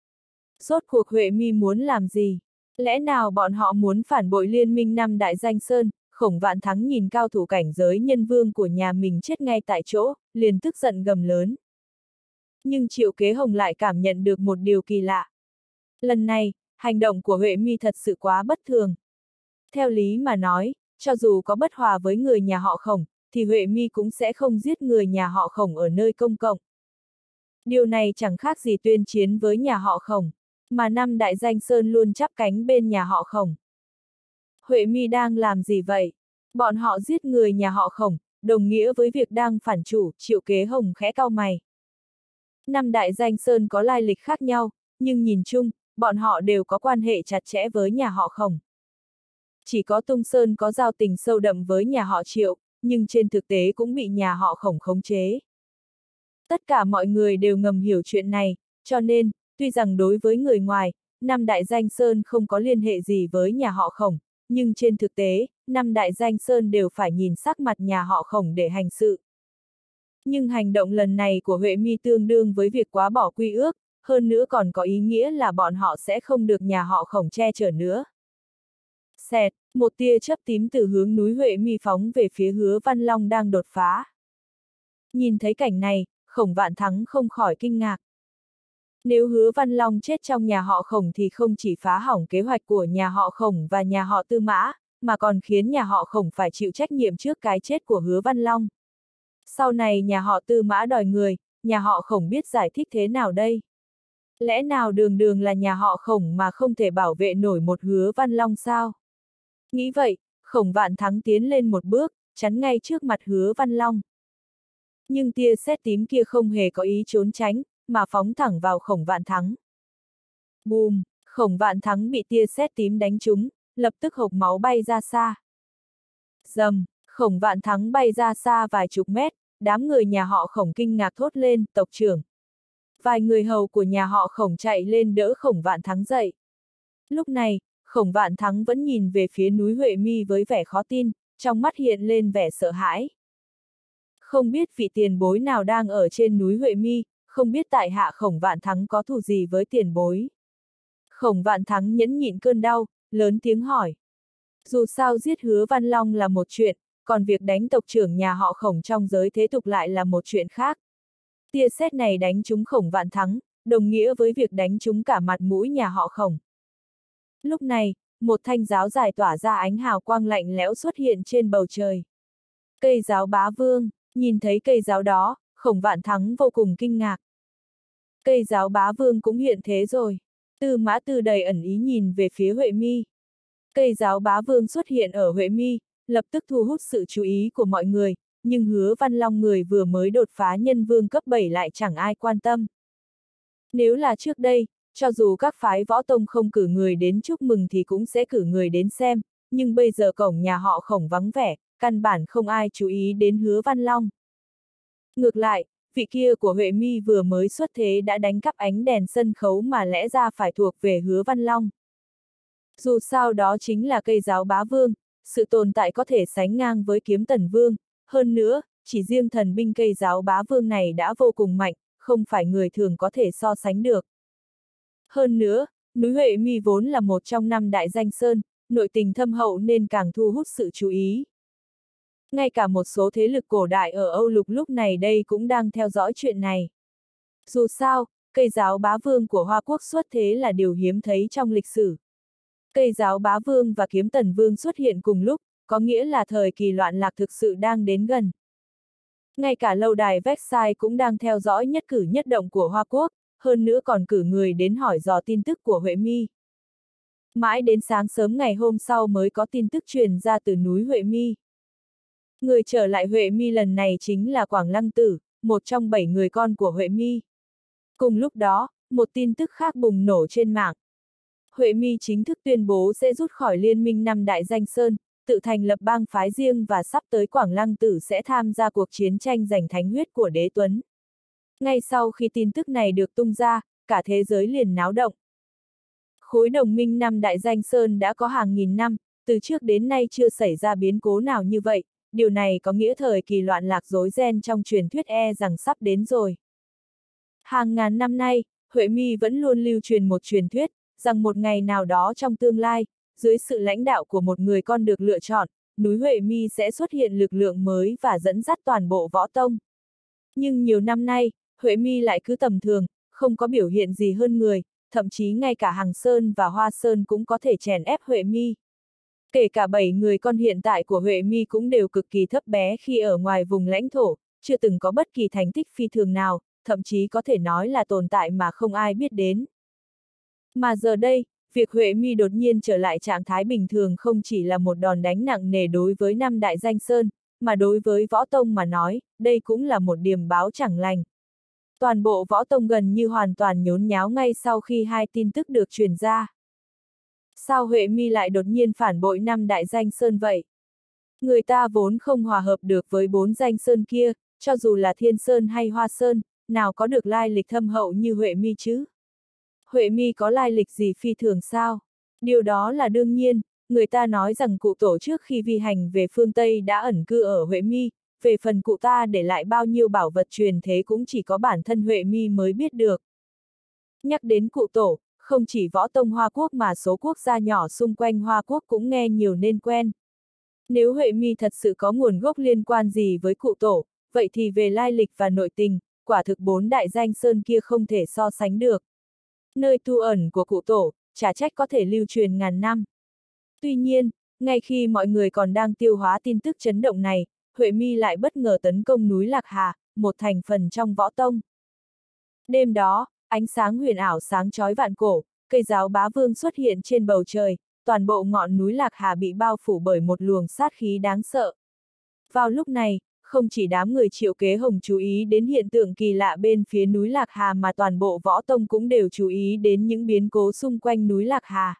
Rốt cuộc Huệ Mi muốn làm gì? Lẽ nào bọn họ muốn phản bội liên minh năm đại danh sơn? Khổng Vạn Thắng nhìn cao thủ cảnh giới nhân vương của nhà mình chết ngay tại chỗ, liền tức giận gầm lớn. Nhưng Triệu Kế Hồng lại cảm nhận được một điều kỳ lạ. Lần này, hành động của Huệ Mi thật sự quá bất thường. Theo lý mà nói, cho dù có bất hòa với người nhà họ Khổng, thì Huệ Mi cũng sẽ không giết người nhà họ Khổng ở nơi công cộng. Điều này chẳng khác gì tuyên chiến với nhà họ Khổng, mà năm đại danh sơn luôn chắp cánh bên nhà họ Khổng. Huệ Mi đang làm gì vậy? Bọn họ giết người nhà họ Khổng, đồng nghĩa với việc đang phản chủ. Triệu Kế Hồng khẽ cau mày. Năm đại danh sơn có lai lịch khác nhau, nhưng nhìn chung, bọn họ đều có quan hệ chặt chẽ với nhà họ Khổng. Chỉ có Tung Sơn có giao tình sâu đậm với nhà họ Triệu, nhưng trên thực tế cũng bị nhà họ Khổng khống chế. Tất cả mọi người đều ngầm hiểu chuyện này, cho nên, tuy rằng đối với người ngoài, năm đại danh sơn không có liên hệ gì với nhà họ Khổng, nhưng trên thực tế, năm đại danh sơn đều phải nhìn sắc mặt nhà họ Khổng để hành sự. Nhưng hành động lần này của Huệ Mi tương đương với việc quá bỏ quy ước, hơn nữa còn có ý nghĩa là bọn họ sẽ không được nhà họ Khổng che chở nữa. Xẹt, một tia chớp tím từ hướng núi Huệ Mi phóng về phía Hứa Văn Long đang đột phá. Nhìn thấy cảnh này, Khổng Vạn Thắng không khỏi kinh ngạc. Nếu Hứa Văn Long chết trong nhà họ Khổng thì không chỉ phá hỏng kế hoạch của nhà họ Khổng và nhà họ Tư Mã, mà còn khiến nhà họ Khổng phải chịu trách nhiệm trước cái chết của Hứa Văn Long. Sau này nhà họ Tư Mã đòi người, nhà họ Khổng biết giải thích thế nào đây? Lẽ nào đường đường là nhà họ Khổng mà không thể bảo vệ nổi một Hứa Văn Long sao? Nghĩ vậy, Khổng Vạn Thắng tiến lên một bước, chắn ngay trước mặt Hứa Văn Long. Nhưng tia sét tím kia không hề có ý trốn tránh, mà phóng thẳng vào Khổng Vạn Thắng. Bùm, Khổng Vạn Thắng bị tia sét tím đánh trúng, lập tức hộc máu bay ra xa. Rầm, Khổng Vạn Thắng bay ra xa vài chục mét, đám người nhà họ Khổng kinh ngạc thốt lên, tộc trưởng. Vài người hầu của nhà họ Khổng chạy lên đỡ Khổng Vạn Thắng dậy. Lúc này, Khổng Vạn Thắng vẫn nhìn về phía núi Huệ Mi với vẻ khó tin, trong mắt hiện lên vẻ sợ hãi. Không biết vị tiền bối nào đang ở trên núi Huệ Mi, không biết tại hạ Khổng Vạn Thắng có thù gì với tiền bối. Khổng Vạn Thắng nhẫn nhịn cơn đau, lớn tiếng hỏi. Dù sao giết Hứa Văn Long là một chuyện, còn việc đánh tộc trưởng nhà họ Khổng trong giới thế tục lại là một chuyện khác. Tia sét này đánh trúng Khổng Vạn Thắng, đồng nghĩa với việc đánh trúng cả mặt mũi nhà họ Khổng. Lúc này, một thanh giáo dài tỏa ra ánh hào quang lạnh lẽo xuất hiện trên bầu trời. Cây giáo Bá Vương, nhìn thấy cây giáo đó, Khổng Vạn Thắng vô cùng kinh ngạc. Cây giáo Bá Vương cũng hiện thế rồi. Tư Mã Tư đầy ẩn ý nhìn về phía Huệ Mi. Cây giáo Bá Vương xuất hiện ở Huệ Mi, lập tức thu hút sự chú ý của mọi người, nhưng Hứa Văn Long người vừa mới đột phá nhân vương cấp 7 lại chẳng ai quan tâm. Nếu là trước đây, cho dù các phái võ tông không cử người đến chúc mừng thì cũng sẽ cử người đến xem, nhưng bây giờ cổng nhà họ Khổng vắng vẻ, căn bản không ai chú ý đến Hứa Văn Long. Ngược lại, vị kia của Huệ Mi vừa mới xuất thế đã đánh cắp ánh đèn sân khấu mà lẽ ra phải thuộc về Hứa Văn Long. Dù sao đó chính là cây giáo Bá Vương, sự tồn tại có thể sánh ngang với kiếm Tần Vương, hơn nữa, chỉ riêng thần binh cây giáo Bá Vương này đã vô cùng mạnh, không phải người thường có thể so sánh được. Hơn nữa, núi Huệ Mi vốn là một trong năm đại danh sơn, nội tình thâm hậu nên càng thu hút sự chú ý. Ngay cả một số thế lực cổ đại ở Âu Lục lúc này đây cũng đang theo dõi chuyện này. Dù sao, cây giáo bá vương của Hoa Quốc xuất thế là điều hiếm thấy trong lịch sử. Cây giáo bá vương và kiếm tần vương xuất hiện cùng lúc, có nghĩa là thời kỳ loạn lạc thực sự đang đến gần. Ngay cả lâu đài Versailles cũng đang theo dõi nhất cử nhất động của Hoa Quốc, hơn nữa còn cử người đến hỏi dò tin tức của Huệ Mi. Mãi đến sáng sớm ngày hôm sau mới có tin tức truyền ra từ núi Huệ Mi. Người trở lại Huệ Mi lần này chính là Quảng Lăng Tử, một trong 7 người con của Huệ Mi. Cùng lúc đó, một tin tức khác bùng nổ trên mạng. Huệ Mi chính thức tuyên bố sẽ rút khỏi liên minh năm đại danh sơn, tự thành lập bang phái riêng và sắp tới Quảng Lăng Tử sẽ tham gia cuộc chiến tranh giành thánh huyết của Đế Tuấn. Ngay sau khi tin tức này được tung ra, cả thế giới liền náo động. Khối đồng minh năm đại danh sơn đã có hàng nghìn năm, từ trước đến nay chưa xảy ra biến cố nào như vậy, điều này có nghĩa thời kỳ loạn lạc rối ren trong truyền thuyết rằng sắp đến rồi. Hàng ngàn năm nay, Huệ Mi vẫn luôn lưu truyền một truyền thuyết, rằng một ngày nào đó trong tương lai, dưới sự lãnh đạo của một người con được lựa chọn, núi Huệ Mi sẽ xuất hiện lực lượng mới và dẫn dắt toàn bộ võ tông. Nhưng nhiều năm nay, Huệ Mi lại cứ tầm thường, không có biểu hiện gì hơn người, thậm chí ngay cả Hằng Sơn và Hoa Sơn cũng có thể chèn ép Huệ Mi. Kể cả 7 người con hiện tại của Huệ Mi cũng đều cực kỳ thấp bé khi ở ngoài vùng lãnh thổ, chưa từng có bất kỳ thành tích phi thường nào, thậm chí có thể nói là tồn tại mà không ai biết đến. Mà giờ đây, việc Huệ Mi đột nhiên trở lại trạng thái bình thường không chỉ là một đòn đánh nặng nề đối với năm đại danh sơn, mà đối với võ tông mà nói, đây cũng là một điềm báo chẳng lành. Toàn bộ võ tông gần như hoàn toàn nhốn nháo ngay sau khi hai tin tức được truyền ra. Sao Huệ Mi lại đột nhiên phản bội năm đại danh sơn vậy? Người ta vốn không hòa hợp được với 4 danh sơn kia, cho dù là Thiên Sơn hay Hoa Sơn, nào có được lai lịch thâm hậu như Huệ Mi chứ? Huệ Mi có lai lịch gì phi thường sao? Điều đó là đương nhiên, người ta nói rằng cụ tổ trước khi vi hành về phương Tây đã ẩn cư ở Huệ Mi, về phần cụ ta để lại bao nhiêu bảo vật truyền thế cũng chỉ có bản thân Huệ Mi mới biết được. Nhắc đến cụ tổ, không chỉ võ tông Hoa Quốc mà số quốc gia nhỏ xung quanh Hoa Quốc cũng nghe nhiều nên quen. Nếu Huệ Mi thật sự có nguồn gốc liên quan gì với cụ tổ, vậy thì về lai lịch và nội tình, quả thực 4 đại danh sơn kia không thể so sánh được. Nơi tu ẩn của cụ tổ, chả trách có thể lưu truyền ngàn năm. Tuy nhiên, ngay khi mọi người còn đang tiêu hóa tin tức chấn động này, Huệ Mi lại bất ngờ tấn công núi Lạc Hà, một thành phần trong võ tông. Đêm đó, ánh sáng huyền ảo sáng chói vạn cổ, cây giáo bá vương xuất hiện trên bầu trời, toàn bộ ngọn núi Lạc Hà bị bao phủ bởi một luồng sát khí đáng sợ. Vào lúc này, không chỉ đám người Triệu Kế Hồng chú ý đến hiện tượng kỳ lạ bên phía núi Lạc Hà mà toàn bộ võ tông cũng đều chú ý đến những biến cố xung quanh núi Lạc Hà.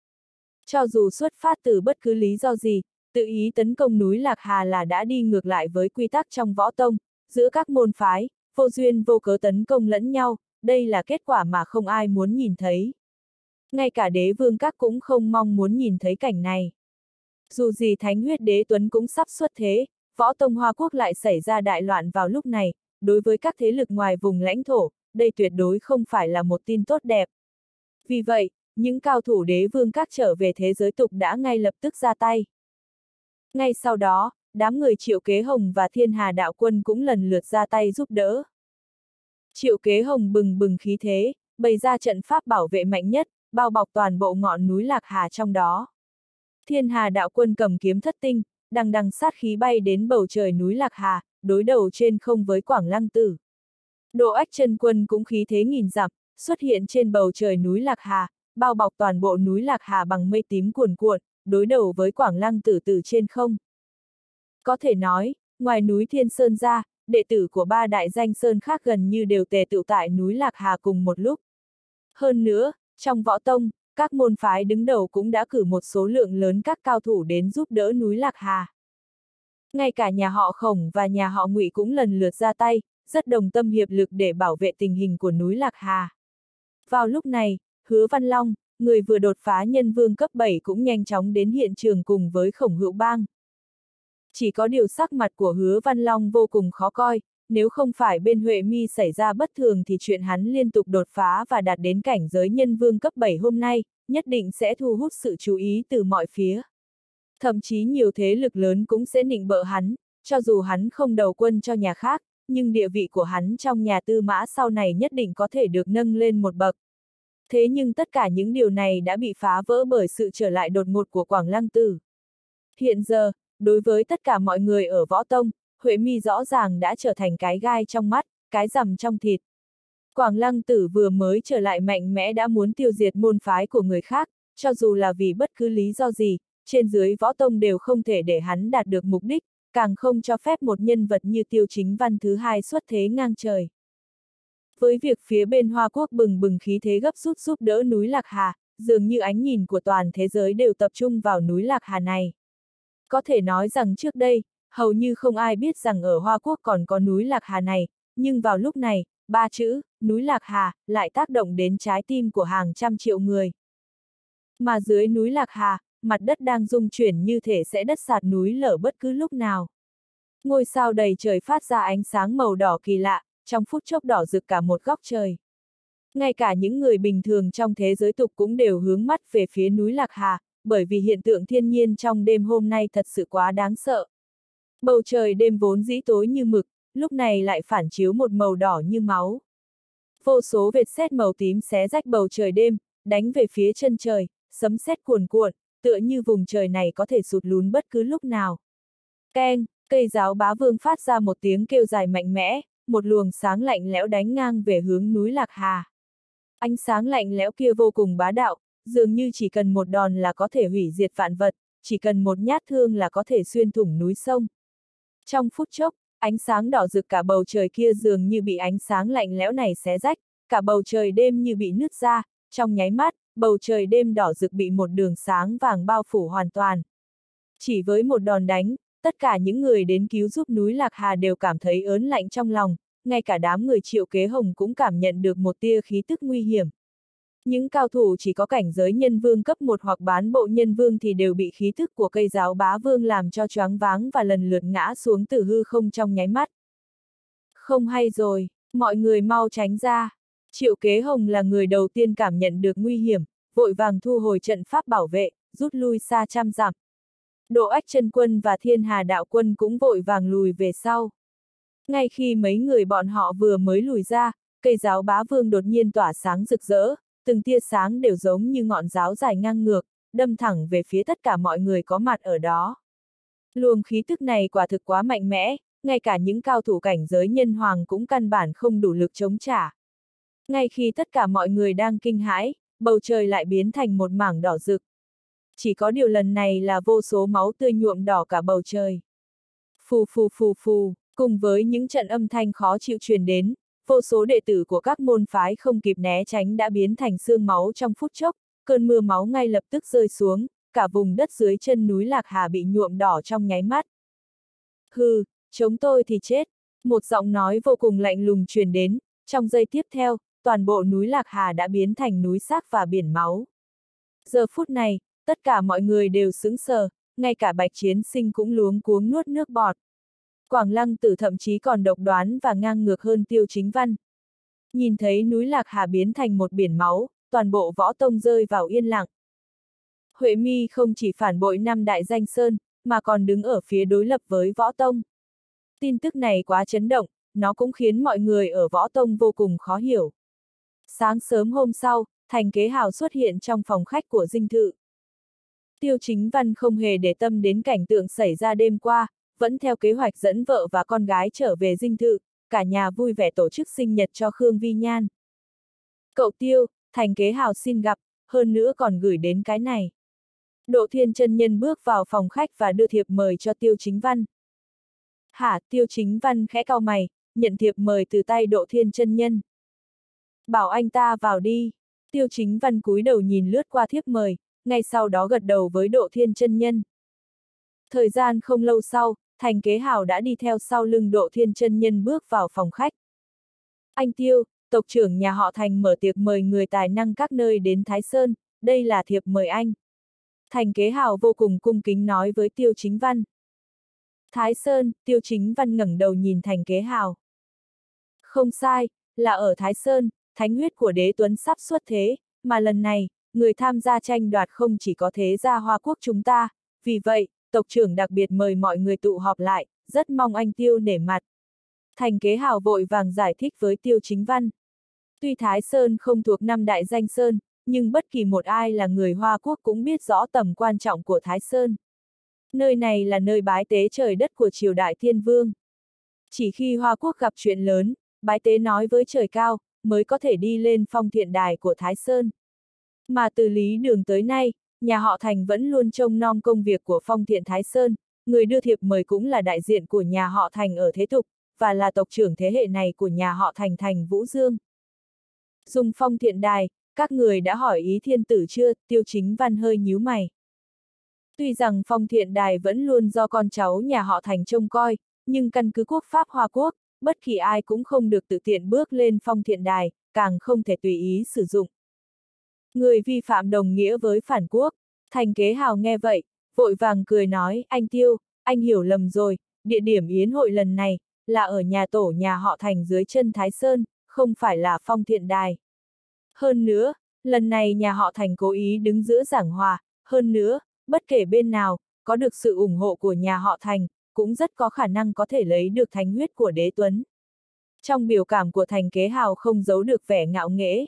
Cho dù xuất phát từ bất cứ lý do gì, tự ý tấn công núi Lạc Hà là đã đi ngược lại với quy tắc trong võ tông, giữa các môn phái, vô duyên vô cớ tấn công lẫn nhau, đây là kết quả mà không ai muốn nhìn thấy. Ngay cả đế vương các cũng không mong muốn nhìn thấy cảnh này. Dù gì thánh huyết đế Tuấn cũng sắp xuất thế, võ tông Hoa Quốc lại xảy ra đại loạn vào lúc này, đối với các thế lực ngoài vùng lãnh thổ, đây tuyệt đối không phải là một tin tốt đẹp. Vì vậy, những cao thủ đế vương các trở về thế giới tục đã ngay lập tức ra tay. Ngay sau đó, đám người Triệu Kế Hồng và Thiên Hà Đạo Quân cũng lần lượt ra tay giúp đỡ. Triệu Kế Hồng bừng bừng khí thế, bày ra trận pháp bảo vệ mạnh nhất, bao bọc toàn bộ ngọn núi Lạc Hà trong đó. Thiên Hà Đạo Quân cầm kiếm thất tinh, đằng đằng sát khí bay đến bầu trời núi Lạc Hà, đối đầu trên không với Quảng Lăng Tử. Độ Ách Chân Quân cũng khí thế nghìn dặm, xuất hiện trên bầu trời núi Lạc Hà, bao bọc toàn bộ núi Lạc Hà bằng mây tím cuồn cuộn, đối đầu với Quảng Lăng Tử từ trên không. Có thể nói, ngoài núi Thiên Sơn ra, đệ tử của 3 đại danh sơn khác gần như đều tề tựu tại núi Lạc Hà cùng một lúc. Hơn nữa, trong võ tông, các môn phái đứng đầu cũng đã cử một số lượng lớn các cao thủ đến giúp đỡ núi Lạc Hà. Ngay cả nhà họ Khổng và nhà họ Ngụy cũng lần lượt ra tay, rất đồng tâm hiệp lực để bảo vệ tình hình của núi Lạc Hà. Vào lúc này, Hứa Văn Long, người vừa đột phá nhân vương cấp 7 cũng nhanh chóng đến hiện trường cùng với Khổng Hữu Bang. Chỉ có điều sắc mặt của Hứa Văn Long vô cùng khó coi, nếu không phải bên Huệ Mi xảy ra bất thường thì chuyện hắn liên tục đột phá và đạt đến cảnh giới nhân vương cấp 7 hôm nay, nhất định sẽ thu hút sự chú ý từ mọi phía. Thậm chí nhiều thế lực lớn cũng sẽ nịnh bợ hắn, cho dù hắn không đầu quân cho nhà khác, nhưng địa vị của hắn trong nhà Tư Mã sau này nhất định có thể được nâng lên một bậc. Thế nhưng tất cả những điều này đã bị phá vỡ bởi sự trở lại đột ngột của Quảng Lăng Tử. Hiện giờ, đối với tất cả mọi người ở Võ Tông, Huệ Mi rõ ràng đã trở thành cái gai trong mắt, cái rằm trong thịt. Quảng Lăng Tử vừa mới trở lại mạnh mẽ đã muốn tiêu diệt môn phái của người khác, cho dù là vì bất cứ lý do gì, trên dưới Võ Tông đều không thể để hắn đạt được mục đích, càng không cho phép một nhân vật như Tiêu Chính Văn thứ hai xuất thế ngang trời. Với việc phía bên Hoa Quốc bừng bừng khí thế gấp rút giúp đỡ núi Lạc Hà, dường như ánh nhìn của toàn thế giới đều tập trung vào núi Lạc Hà này. Có thể nói rằng trước đây, hầu như không ai biết rằng ở Hoa Quốc còn có núi Lạc Hà này, nhưng vào lúc này, ba chữ, núi Lạc Hà, lại tác động đến trái tim của hàng trăm triệu người. Mà dưới núi Lạc Hà, mặt đất đang rung chuyển như thể sẽ đất sạt núi lở bất cứ lúc nào. Ngôi sao đầy trời phát ra ánh sáng màu đỏ kỳ lạ, trong phút chốc đỏ rực cả một góc trời. Ngay cả những người bình thường trong thế giới tục cũng đều hướng mắt về phía núi Lạc Hà, bởi vì hiện tượng thiên nhiên trong đêm hôm nay thật sự quá đáng sợ. Bầu trời đêm vốn dĩ tối như mực, lúc này lại phản chiếu một màu đỏ như máu. Vô số vệt sét màu tím xé rách bầu trời đêm, đánh về phía chân trời, sấm sét cuồn cuộn, tựa như vùng trời này có thể sụt lún bất cứ lúc nào. Keng, cây giáo bá vương phát ra một tiếng kêu dài mạnh mẽ, một luồng sáng lạnh lẽo đánh ngang về hướng núi Lạc Hà. Ánh sáng lạnh lẽo kia vô cùng bá đạo, dường như chỉ cần một đòn là có thể hủy diệt vạn vật, chỉ cần một nhát thương là có thể xuyên thủng núi sông. Trong phút chốc, ánh sáng đỏ rực cả bầu trời kia dường như bị ánh sáng lạnh lẽo này xé rách, cả bầu trời đêm như bị nứt ra, trong nháy mắt, bầu trời đêm đỏ rực bị một đường sáng vàng bao phủ hoàn toàn. Chỉ với một đòn đánh, tất cả những người đến cứu giúp núi Lạc Hà đều cảm thấy ớn lạnh trong lòng, ngay cả đám người Triệu Kế Hồng cũng cảm nhận được một tia khí tức nguy hiểm. Những cao thủ chỉ có cảnh giới nhân vương cấp 1 hoặc bán bộ nhân vương thì đều bị khí tức của cây giáo bá vương làm cho choáng váng và lần lượt ngã xuống từ hư không trong nháy mắt. Không hay rồi, mọi người mau tránh ra. Triệu Kế Hồng là người đầu tiên cảm nhận được nguy hiểm, vội vàng thu hồi trận pháp bảo vệ, rút lui xa trăm dặm. Đỗ Ách Chân Quân và Thiên Hà Đạo Quân cũng vội vàng lùi về sau. Ngay khi mấy người bọn họ vừa mới lùi ra, cây giáo bá vương đột nhiên tỏa sáng rực rỡ, từng tia sáng đều giống như ngọn giáo dài ngang ngược, đâm thẳng về phía tất cả mọi người có mặt ở đó. Luồng khí tức này quả thực quá mạnh mẽ, ngay cả những cao thủ cảnh giới nhân hoàng cũng căn bản không đủ lực chống trả. Ngay khi tất cả mọi người đang kinh hãi, bầu trời lại biến thành một mảng đỏ rực. Chỉ có điều lần này là vô số máu tươi nhuộm đỏ cả bầu trời. Phù phù phù phù, cùng với những trận âm thanh khó chịu truyền đến, vô số đệ tử của các môn phái không kịp né tránh đã biến thành xương máu trong phút chốc, cơn mưa máu ngay lập tức rơi xuống, cả vùng đất dưới chân núi Lạc Hà bị nhuộm đỏ trong nháy mắt. Hừ, chống tôi thì chết, một giọng nói vô cùng lạnh lùng truyền đến, trong giây tiếp theo, toàn bộ núi Lạc Hà đã biến thành núi xác và biển máu. Giờ phút này, tất cả mọi người đều sững sờ, ngay cả Bạch Chiến Sinh cũng luống cuống nuốt nước bọt. Quảng Lăng Tử thậm chí còn độc đoán và ngang ngược hơn Tiêu Chính Văn. Nhìn thấy núi Lạc Hà biến thành một biển máu, toàn bộ Võ Tông rơi vào yên lặng. Huệ Mi không chỉ phản bội năm đại danh sơn, mà còn đứng ở phía đối lập với Võ Tông. Tin tức này quá chấn động, nó cũng khiến mọi người ở Võ Tông vô cùng khó hiểu. Sáng sớm hôm sau, Thành Kế Hào xuất hiện trong phòng khách của dinh thự. Tiêu Chính Văn không hề để tâm đến cảnh tượng xảy ra đêm qua, vẫn theo kế hoạch dẫn vợ và con gái trở về dinh thự, cả nhà vui vẻ tổ chức sinh nhật cho Khương Vi Nhan. Cậu Tiêu, Thành Kế Hào xin gặp, hơn nữa còn gửi đến cái này. Độ Thiên chân nhân bước vào phòng khách và đưa thiệp mời cho Tiêu Chính Văn. Hả? Tiêu Chính Văn khẽ cau mày, nhận thiệp mời từ tay Độ Thiên chân nhân. Bảo anh ta vào đi. Tiêu Chính Văn cúi đầu nhìn lướt qua thiệp mời, ngay sau đó gật đầu với Độ Thiên chân nhân. Thời gian không lâu sau, Thành Kế Hào đã đi theo sau lưng Độ Thiên chân nhân bước vào phòng khách. Anh Tiêu, tộc trưởng nhà họ Thành mở tiệc mời người tài năng các nơi đến Thái Sơn, đây là thiệp mời anh. Thành Kế Hào vô cùng cung kính nói với Tiêu Chính Văn. Thái Sơn, Tiêu Chính Văn ngẩng đầu nhìn Thành Kế Hào. Không sai, là ở Thái Sơn, thánh huyết của Đế Tuấn sắp xuất thế, mà lần này, người tham gia tranh đoạt không chỉ có thế gia Hoa Quốc chúng ta, vì vậy, tộc trưởng đặc biệt mời mọi người tụ họp lại, rất mong anh Tiêu nể mặt. Thành Kế Hào vội vàng giải thích với Tiêu Chính Văn. Tuy Thái Sơn không thuộc năm đại danh sơn, nhưng bất kỳ một ai là người Hoa Quốc cũng biết rõ tầm quan trọng của Thái Sơn. Nơi này là nơi bái tế trời đất của triều đại Thiên Vương. Chỉ khi Hoa Quốc gặp chuyện lớn, bái tế nói với trời cao, mới có thể đi lên phong thiện đài của Thái Sơn. Mà từ Lý Đường tới nay, nhà họ Thành vẫn luôn trông nom công việc của phong thiện Thái Sơn, người đưa thiệp mời cũng là đại diện của nhà họ Thành ở thế tục, và là tộc trưởng thế hệ này của nhà họ Thành Thành Vũ Dương. Dùng phong thiện đài, các người đã hỏi ý thiên tử chưa? Tiêu Chính Văn hơi nhíu mày. Tuy rằng phong thiện đài vẫn luôn do con cháu nhà họ Thành trông coi, nhưng căn cứ quốc pháp Hoa Quốc, bất kỳ ai cũng không được tự tiện bước lên phong thiện đài, càng không thể tùy ý sử dụng. Người vi phạm đồng nghĩa với phản quốc. Thành Kế Hào nghe vậy, vội vàng cười nói, anh Tiêu, anh hiểu lầm rồi, địa điểm yến hội lần này, là ở nhà tổ nhà họ Thành dưới chân Thái Sơn, không phải là phong thiện đài. Hơn nữa, lần này nhà họ Thành cố ý đứng giữa giảng hòa, hơn nữa, bất kể bên nào, có được sự ủng hộ của nhà họ Thành, cũng rất có khả năng có thể lấy được thánh huyết của Đế Tuấn. Trong biểu cảm của Thành Kế Hào không giấu được vẻ ngạo nghễ.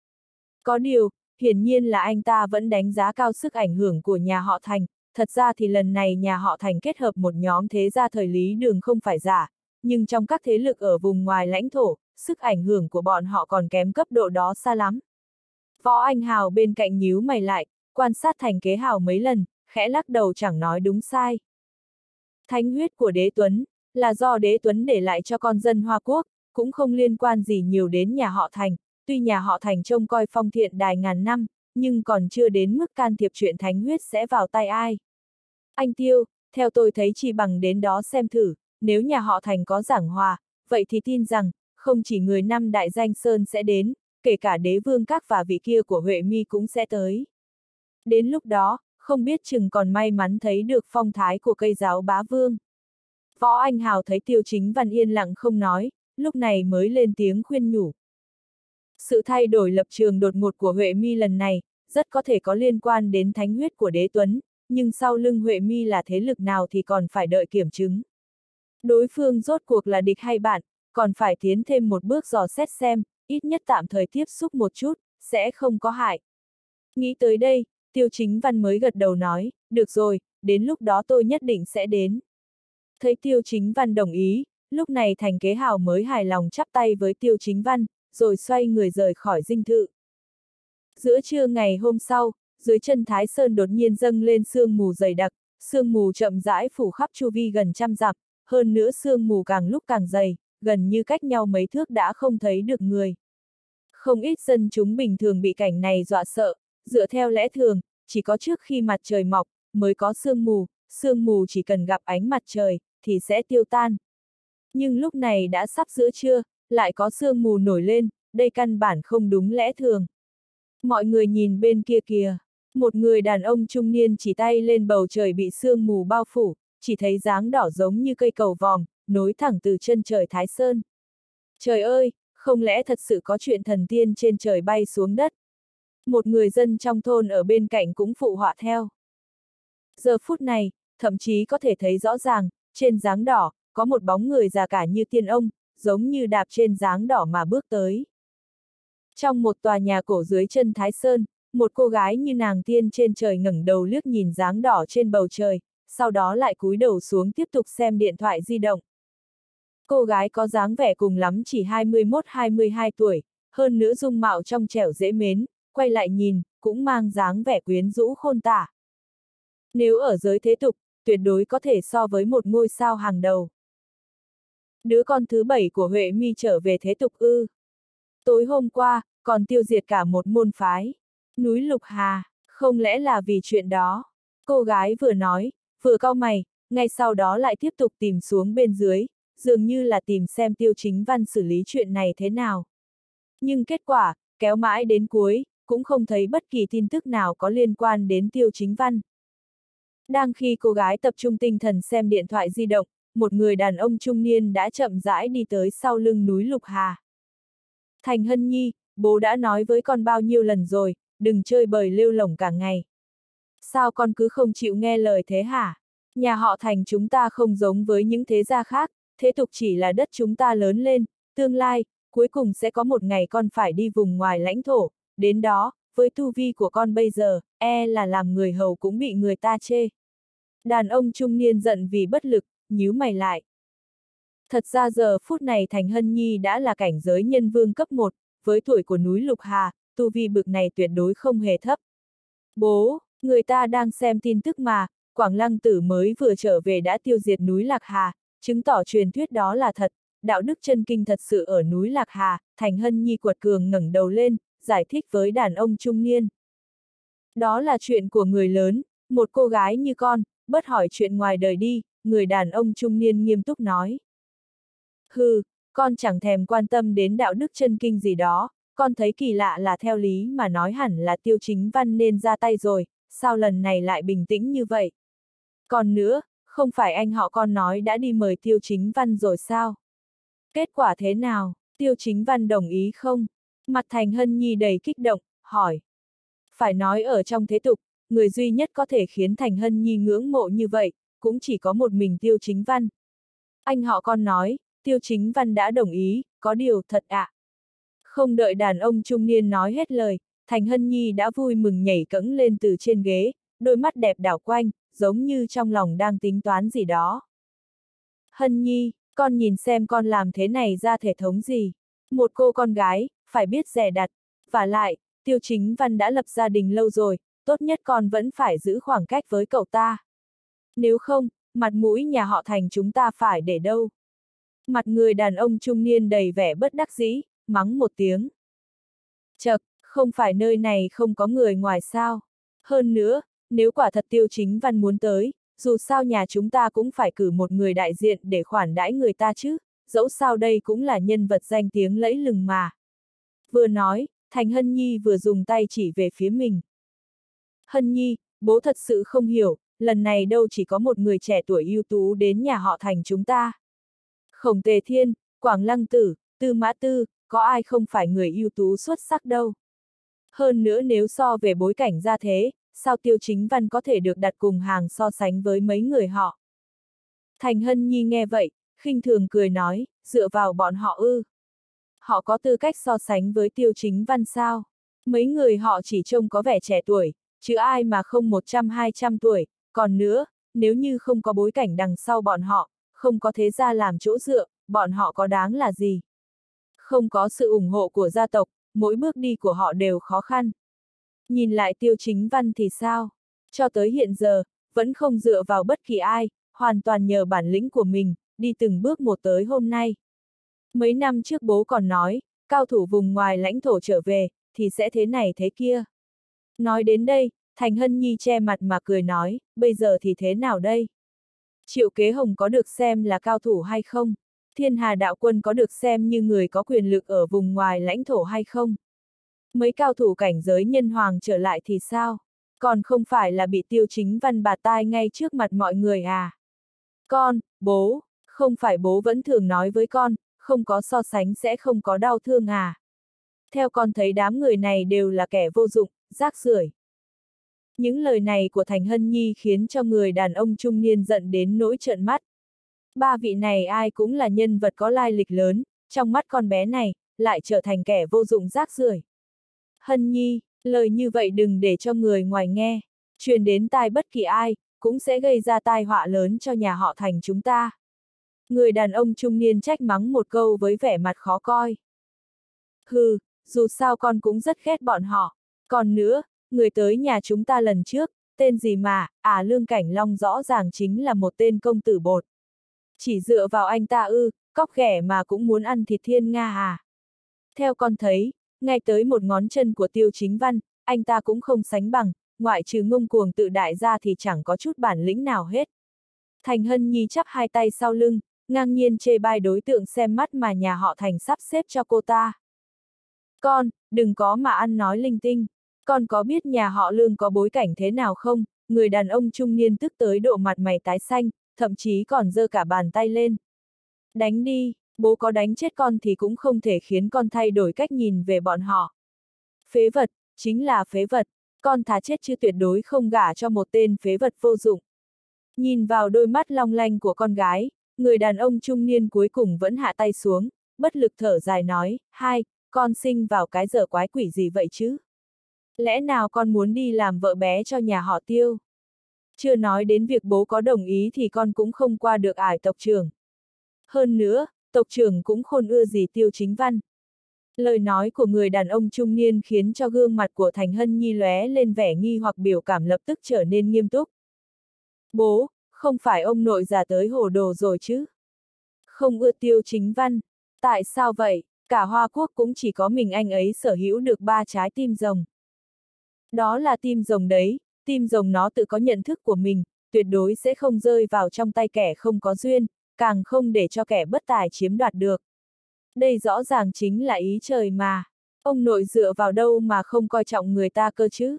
Có điều, hiển nhiên là anh ta vẫn đánh giá cao sức ảnh hưởng của nhà họ Thành, thật ra thì lần này nhà họ Thành kết hợp một nhóm thế gia thời Lý Đường không phải giả, nhưng trong các thế lực ở vùng ngoài lãnh thổ, sức ảnh hưởng của bọn họ còn kém cấp độ đó xa lắm. Võ Anh Hào bên cạnh nhíu mày lại, quan sát Thành Kế Hào mấy lần, khẽ lắc đầu chẳng nói đúng sai. Thánh huyết của Đế Tuấn, là do Đế Tuấn để lại cho con dân Hoa Quốc, cũng không liên quan gì nhiều đến nhà họ Thành, tuy nhà họ Thành trông coi phong thiện đài ngàn năm, nhưng còn chưa đến mức can thiệp chuyện thánh huyết sẽ vào tay ai. Anh Tiêu, theo tôi thấy chỉ bằng đến đó xem thử, nếu nhà họ Thành có giảng hòa, vậy thì tin rằng, không chỉ người năm đại danh sơn sẽ đến, kể cả Đế Vương các và vị kia của Huệ Mi cũng sẽ tới. Đến lúc đó, không biết chừng còn may mắn thấy được phong thái của cây giáo bá vương. Võ Anh Hào thấy Tiêu Chính Văn yên lặng không nói, lúc này mới lên tiếng khuyên nhủ. Sự thay đổi lập trường đột ngột của Huệ Mi lần này, rất có thể có liên quan đến thánh huyết của Đế Tuấn, nhưng sau lưng Huệ Mi là thế lực nào thì còn phải đợi kiểm chứng. Đối phương rốt cuộc là địch hay bạn, còn phải tiến thêm một bước dò xét xem, ít nhất tạm thời tiếp xúc một chút, sẽ không có hại. Nghĩ tới đây, Tiêu Chính Văn mới gật đầu nói, được rồi, đến lúc đó tôi nhất định sẽ đến. Thấy Tiêu Chính Văn đồng ý, lúc này Thành Kế Hào mới hài lòng chắp tay với Tiêu Chính Văn, rồi xoay người rời khỏi dinh thự. Giữa trưa ngày hôm sau, dưới chân Thái Sơn đột nhiên dâng lên sương mù dày đặc, sương mù chậm rãi phủ khắp chu vi gần trăm dặm, hơn nữa sương mù càng lúc càng dày, gần như cách nhau mấy thước đã không thấy được người. Không ít dân chúng bình thường bị cảnh này dọa sợ, dựa theo lẽ thường, chỉ có trước khi mặt trời mọc, mới có sương mù chỉ cần gặp ánh mặt trời, thì sẽ tiêu tan. Nhưng lúc này đã sắp giữa trưa, lại có sương mù nổi lên, đây căn bản không đúng lẽ thường. Mọi người nhìn bên kia kìa, một người đàn ông trung niên chỉ tay lên bầu trời bị sương mù bao phủ, chỉ thấy dáng đỏ giống như cây cầu vòm, nối thẳng từ chân trời Thái Sơn. Trời ơi, không lẽ thật sự có chuyện thần tiên trên trời bay xuống đất? Một người dân trong thôn ở bên cạnh cũng phụ họa theo. Giờ phút này, thậm chí có thể thấy rõ ràng, trên dáng đỏ, có một bóng người già cả như tiên ông, giống như đạp trên dáng đỏ mà bước tới. Trong một tòa nhà cổ dưới chân Thái Sơn, một cô gái như nàng tiên trên trời ngẩng đầu liếc nhìn dáng đỏ trên bầu trời, sau đó lại cúi đầu xuống tiếp tục xem điện thoại di động. Cô gái có dáng vẻ cùng lắm chỉ 21-22 tuổi, hơn nữa dung mạo trong trẻo dễ mến, quay lại nhìn, cũng mang dáng vẻ quyến rũ khôn tả. Nếu ở giới thế tục, tuyệt đối có thể so với một ngôi sao hàng đầu. Đứa con thứ 7 của Huệ Mi trở về thế tục ư? Tối hôm qua, còn tiêu diệt cả một môn phái. Núi Lục Hà, không lẽ là vì chuyện đó? Cô gái vừa nói, vừa cau mày, ngay sau đó lại tiếp tục tìm xuống bên dưới, dường như là tìm xem Tiêu Chính Văn xử lý chuyện này thế nào. Nhưng kết quả, kéo mãi đến cuối, cũng không thấy bất kỳ tin tức nào có liên quan đến Tiêu Chính Văn. Đang khi cô gái tập trung tinh thần xem điện thoại di động, một người đàn ông trung niên đã chậm rãi đi tới sau lưng núi Lục Hà. Thành Hân Nhi, bố đã nói với con bao nhiêu lần rồi, đừng chơi bời lêu lổng cả ngày. Sao con cứ không chịu nghe lời thế hả? Nhà họ Thành chúng ta không giống với những thế gia khác, thế tục chỉ là đất chúng ta lớn lên, tương lai, cuối cùng sẽ có một ngày con phải đi vùng ngoài lãnh thổ, đến đó, với tu vi của con bây giờ, là làm người hầu cũng bị người ta chê. Đàn ông trung niên giận vì bất lực, nhíu mày lại. Thật ra giờ phút này Thành Hân Nhi đã là cảnh giới nhân vương cấp 1, với tuổi của núi Lục Hà, tu vi bực này tuyệt đối không hề thấp. Bố, người ta đang xem tin tức mà, Quảng Lăng Tử mới vừa trở về đã tiêu diệt núi Lạc Hà, chứng tỏ truyền thuyết đó là thật, đạo đức chân kinh thật sự ở núi Lạc Hà. Thành Hân Nhi quật cường ngẩng đầu lên, giải thích với đàn ông trung niên. Đó là chuyện của người lớn, một cô gái như con, bớt hỏi chuyện ngoài đời đi, người đàn ông trung niên nghiêm túc nói. Hừ, con chẳng thèm quan tâm đến đạo đức chân kinh gì đó, con thấy kỳ lạ là theo lý mà nói hẳn là Tiêu Chính Văn nên ra tay rồi, sao lần này lại bình tĩnh như vậy? Còn nữa, không phải anh họ con nói đã đi mời Tiêu Chính Văn rồi sao? Kết quả thế nào, Tiêu Chính Văn đồng ý không? Mặt Thành Hân Nhi đầy kích động, hỏi. Phải nói ở trong thế tục, người duy nhất có thể khiến Thành Hân Nhi ngưỡng mộ như vậy, cũng chỉ có một mình Tiêu Chính Văn. Anh họ con nói, Tiêu Chính Văn đã đồng ý, có điều thật ạ. Không đợi đàn ông trung niên nói hết lời, Thành Hân Nhi đã vui mừng nhảy cẫng lên từ trên ghế, đôi mắt đẹp đảo quanh, giống như trong lòng đang tính toán gì đó. Hân Nhi, con nhìn xem con làm thế này ra thể thống gì? Một cô con gái, phải biết dè đặt. Vả lại, Tiêu Chính Văn đã lập gia đình lâu rồi, tốt nhất con vẫn phải giữ khoảng cách với cậu ta. Nếu không, mặt mũi nhà họ Thành chúng ta phải để đâu? Mặt người đàn ông trung niên đầy vẻ bất đắc dĩ, mắng một tiếng. Chậc, không phải nơi này không có người ngoài sao? Hơn nữa, nếu quả thật Tiêu Chính Văn muốn tới, dù sao nhà chúng ta cũng phải cử một người đại diện để khoản đãi người ta chứ, dẫu sao đây cũng là nhân vật danh tiếng lẫy lừng mà. Vừa nói, Thành Hân Nhi vừa dùng tay chỉ về phía mình. Hân Nhi, bố thật sự không hiểu, lần này đâu chỉ có một người trẻ tuổi ưu tú đến nhà họ Thành chúng ta. Khổng Tề Thiên, Quảng Lăng Tử, Tư Mã Tư, có ai không phải người ưu tú xuất sắc đâu. Hơn nữa nếu so về bối cảnh gia thế, sao Tiêu Chính Văn có thể được đặt cùng hàng so sánh với mấy người họ. Thành Hân Nhi nghe vậy, khinh thường cười nói, dựa vào bọn họ ư. Họ có tư cách so sánh với Tiêu Chính Văn sao? Mấy người họ chỉ trông có vẻ trẻ tuổi, chứ ai mà không 100-200 tuổi, còn nữa, nếu như không có bối cảnh đằng sau bọn họ, không có thế gia làm chỗ dựa, bọn họ có đáng là gì? Không có sự ủng hộ của gia tộc, mỗi bước đi của họ đều khó khăn. Nhìn lại Tiêu Chính Văn thì sao? Cho tới hiện giờ, vẫn không dựa vào bất kỳ ai, hoàn toàn nhờ bản lĩnh của mình, đi từng bước một tới hôm nay. Mấy năm trước bố còn nói, cao thủ vùng ngoài lãnh thổ trở về, thì sẽ thế này thế kia. Nói đến đây, Thành Hân Nhi che mặt mà cười nói, bây giờ thì thế nào đây? Triệu Kế Hồng có được xem là cao thủ hay không? Thiên Hà Đạo Quân có được xem như người có quyền lực ở vùng ngoài lãnh thổ hay không? Mấy cao thủ cảnh giới nhân hoàng trở lại thì sao? Còn không phải là bị Tiêu Chính Văn bạt tai ngay trước mặt mọi người à? Con, bố, không phải bố vẫn thường nói với con, không có so sánh sẽ không có đau thương à? Theo con thấy đám người này đều là kẻ vô dụng, rác rưởi. Những lời này của Thành Hân Nhi khiến cho người đàn ông trung niên giận đến nỗi trợn mắt. Ba vị này ai cũng là nhân vật có lai lịch lớn, trong mắt con bé này, lại trở thành kẻ vô dụng rác rưởi. Hân Nhi, lời như vậy đừng để cho người ngoài nghe, truyền đến tai bất kỳ ai, cũng sẽ gây ra tai họa lớn cho nhà họ Thành chúng ta. Người đàn ông trung niên trách mắng một câu với vẻ mặt khó coi. Hừ, dù sao con cũng rất ghét bọn họ. Còn nữa, người tới nhà chúng ta lần trước, tên gì mà, Lương Cảnh Long rõ ràng chính là một tên công tử bột. Chỉ dựa vào anh ta ư, cóc ghẻ mà cũng muốn ăn thịt thiên nga à. Theo con thấy, ngay tới một ngón chân của Tiêu Chính Văn, anh ta cũng không sánh bằng, ngoại trừ ngông cuồng tự đại ra thì chẳng có chút bản lĩnh nào hết. Thành Hân Nhi chắp hai tay sau lưng, ngang nhiên chê bai đối tượng xem mắt mà nhà họ Thành sắp xếp cho cô ta. Con, đừng có mà ăn nói linh tinh. Con có biết nhà họ Lương có bối cảnh thế nào không? Người đàn ông trung niên tức tới độ mặt mày tái xanh, thậm chí còn giơ cả bàn tay lên. Đánh đi, bố có đánh chết con thì cũng không thể khiến con thay đổi cách nhìn về bọn họ. Phế vật, chính là phế vật. Con thà chết chứ tuyệt đối không gả cho một tên phế vật vô dụng. Nhìn vào đôi mắt long lanh của con gái, người đàn ông trung niên cuối cùng vẫn hạ tay xuống, bất lực thở dài nói, hai, con sinh vào cái dở quái quỷ gì vậy chứ? Lẽ nào con muốn đi làm vợ bé cho nhà họ Tiêu? Chưa nói đến việc bố có đồng ý thì con cũng không qua được ải tộc trưởng. Hơn nữa, tộc trưởng cũng khôn ưa gì Tiêu Chính Văn. Lời nói của người đàn ông trung niên khiến cho gương mặt của Thành Hân Nhi lóe lên vẻ nghi hoặc biểu cảm lập tức trở nên nghiêm túc. Bố, không phải ông nội già tới hồ đồ rồi chứ? Không ưa Tiêu Chính Văn. Tại sao vậy? Cả Hoa Quốc cũng chỉ có mình anh ấy sở hữu được 3 trái tim rồng. Đó là tim rồng đấy, tim rồng nó tự có nhận thức của mình, tuyệt đối sẽ không rơi vào trong tay kẻ không có duyên, càng không để cho kẻ bất tài chiếm đoạt được. Đây rõ ràng chính là ý trời mà. Ông nội dựa vào đâu mà không coi trọng người ta cơ chứ?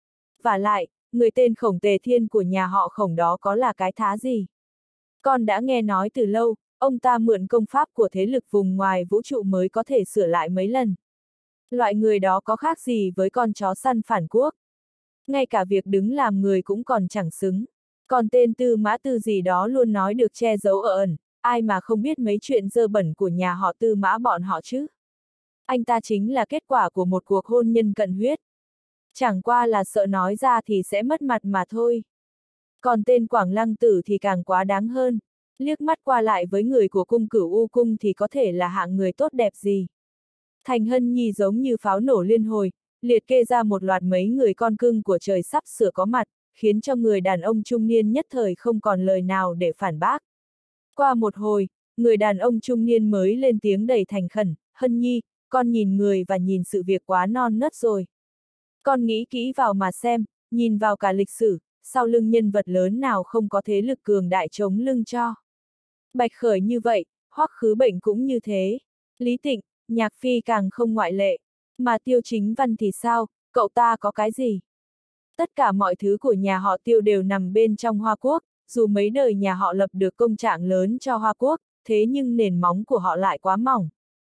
Vả lại, người tên Khổng Tề Thiên của nhà họ Khổng đó có là cái thá gì? Con đã nghe nói từ lâu, ông ta mượn công pháp của thế lực vùng ngoài vũ trụ mới có thể sửa lại mấy lần. Loại người đó có khác gì với con chó săn phản quốc? Ngay cả việc đứng làm người cũng còn chẳng xứng. Còn tên Tư Mã Tư gì đó luôn nói được che giấu ở ẩn, ai mà không biết mấy chuyện dơ bẩn của nhà họ Tư Mã bọn họ chứ? Anh ta chính là kết quả của một cuộc hôn nhân cận huyết. Chẳng qua là sợ nói ra thì sẽ mất mặt mà thôi. Còn tên Quảng Lăng Tử thì càng quá đáng hơn. Liếc mắt qua lại với người của cung Cửu U cung thì có thể là hạng người tốt đẹp gì. Thành Hân Nhi giống như pháo nổ liên hồi, liệt kê ra một loạt mấy người con cưng của trời sắp sửa có mặt, khiến cho người đàn ông trung niên nhất thời không còn lời nào để phản bác. Qua một hồi, người đàn ông trung niên mới lên tiếng đầy thành khẩn, Hân Nhi, con nhìn người và nhìn sự việc quá non nớt rồi. Con nghĩ kỹ vào mà xem, nhìn vào cả lịch sử, sau lưng nhân vật lớn nào không có thế lực cường đại chống lưng cho. Bạch Khởi như vậy, Hoắc Khứ Bệnh cũng như thế. Lý Tịnh, Nhạc Phi càng không ngoại lệ. Mà Tiêu Chính Văn thì sao, cậu ta có cái gì? Tất cả mọi thứ của nhà họ Tiêu đều nằm bên trong Hoa Quốc, dù mấy đời nhà họ lập được công trạng lớn cho Hoa Quốc, thế nhưng nền móng của họ lại quá mỏng.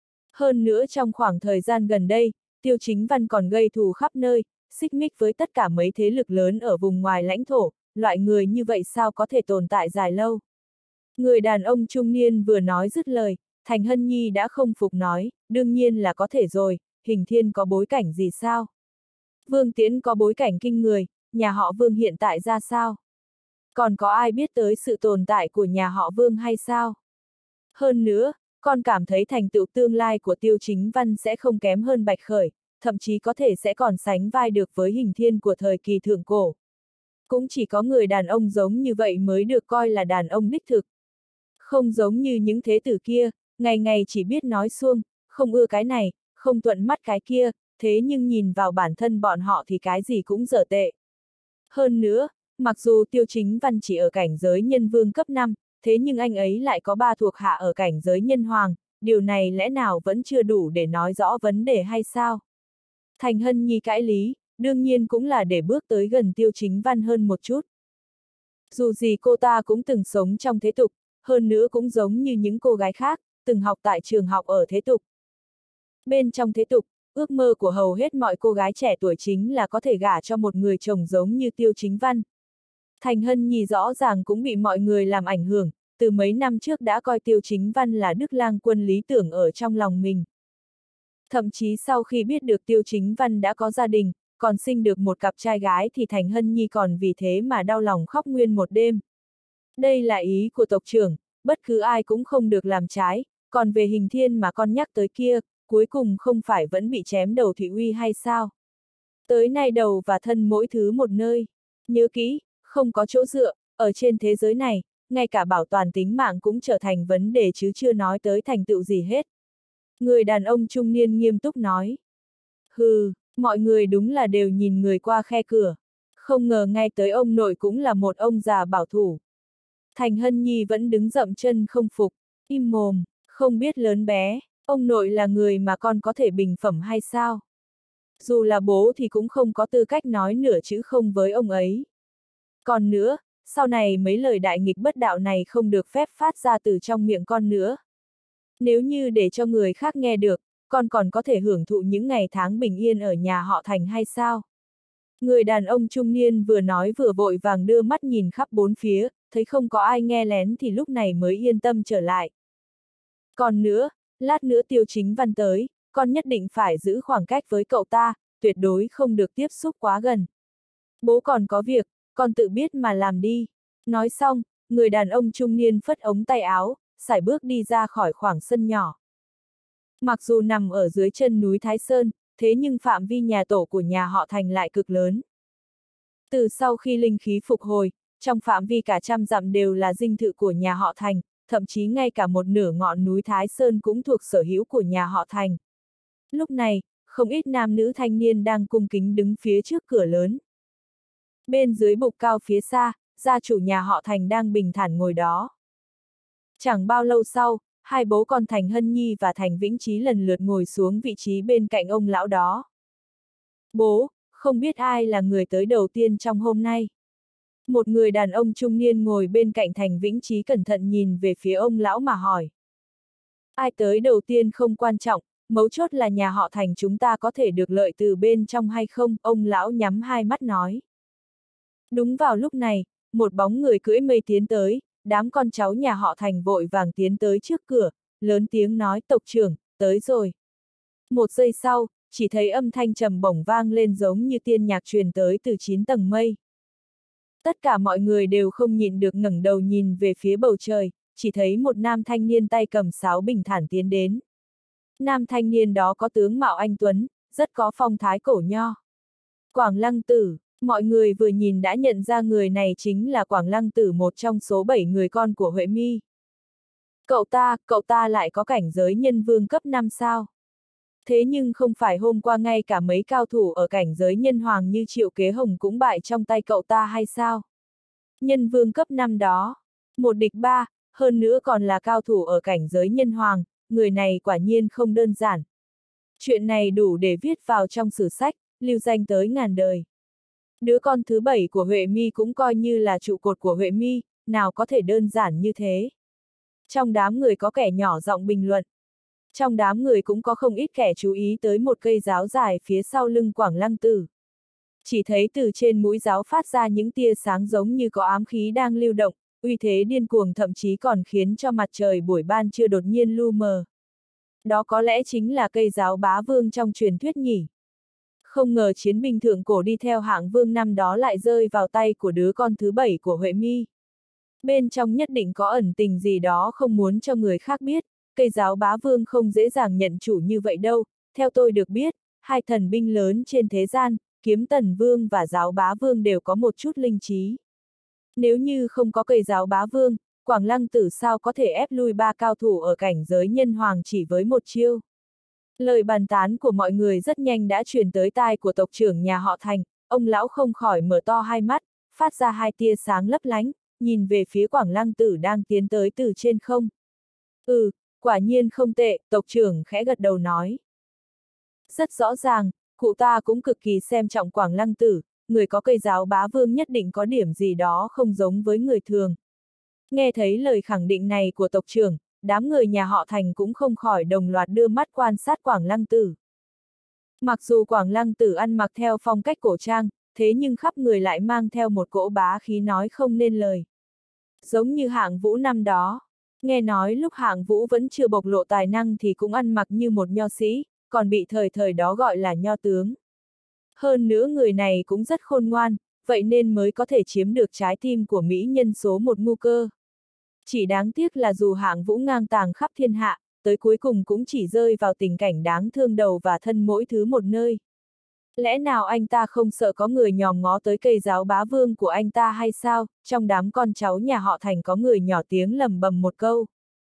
Hơn nữa trong khoảng thời gian gần đây, Tiêu Chính Văn còn gây thù khắp nơi, xích mích với tất cả mấy thế lực lớn ở vùng ngoài lãnh thổ, loại người như vậy sao có thể tồn tại dài lâu? Người đàn ông trung niên vừa nói dứt lời, Thành Hân Nhi đã không phục nói, đương nhiên là có thể rồi, Hình Thiên có bối cảnh gì sao? Vương Tiễn có bối cảnh kinh người, nhà họ Vương hiện tại ra sao? Còn có ai biết tới sự tồn tại của nhà họ Vương hay sao? Hơn nữa, con cảm thấy thành tựu tương lai của Tiêu Chính Văn sẽ không kém hơn Bạch Khởi, thậm chí có thể sẽ còn sánh vai được với Hình Thiên của thời kỳ thượng cổ. Cũng chỉ có người đàn ông giống như vậy mới được coi là đàn ông đích thực. Không giống như những thế tử kia, ngày ngày chỉ biết nói suông, không ưa cái này, không thuận mắt cái kia, thế nhưng nhìn vào bản thân bọn họ thì cái gì cũng dở tệ. Hơn nữa, mặc dù Tiêu Chính Văn chỉ ở cảnh giới nhân vương cấp 5, thế nhưng anh ấy lại có 3 thuộc hạ ở cảnh giới nhân hoàng, điều này lẽ nào vẫn chưa đủ để nói rõ vấn đề hay sao? Thành Hân Nhi cãi lý, đương nhiên cũng là để bước tới gần Tiêu Chính Văn hơn một chút. Dù gì cô ta cũng từng sống trong thế tục, hơn nữa cũng giống như những cô gái khác, từng học tại trường học ở thế tục. Bên trong thế tục, ước mơ của hầu hết mọi cô gái trẻ tuổi chính là có thể gả cho một người chồng giống như Tiêu Chính Văn. Thành Hân Nhi rõ ràng cũng bị mọi người làm ảnh hưởng, từ mấy năm trước đã coi Tiêu Chính Văn là Đức Lang Quân lý tưởng ở trong lòng mình. Thậm chí sau khi biết được Tiêu Chính Văn đã có gia đình, còn sinh được một cặp trai gái thì Thành Hân Nhi còn vì thế mà đau lòng khóc nguyên một đêm. Đây là ý của tộc trưởng, bất cứ ai cũng không được làm trái, còn về Hình Thiên mà con nhắc tới kia, cuối cùng không phải vẫn bị chém đầu Thụy Uy hay sao? Tới nay đầu và thân mỗi thứ một nơi. Nhớ kỹ, không có chỗ dựa, ở trên thế giới này, ngay cả bảo toàn tính mạng cũng trở thành vấn đề chứ chưa nói tới thành tựu gì hết. Người đàn ông trung niên nghiêm túc nói. Hừ, mọi người đúng là đều nhìn người qua khe cửa. Không ngờ ngay tới ông nội cũng là một ông già bảo thủ. Thành Hân Nhi vẫn đứng dậm chân không phục, im mồm, không biết lớn bé, ông nội là người mà con có thể bình phẩm hay sao? Dù là bố thì cũng không có tư cách nói nửa chữ không với ông ấy. Còn nữa, sau này mấy lời đại nghịch bất đạo này không được phép phát ra từ trong miệng con nữa. Nếu như để cho người khác nghe được, con còn có thể hưởng thụ những ngày tháng bình yên ở nhà họ Thành hay sao? Người đàn ông trung niên vừa nói vừa vội vàng đưa mắt nhìn khắp bốn phía, thấy không có ai nghe lén thì lúc này mới yên tâm trở lại. Còn nữa, lát nữa Tiêu Chính Văn tới, con nhất định phải giữ khoảng cách với cậu ta, tuyệt đối không được tiếp xúc quá gần. Bố còn có việc, con tự biết mà làm đi. Nói xong, người đàn ông trung niên phất ống tay áo, sải bước đi ra khỏi khoảng sân nhỏ. Mặc dù nằm ở dưới chân núi Thái Sơn, thế nhưng phạm vi nhà tổ của nhà họ Thành lại cực lớn. Từ sau khi linh khí phục hồi, trong phạm vi cả trăm dặm đều là dinh thự của nhà họ Thành, thậm chí ngay cả một nửa ngọn núi Thái Sơn cũng thuộc sở hữu của nhà họ Thành. Lúc này, không ít nam nữ thanh niên đang cung kính đứng phía trước cửa lớn. Bên dưới bục cao phía xa, gia chủ nhà họ Thành đang bình thản ngồi đó. Chẳng bao lâu sau, hai bố con Thành Hân Nhi và Thành Vĩnh Chí lần lượt ngồi xuống vị trí bên cạnh ông lão đó. Bố, không biết ai là người tới đầu tiên trong hôm nay. Một người đàn ông trung niên ngồi bên cạnh Thành Vĩnh Chí cẩn thận nhìn về phía ông lão mà hỏi. Ai tới đầu tiên không quan trọng, mấu chốt là nhà họ Thành chúng ta có thể được lợi từ bên trong hay không, ông lão nhắm hai mắt nói. Đúng vào lúc này, một bóng người cưỡi mây tiến tới, đám con cháu nhà họ Thành vội vàng tiến tới trước cửa, lớn tiếng nói tộc trưởng, tới rồi. Một giây sau, chỉ thấy âm thanh trầm bổng vang lên giống như tiên nhạc truyền tới từ 9 tầng mây. Tất cả mọi người đều không nhịn được ngẩng đầu nhìn về phía bầu trời, chỉ thấy một nam thanh niên tay cầm sáo bình thản tiến đến. Nam thanh niên đó có tướng mạo anh tuấn, rất có phong thái cổ nho. Quảng Lăng Tử, mọi người vừa nhìn đã nhận ra người này chính là Quảng Lăng Tử, một trong số 7 người con của Huệ Mi. Cậu ta lại có cảnh giới nhân vương cấp 5 sao? Thế nhưng không phải hôm qua ngay cả mấy cao thủ ở cảnh giới nhân hoàng như Triệu Kế Hồng cũng bại trong tay cậu ta hay sao? Nhân vương cấp 5 đó, một địch ba, hơn nữa còn là cao thủ ở cảnh giới nhân hoàng, người này quả nhiên không đơn giản. Chuyện này đủ để viết vào trong sử sách, lưu danh tới ngàn đời. Đứa con thứ 7 của Huệ Mi cũng coi như là trụ cột của Huệ Mi, nào có thể đơn giản như thế. Trong đám người có kẻ nhỏ giọng bình luận. Trong đám người cũng có không ít kẻ chú ý tới một cây giáo dài phía sau lưng Quảng Lăng Tử. Chỉ thấy từ trên mũi giáo phát ra những tia sáng giống như có ám khí đang lưu động, uy thế điên cuồng thậm chí còn khiến cho mặt trời buổi ban trưa đột nhiên lu mờ. Đó có lẽ chính là cây giáo bá vương trong truyền thuyết nhỉ. Không ngờ chiến binh thượng cổ đi theo hạng vương năm đó lại rơi vào tay của đứa con thứ 7 của Huệ Mi. Bên trong nhất định có ẩn tình gì đó không muốn cho người khác biết, cây giáo bá vương không dễ dàng nhận chủ như vậy đâu. Theo tôi được biết, hai thần binh lớn trên thế gian, Kiếm Tần Vương và giáo bá vương đều có một chút linh trí. Nếu như không có cây giáo bá vương, Quảng Lăng Tử sao có thể ép lui 3 cao thủ ở cảnh giới nhân hoàng chỉ với một chiêu. Lời bàn tán của mọi người rất nhanh đã truyền tới tai của tộc trưởng nhà họ Thành, ông lão không khỏi mở to hai mắt, phát ra hai tia sáng lấp lánh, nhìn về phía Quảng Lăng Tử đang tiến tới từ trên không. Quả nhiên không tệ, tộc trưởng khẽ gật đầu nói. Rất rõ ràng, cụ ta cũng cực kỳ xem trọng Quảng Lăng Tử, người có cây giáo bá vương nhất định có điểm gì đó không giống với người thường. Nghe thấy lời khẳng định này của tộc trưởng, đám người nhà họ Thành cũng không khỏi đồng loạt đưa mắt quan sát Quảng Lăng Tử. Mặc dù Quảng Lăng Tử ăn mặc theo phong cách cổ trang, thế nhưng khắp người lại mang theo một cỗ bá khí nói không nên lời. Giống như Hạng Vũ năm đó, nghe nói lúc Hạng Vũ vẫn chưa bộc lộ tài năng thì cũng ăn mặc như một nho sĩ, còn bị thời đó gọi là nho tướng. Hơn nữa người này cũng rất khôn ngoan, vậy nên mới có thể chiếm được trái tim của mỹ nhân số 1 Ngu Cơ. Chỉ đáng tiếc là dù Hạng Vũ ngang tàng khắp thiên hạ, tới cuối cùng cũng chỉ rơi vào tình cảnh đáng thương đầu và thân mỗi thứ một nơi. Lẽ nào anh ta không sợ có người nhòm ngó tới cây giáo bá vương của anh ta hay sao? Trong đám con cháu nhà họ Thành có người nhỏ tiếng lầm bầm một câu.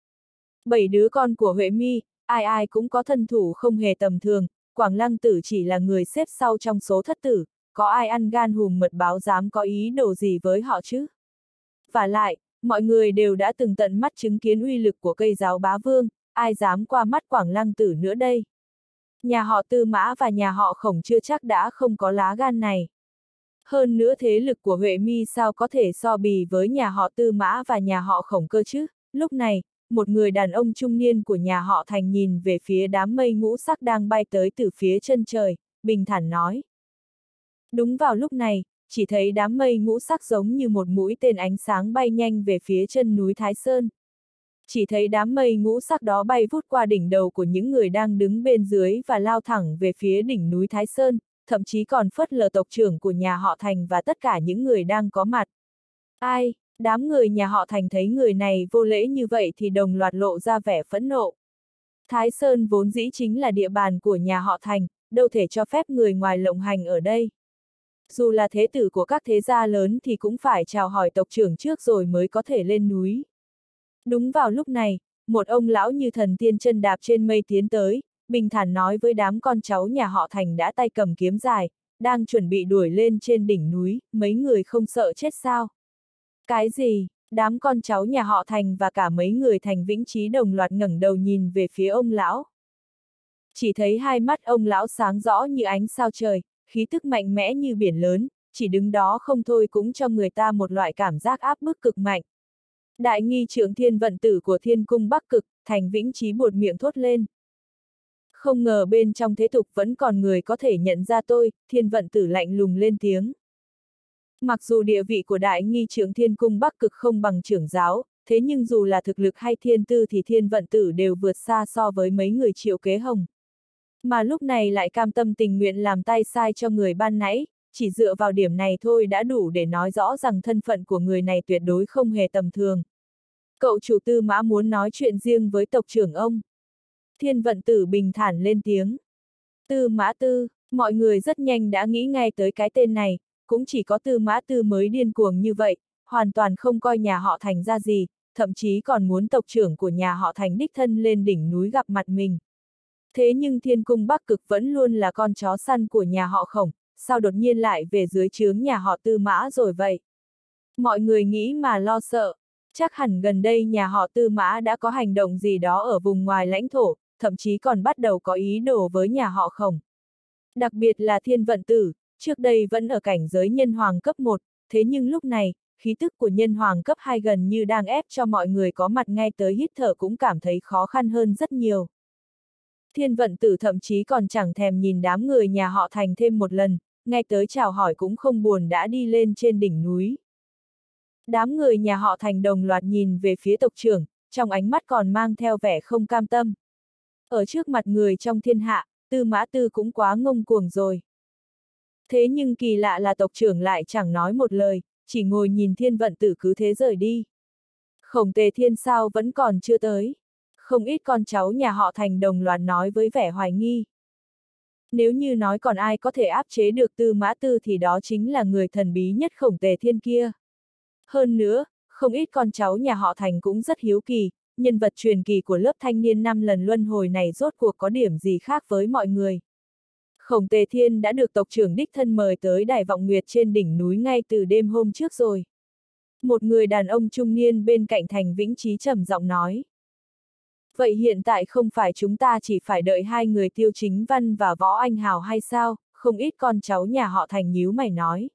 7 đứa con của Huệ Mi, ai ai cũng có thân thủ không hề tầm thường, Quảng Lăng Tử chỉ là người xếp sau trong số thất tử, có ai ăn gan hùm mật báo dám có ý đồ gì với họ chứ? Và lại, mọi người đều đã từng tận mắt chứng kiến uy lực của cây giáo bá vương, ai dám qua mắt Quảng Lăng Tử nữa đây? Nhà họ Tư Mã và nhà họ Khổng chưa chắc đã không có lá gan này. Hơn nữa thế lực của Huệ Mi sao có thể so bì với nhà họ Tư Mã và nhà họ Khổng cơ chứ? Lúc này, một người đàn ông trung niên của nhà họ Thành nhìn về phía đám mây ngũ sắc đang bay tới từ phía chân trời, bình thản nói. Đúng vào lúc này, chỉ thấy đám mây ngũ sắc giống như một mũi tên ánh sáng bay nhanh về phía chân núi Thái Sơn. Chỉ thấy đám mây ngũ sắc đó bay vút qua đỉnh đầu của những người đang đứng bên dưới và lao thẳng về phía đỉnh núi Thái Sơn, thậm chí còn phớt lờ tộc trưởng của nhà họ Thành và tất cả những người đang có mặt. Ai, đám người nhà họ Thành thấy người này vô lễ như vậy thì đồng loạt lộ ra vẻ phẫn nộ. Thái Sơn vốn dĩ chính là địa bàn của nhà họ Thành, đâu thể cho phép người ngoài lộng hành ở đây. Dù là thế tử của các thế gia lớn thì cũng phải chào hỏi tộc trưởng trước rồi mới có thể lên núi. Đúng vào lúc này, một ông lão như thần tiên chân đạp trên mây tiến tới, bình thản nói với đám con cháu nhà họ Thành đã tay cầm kiếm dài, đang chuẩn bị đuổi lên trên đỉnh núi, mấy người không sợ chết sao? Cái gì? Đám con cháu nhà họ Thành và cả mấy người Thành Vĩnh Chí đồng loạt ngẩng đầu nhìn về phía ông lão. Chỉ thấy hai mắt ông lão sáng rõ như ánh sao trời, khí tức mạnh mẽ như biển lớn, chỉ đứng đó không thôi cũng cho người ta một loại cảm giác áp bức cực mạnh. Đại nghi trưởng Thiên Vận Tử của Thiên Cung Bắc Cực, Thành Vĩnh Chí buột miệng thốt lên. Không ngờ bên trong thế tục vẫn còn người có thể nhận ra tôi, Thiên Vận Tử lạnh lùng lên tiếng. Mặc dù địa vị của đại nghi trưởng Thiên Cung Bắc Cực không bằng trưởng giáo, thế nhưng dù là thực lực hay thiên tư thì Thiên Vận Tử đều vượt xa so với mấy người Triệu Kế Hồng. Mà lúc này lại cam tâm tình nguyện làm tay sai cho người ban nãy, chỉ dựa vào điểm này thôi đã đủ để nói rõ rằng thân phận của người này tuyệt đối không hề tầm thường. Cậu chủ Tư Mã muốn nói chuyện riêng với tộc trưởng ông. Thiên Vận Tử bình thản lên tiếng. Tư Mã Tư, mọi người rất nhanh đã nghĩ ngay tới cái tên này, cũng chỉ có Tư Mã Tư mới điên cuồng như vậy, hoàn toàn không coi nhà họ Thành ra gì, thậm chí còn muốn tộc trưởng của nhà họ Thành đích thân lên đỉnh núi gặp mặt mình. Thế nhưng Thiên Cung Bắc Cực vẫn luôn là con chó săn của nhà họ Khổng, sao đột nhiên lại về dưới trướng nhà họ Tư Mã rồi vậy? Mọi người nghĩ mà lo sợ, chắc hẳn gần đây nhà họ Tư Mã đã có hành động gì đó ở vùng ngoài lãnh thổ, thậm chí còn bắt đầu có ý đồ với nhà họ Khổng. Đặc biệt là Thiên Vận Tử, trước đây vẫn ở cảnh giới nhân hoàng cấp 1, thế nhưng lúc này, khí tức của nhân hoàng cấp 2 gần như đang ép cho mọi người có mặt ngay tới hít thở cũng cảm thấy khó khăn hơn rất nhiều. Thiên Vận Tử thậm chí còn chẳng thèm nhìn đám người nhà họ Thành thêm một lần, ngay tới chào hỏi cũng không buồn đã đi lên trên đỉnh núi. Đám người nhà họ Thành đồng loạt nhìn về phía tộc trưởng, trong ánh mắt còn mang theo vẻ không cam tâm. Ở trước mặt người trong thiên hạ, Tư Mã Tư cũng quá ngông cuồng rồi. Thế nhưng kỳ lạ là tộc trưởng lại chẳng nói một lời, chỉ ngồi nhìn Thiên Vận Tử cứ thế rời đi. Khổng Tề Thiên sao vẫn còn chưa tới. Không ít con cháu nhà họ Thành đồng loạt nói với vẻ hoài nghi. Nếu như nói còn ai có thể áp chế được Tư Mã Tư thì đó chính là người thần bí nhất Khổng Tề Thiên kia. Hơn nữa, không ít con cháu nhà họ Thành cũng rất hiếu kỳ, nhân vật truyền kỳ của lớp thanh niên 5 lần luân hồi này rốt cuộc có điểm gì khác với mọi người. Khổng Tề Thiên đã được tộc trưởng đích thân mời tới Đài Vọng Nguyệt trên đỉnh núi ngay từ đêm hôm trước rồi. Một người đàn ông trung niên bên cạnh Thành Vĩnh Chí trầm giọng nói. Vậy hiện tại không phải chúng ta chỉ phải đợi hai người Tiêu Chính Văn và Võ Anh Hào hay sao? Không ít con cháu nhà họ Thành nhíu mày nói.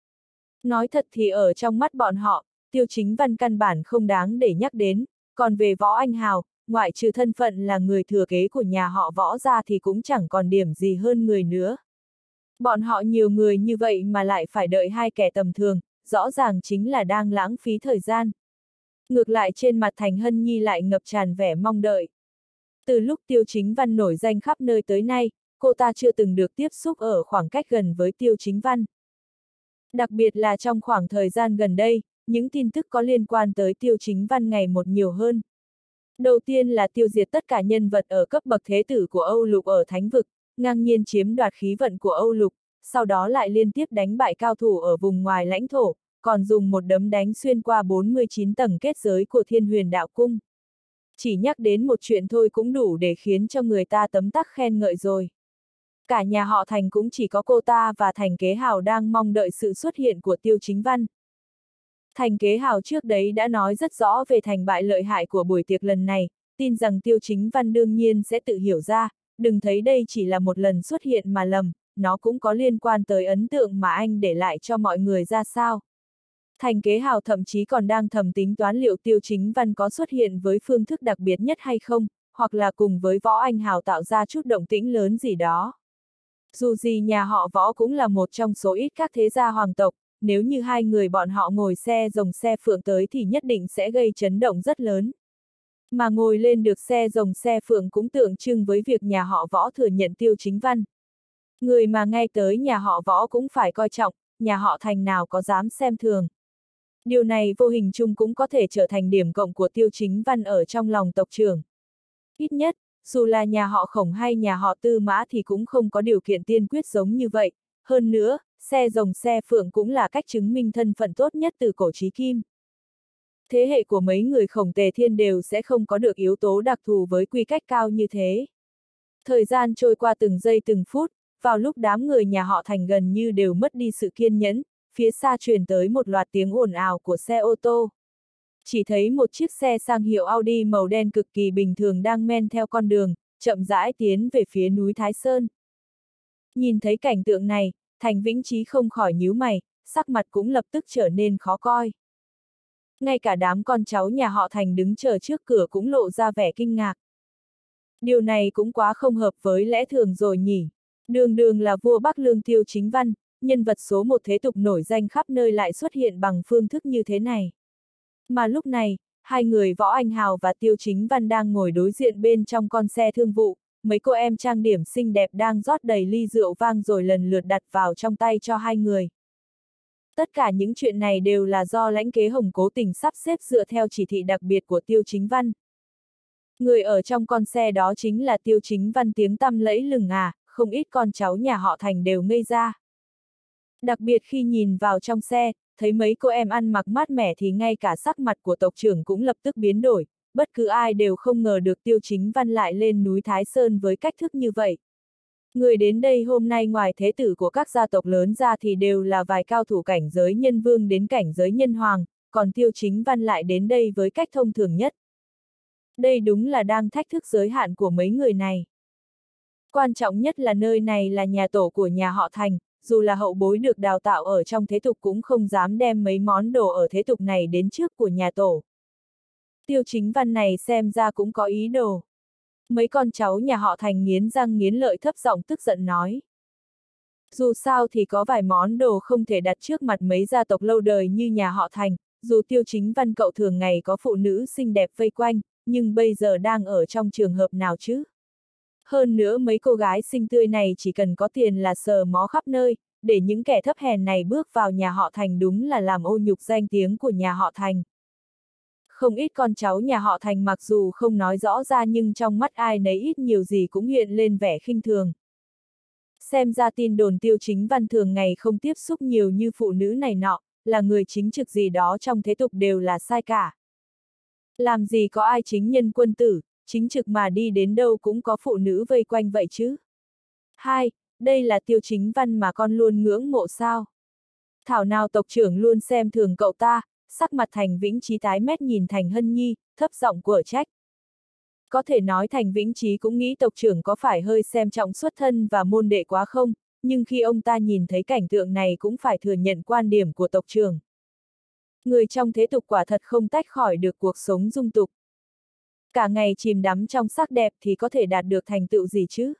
Nói thật thì ở trong mắt bọn họ, Tiêu Chính Văn căn bản không đáng để nhắc đến, còn về Võ Anh Hào, ngoại trừ thân phận là người thừa kế của nhà họ Võ ra thì cũng chẳng còn điểm gì hơn người nữa. Bọn họ nhiều người như vậy mà lại phải đợi hai kẻ tầm thường, rõ ràng chính là đang lãng phí thời gian. Ngược lại trên mặt Thành Hân Nhi lại ngập tràn vẻ mong đợi. Từ lúc Tiêu Chính Văn nổi danh khắp nơi tới nay, cô ta chưa từng được tiếp xúc ở khoảng cách gần với Tiêu Chính Văn. Đặc biệt là trong khoảng thời gian gần đây, những tin tức có liên quan tới Tiêu Chính Văn ngày một nhiều hơn. Đầu tiên là tiêu diệt tất cả nhân vật ở cấp bậc thế tử của Âu Lục ở Thánh Vực, ngang nhiên chiếm đoạt khí vận của Âu Lục, sau đó lại liên tiếp đánh bại cao thủ ở vùng ngoài lãnh thổ, còn dùng một đấm đánh xuyên qua 49 tầng kết giới của Thiên Huyền Đạo Cung. Chỉ nhắc đến một chuyện thôi cũng đủ để khiến cho người ta tấm tắc khen ngợi rồi. Cả nhà họ Thành cũng chỉ có cô ta và Thành Kế Hào đang mong đợi sự xuất hiện của Tiêu Chính Văn. Thành Kế Hào trước đấy đã nói rất rõ về thành bại lợi hại của buổi tiệc lần này, tin rằng Tiêu Chính Văn đương nhiên sẽ tự hiểu ra, đừng thấy đây chỉ là một lần xuất hiện mà lầm, nó cũng có liên quan tới ấn tượng mà anh để lại cho mọi người ra sao. Thành Kế Hào thậm chí còn đang thầm tính toán liệu Tiêu Chính Văn có xuất hiện với phương thức đặc biệt nhất hay không, hoặc là cùng với Võ Anh Hào tạo ra chút động tĩnh lớn gì đó. Dù gì nhà họ Võ cũng là một trong số ít các thế gia hoàng tộc, nếu như hai người bọn họ ngồi xe rồng xe phượng tới thì nhất định sẽ gây chấn động rất lớn. Mà ngồi lên được xe rồng xe phượng cũng tượng trưng với việc nhà họ Võ thừa nhận Tiêu Chính Văn. Người mà ngay tới nhà họ Võ cũng phải coi trọng, nhà họ Thành nào có dám xem thường. Điều này vô hình chung cũng có thể trở thành điểm cộng của Tiêu Chính Văn ở trong lòng tộc trưởng. Ít nhất, dù là nhà họ Khổng hay nhà họ Tư Mã thì cũng không có điều kiện tiên quyết giống như vậy. Hơn nữa, xe rồng xe phượng cũng là cách chứng minh thân phận tốt nhất từ cổ chí kim. Thế hệ của mấy người Khổng Tề Thiên đều sẽ không có được yếu tố đặc thù với quy cách cao như thế. Thời gian trôi qua từng giây từng phút, vào lúc đám người nhà họ Thành gần như đều mất đi sự kiên nhẫn, phía xa truyền tới một loạt tiếng ồn ào của xe ô tô. Chỉ thấy một chiếc xe sang hiệu Audi màu đen cực kỳ bình thường đang men theo con đường, chậm rãi tiến về phía núi Thái Sơn. Nhìn thấy cảnh tượng này, Thành Vĩnh Chí không khỏi nhíu mày, sắc mặt cũng lập tức trở nên khó coi. Ngay cả đám con cháu nhà họ Thành đứng chờ trước cửa cũng lộ ra vẻ kinh ngạc. Điều này cũng quá không hợp với lẽ thường rồi nhỉ. Đường đường là vua Bắc Lương Tiêu Chính Văn, nhân vật số một thế tục nổi danh khắp nơi lại xuất hiện bằng phương thức như thế này. Mà lúc này, hai người Võ Anh Hào và Tiêu Chính Văn đang ngồi đối diện bên trong con xe thương vụ, mấy cô em trang điểm xinh đẹp đang rót đầy ly rượu vang rồi lần lượt đặt vào trong tay cho hai người. Tất cả những chuyện này đều là do lãnh kế Hồng cố tình sắp xếp dựa theo chỉ thị đặc biệt của Tiêu Chính Văn. Người ở trong con xe đó chính là Tiêu Chính Văn tiếng tăm lẫy lừng à, không ít con cháu nhà họ Thành đều ngây ra. Đặc biệt khi nhìn vào trong xe, thấy mấy cô em ăn mặc mát mẻ thì ngay cả sắc mặt của tộc trưởng cũng lập tức biến đổi, bất cứ ai đều không ngờ được Tiêu Chính Văn lại lên núi Thái Sơn với cách thức như vậy. Người đến đây hôm nay ngoài thế tử của các gia tộc lớn ra thì đều là vài cao thủ cảnh giới nhân vương đến cảnh giới nhân hoàng, còn Tiêu Chính Văn lại đến đây với cách thông thường nhất. Đây đúng là đang thách thức giới hạn của mấy người này. Quan trọng nhất là nơi này là nhà tổ của nhà họ Thành, dù là hậu bối được đào tạo ở trong thế tục cũng không dám đem mấy món đồ ở thế tục này đến trước của nhà tổ. Tiêu Chính Văn này xem ra cũng có ý đồ. Mấy con cháu nhà họ Thành nghiến răng nghiến lợi thấp giọng tức giận nói. Dù sao thì có vài món đồ không thể đặt trước mặt mấy gia tộc lâu đời như nhà họ Thành, dù Tiêu Chính Văn cậu thường ngày có phụ nữ xinh đẹp vây quanh, nhưng bây giờ đang ở trong trường hợp nào chứ? Hơn nữa mấy cô gái xinh tươi này chỉ cần có tiền là sờ mó khắp nơi, để những kẻ thấp hèn này bước vào nhà họ Thành đúng là làm ô nhục danh tiếng của nhà họ Thành. Không ít con cháu nhà họ Thành mặc dù không nói rõ ra nhưng trong mắt ai nấy ít nhiều gì cũng hiện lên vẻ khinh thường. Xem ra tin đồn Tiêu Chính Văn thường ngày không tiếp xúc nhiều như phụ nữ này nọ, là người chính trực gì đó trong thế tục đều là sai cả. Làm gì có ai chính nhân quân tử, chính trực mà đi đến đâu cũng có phụ nữ vây quanh vậy chứ. Hai, đây là Tiêu Chính Văn mà con luôn ngưỡng mộ sao? Thảo nào tộc trưởng luôn xem thường cậu ta, sắc mặt Thành Vĩnh Chí tái mét nhìn Thành Hân Nhi, thấp giọng của trách. Có thể nói Thành Vĩnh Chí cũng nghĩ tộc trưởng có phải hơi xem trọng xuất thân và môn đệ quá không, nhưng khi ông ta nhìn thấy cảnh tượng này cũng phải thừa nhận quan điểm của tộc trưởng. Người trong thế tục quả thật không tách khỏi được cuộc sống dung tục. Cả ngày chìm đắm trong sắc đẹp thì có thể đạt được thành tựu gì chứ?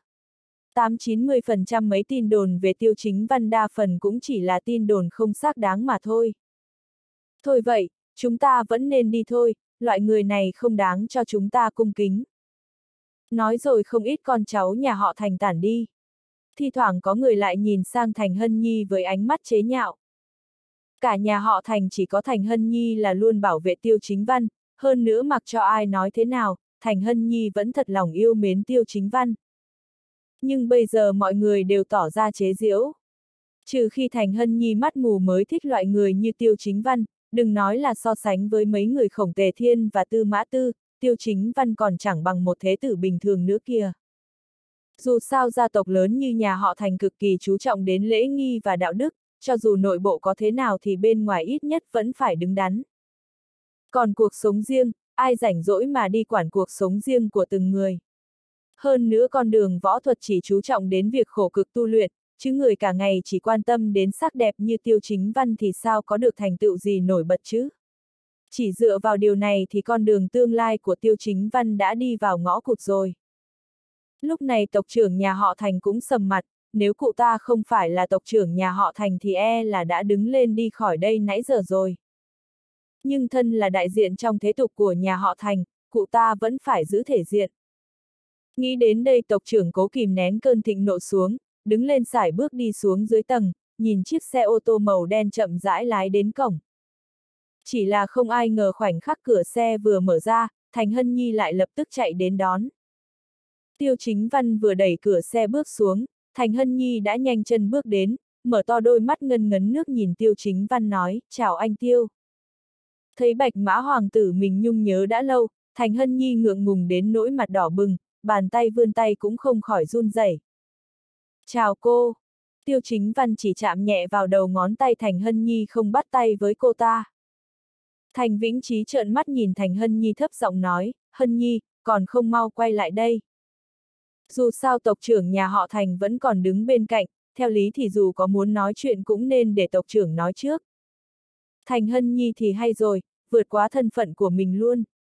8–90% mấy tin đồn về Tiêu Chính Văn đa phần cũng chỉ là tin đồn không xác đáng mà thôi. Thôi vậy, chúng ta vẫn nên đi thôi, loại người này không đáng cho chúng ta cung kính. Nói rồi không ít con cháu nhà họ Thành tản đi. Thi thoảng có người lại nhìn sang Thành Hân Nhi với ánh mắt chế nhạo. Cả nhà họ Thành chỉ có Thành Hân Nhi là luôn bảo vệ Tiêu Chính Văn, hơn nữa mặc cho ai nói thế nào, Thành Hân Nhi vẫn thật lòng yêu mến Tiêu Chính Văn. Nhưng bây giờ mọi người đều tỏ ra chế giễu. Trừ khi Thành Hân Nhi mắt mù mới thích loại người như Tiêu Chính Văn, đừng nói là so sánh với mấy người Khổng Tề Thiên và Tư Mã Tư, Tiêu Chính Văn còn chẳng bằng một thế tử bình thường nữa kìa. Dù sao gia tộc lớn như nhà họ Thành cực kỳ chú trọng đến lễ nghi và đạo đức, cho dù nội bộ có thế nào thì bên ngoài ít nhất vẫn phải đứng đắn. Còn cuộc sống riêng, ai rảnh rỗi mà đi quản cuộc sống riêng của từng người. Hơn nữa con đường võ thuật chỉ chú trọng đến việc khổ cực tu luyện, chứ người cả ngày chỉ quan tâm đến sắc đẹp như Tiêu Chính Văn thì sao có được thành tựu gì nổi bật chứ? Chỉ dựa vào điều này thì con đường tương lai của Tiêu Chính Văn đã đi vào ngõ cụt rồi. Lúc này tộc trưởng nhà họ Thành cũng sầm mặt, nếu cụ ta không phải là tộc trưởng nhà họ Thành thì là đã đứng lên đi khỏi đây nãy giờ rồi. Nhưng thân là đại diện trong thế tục của nhà họ Thành, cụ ta vẫn phải giữ thể diện. Nghĩ đến đây tộc trưởng cố kìm nén cơn thịnh nộ xuống, đứng lên sải bước đi xuống dưới tầng, nhìn chiếc xe ô tô màu đen chậm rãi lái đến cổng. Chỉ là không ai ngờ khoảnh khắc cửa xe vừa mở ra, Thành Hân Nhi lại lập tức chạy đến đón. Tiêu Chính Văn vừa đẩy cửa xe bước xuống, Thành Hân Nhi đã nhanh chân bước đến, mở to đôi mắt ngân ngấn nước nhìn Tiêu Chính Văn nói, chào anh Tiêu. Thấy Bạch Mã Hoàng tử mình nhung nhớ đã lâu, Thành Hân Nhi ngượng ngùng đến nỗi mặt đỏ bừng, bàn tay vươn tay cũng không khỏi run rẩy. Chào cô. Tiêu Chính Văn chỉ chạm nhẹ vào đầu ngón tay Thành Hân Nhi không bắt tay với cô ta. Thành Vĩnh Chí trợn mắt nhìn Thành Hân Nhi thấp giọng nói, Hân Nhi, còn không mau quay lại đây. Dù sao tộc trưởng nhà họ Thành vẫn còn đứng bên cạnh, theo lý thì dù có muốn nói chuyện cũng nên để tộc trưởng nói trước. Thành Hân Nhi thì hay rồi, vượt quá thân phận của mình luôn.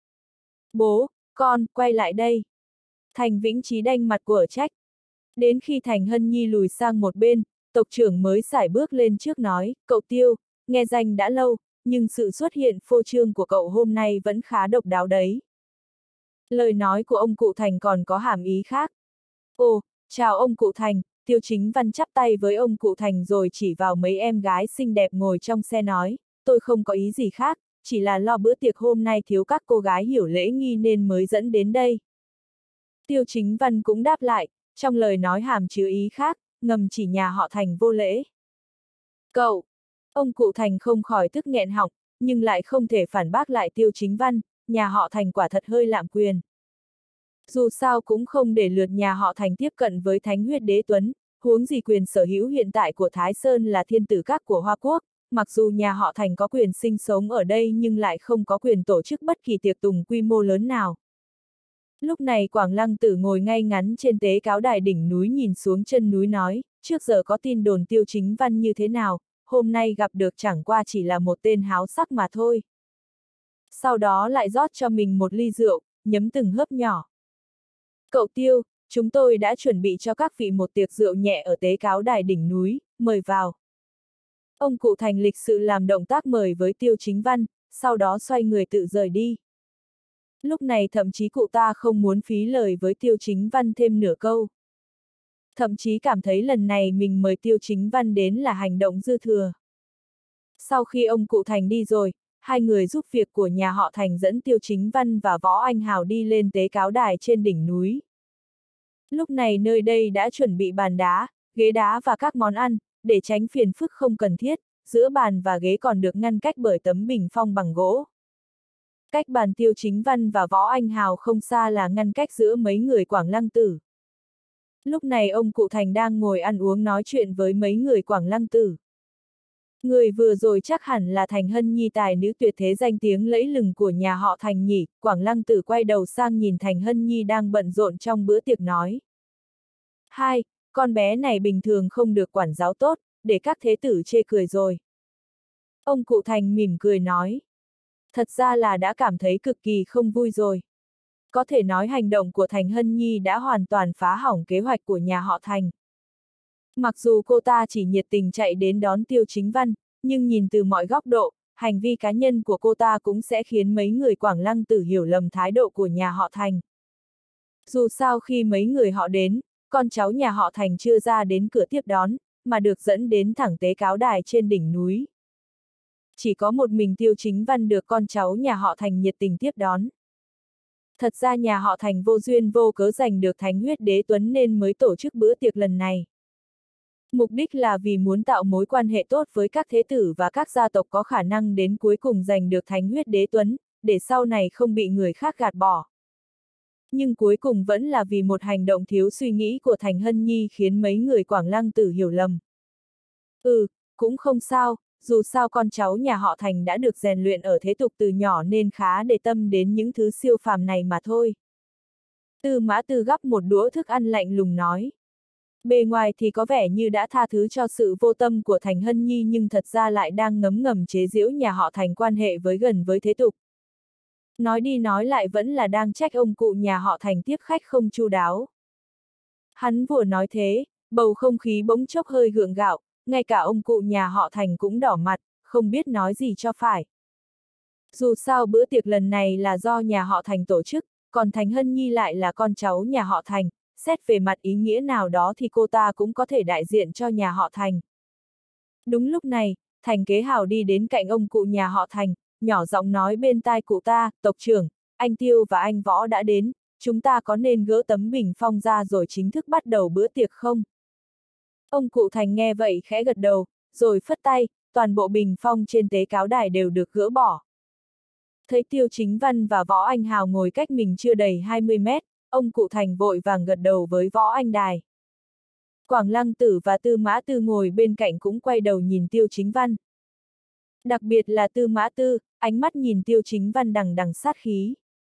Bố, con, quay lại đây. Thành Vĩnh Chí đanh mặt của trách. Đến khi Thành Hân Nhi lùi sang một bên, tộc trưởng mới sải bước lên trước nói, cậu Tiêu, nghe danh đã lâu, nhưng sự xuất hiện phô trương của cậu hôm nay vẫn khá độc đáo đấy. Lời nói của ông cụ Thành còn có hàm ý khác. Ồ, chào ông cụ Thành, Tiêu Chính Văn chắp tay với ông cụ Thành rồi chỉ vào mấy em gái xinh đẹp ngồi trong xe nói, tôi không có ý gì khác, chỉ là lo bữa tiệc hôm nay thiếu các cô gái hiểu lễ nghi nên mới dẫn đến đây. Tiêu Chính Văn cũng đáp lại, trong lời nói hàm chứa ý khác, ngầm chỉ nhà họ Thành vô lễ. Cậu! Ông cụ Thành không khỏi tức nghẹn họng, nhưng lại không thể phản bác lại Tiêu Chính Văn, nhà họ Thành quả thật hơi lạm quyền. Dù sao cũng không để lượt nhà họ Thành tiếp cận với Thánh Huyết Đế Tuấn, huống gì quyền sở hữu hiện tại của Thái Sơn là thiên tử các của Hoa Quốc, mặc dù nhà họ Thành có quyền sinh sống ở đây nhưng lại không có quyền tổ chức bất kỳ tiệc tùng quy mô lớn nào. Lúc này Quảng Lăng Tử ngồi ngay ngắn trên tế cáo đài đỉnh núi nhìn xuống chân núi nói, trước giờ có tin đồn Tiêu Chính Văn như thế nào, hôm nay gặp được chẳng qua chỉ là một tên háo sắc mà thôi. Sau đó lại rót cho mình một ly rượu, nhấm từng hớp nhỏ. Cậu Tiêu, chúng tôi đã chuẩn bị cho các vị một tiệc rượu nhẹ ở tế cáo đài đỉnh núi, mời vào. Ông cụ Thành lịch sự làm động tác mời với Tiêu Chính Văn, sau đó xoay người tự rời đi. Lúc này thậm chí cụ ta không muốn phí lời với Tiêu Chính Văn thêm nửa câu. Thậm chí cảm thấy lần này mình mời Tiêu Chính Văn đến là hành động dư thừa. Sau khi ông cụ Thành đi rồi, hai người giúp việc của nhà họ Thành dẫn Tiêu Chính Văn và Võ Anh Hào đi lên tế cáo đài trên đỉnh núi. Lúc này nơi đây đã chuẩn bị bàn đá, ghế đá và các món ăn, để tránh phiền phức không cần thiết, giữa bàn và ghế còn được ngăn cách bởi tấm bình phong bằng gỗ. Cách bàn Tiêu Chính Văn và Võ Anh Hào không xa là ngăn cách giữa mấy người Quảng Lăng Tử. Lúc này ông cụ Thành đang ngồi ăn uống nói chuyện với mấy người Quảng Lăng Tử. Người vừa rồi chắc hẳn là Thành Hân Nhi tài nữ tuyệt thế danh tiếng lẫy lừng của nhà họ Thành nhỉ. Quảng Lăng Tử quay đầu sang nhìn Thành Hân Nhi đang bận rộn trong bữa tiệc nói. Hai, con bé này bình thường không được quản giáo tốt, để các thế tử chê cười rồi. Ông cụ Thành mỉm cười nói. Thật ra là đã cảm thấy cực kỳ không vui rồi. Có thể nói hành động của Thành Hân Nhi đã hoàn toàn phá hỏng kế hoạch của nhà họ Thành. Mặc dù cô ta chỉ nhiệt tình chạy đến đón Tiêu Chính Văn, nhưng nhìn từ mọi góc độ, hành vi cá nhân của cô ta cũng sẽ khiến mấy người Quảng Lăng Tử hiểu lầm thái độ của nhà họ Thành. Dù sao khi mấy người họ đến, con cháu nhà họ Thành chưa ra đến cửa tiếp đón, mà được dẫn đến thẳng tế cáo đài trên đỉnh núi. Chỉ có một mình Tiêu Chính Văn được con cháu nhà họ Thành nhiệt tình tiếp đón. Thật ra nhà họ Thành vô duyên vô cớ giành được Thánh Huyết Đế Tuấn nên mới tổ chức bữa tiệc lần này. Mục đích là vì muốn tạo mối quan hệ tốt với các thế tử và các gia tộc có khả năng đến cuối cùng giành được Thánh Huyết Đế Tuấn, để sau này không bị người khác gạt bỏ. Nhưng cuối cùng vẫn là vì một hành động thiếu suy nghĩ của Thành Hân Nhi khiến mấy người Quảng Lăng Tử hiểu lầm. Cũng không sao, dù sao con cháu nhà họ Thành đã được rèn luyện ở thế tục từ nhỏ nên khá để tâm đến những thứ siêu phàm này mà thôi. Tư Mã Tư gắp một đũa thức ăn lạnh lùng nói. Bề ngoài thì có vẻ như đã tha thứ cho sự vô tâm của Thành Hân Nhi nhưng thật ra lại đang ngấm ngầm chế giễu nhà họ Thành quan hệ gần với thế tục. Nói đi nói lại vẫn là đang trách ông cụ nhà họ Thành tiếp khách không chu đáo. Hắn vừa nói thế, Bầu không khí bỗng chốc hơi gượng gạo, ngay cả ông cụ nhà họ Thành cũng đỏ mặt, không biết nói gì cho phải. Dù sao bữa tiệc lần này là do nhà họ Thành tổ chức, còn Thành Hân Nhi lại là con cháu nhà họ Thành, xét về mặt ý nghĩa nào đó thì cô ta cũng có thể đại diện cho nhà họ Thành. Đúng lúc này, Thành Kế Hào đi đến cạnh ông cụ nhà họ Thành, nhỏ giọng nói bên tai cụ ta, tộc trưởng, anh Tiêu và anh Võ đã đến, chúng ta có nên gỡ tấm bình phong ra rồi chính thức bắt đầu bữa tiệc không? Ông cụ Thành nghe vậy khẽ gật đầu, rồi phất tay, toàn bộ bình phong trên tế cáo đài đều được gỡ bỏ. Thấy Tiêu Chính Văn và Võ Anh Hào ngồi cách mình chưa đầy 20 mét, ông cụ Thành vội vàng gật đầu với Võ Anh Đài. Quảng Lăng Tử và Tư Mã Tư ngồi bên cạnh cũng quay đầu nhìn Tiêu Chính Văn. Đặc biệt là Tư Mã Tư, ánh mắt nhìn Tiêu Chính Văn đằng đằng sát khí.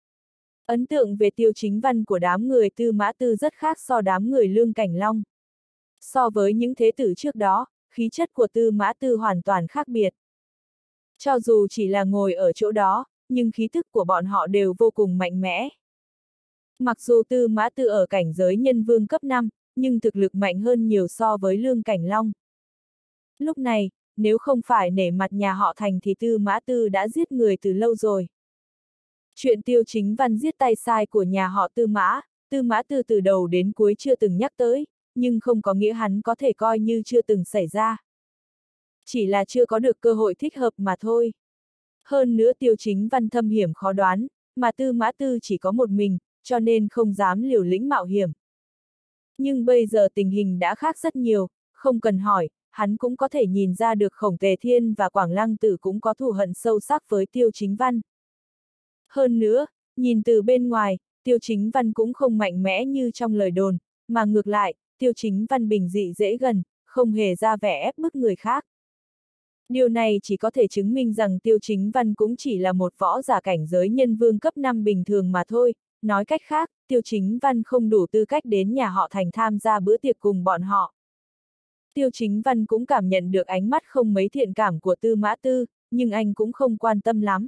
Ấn tượng về Tiêu Chính Văn của đám người Tư Mã Tư rất khác so đám người Lương Cảnh Long. So với những thế tử trước đó, khí chất của Tư Mã Tư hoàn toàn khác biệt. Cho dù chỉ là ngồi ở chỗ đó, nhưng khí thức của bọn họ đều vô cùng mạnh mẽ. Mặc dù Tư Mã Tư ở cảnh giới nhân vương cấp 5, nhưng thực lực mạnh hơn nhiều so với Lương Cảnh Long. Lúc này, nếu không phải nể mặt nhà họ Thành thì Tư Mã Tư đã giết người từ lâu rồi. Chuyện Tiêu Chính Văn giết tay sai của nhà họ Tư Mã Tư từ đầu đến cuối chưa từng nhắc tới, nhưng không có nghĩa hắn có thể coi như chưa từng xảy ra. Chỉ là chưa có được cơ hội thích hợp mà thôi. Hơn nữa Tiêu Chính Văn thâm hiểm khó đoán, mà Tư Mã Tư chỉ có một mình, cho nên không dám liều lĩnh mạo hiểm. Nhưng bây giờ tình hình đã khác rất nhiều, không cần hỏi, hắn cũng có thể nhìn ra được Khổng Tề Thiên và Quảng Lăng Tử cũng có thù hận sâu sắc với Tiêu Chính Văn. Hơn nữa, nhìn từ bên ngoài, Tiêu Chính Văn cũng không mạnh mẽ như trong lời đồn, mà ngược lại, Tiêu Chính Văn bình dị dễ gần, không hề ra vẻ ép bức người khác. Điều này chỉ có thể chứng minh rằng Tiêu Chính Văn cũng chỉ là một võ giả cảnh giới nhân vương cấp 5 bình thường mà thôi, nói cách khác, Tiêu Chính Văn không đủ tư cách đến nhà họ Thành tham gia bữa tiệc cùng bọn họ. Tiêu Chính Văn cũng cảm nhận được ánh mắt không mấy thiện cảm của Tư Mã Tư, nhưng anh cũng không quan tâm lắm.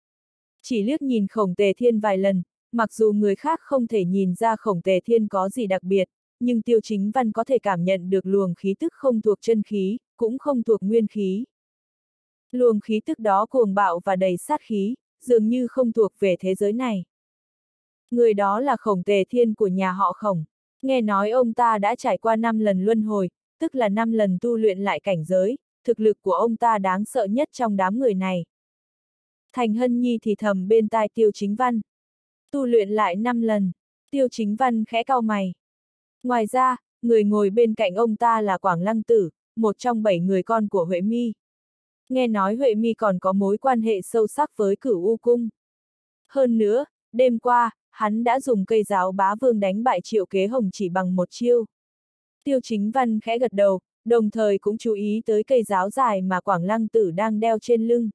Chỉ liếc nhìn Khổng Tề Thiên vài lần, mặc dù người khác không thể nhìn ra Khổng Tề Thiên có gì đặc biệt, nhưng Tiêu Chính Văn có thể cảm nhận được luồng khí tức không thuộc chân khí, cũng không thuộc nguyên khí. Luồng khí tức đó cuồng bạo và đầy sát khí, dường như không thuộc về thế giới này. Người đó là Khổng Tề Thiên của nhà họ Khổng. Nghe nói ông ta đã trải qua 5 lần luân hồi, tức là 5 lần tu luyện lại cảnh giới, thực lực của ông ta đáng sợ nhất trong đám người này. Thành Hân Nhi thì thầm bên tai Tiêu Chính Văn. Tu luyện lại 5 lần, Tiêu Chính Văn khẽ cau mày. Ngoài ra, người ngồi bên cạnh ông ta là Quảng Lăng Tử, một trong 7 người con của Huệ My. Nghe nói Huệ My còn có mối quan hệ sâu sắc với Cửu U Cung. Hơn nữa, đêm qua, hắn đã dùng cây giáo bá vương đánh bại Triệu Kế Hồng chỉ bằng một chiêu. Tiêu Chính Văn khẽ gật đầu, đồng thời cũng chú ý tới cây giáo dài mà Quảng Lăng Tử đang đeo trên lưng.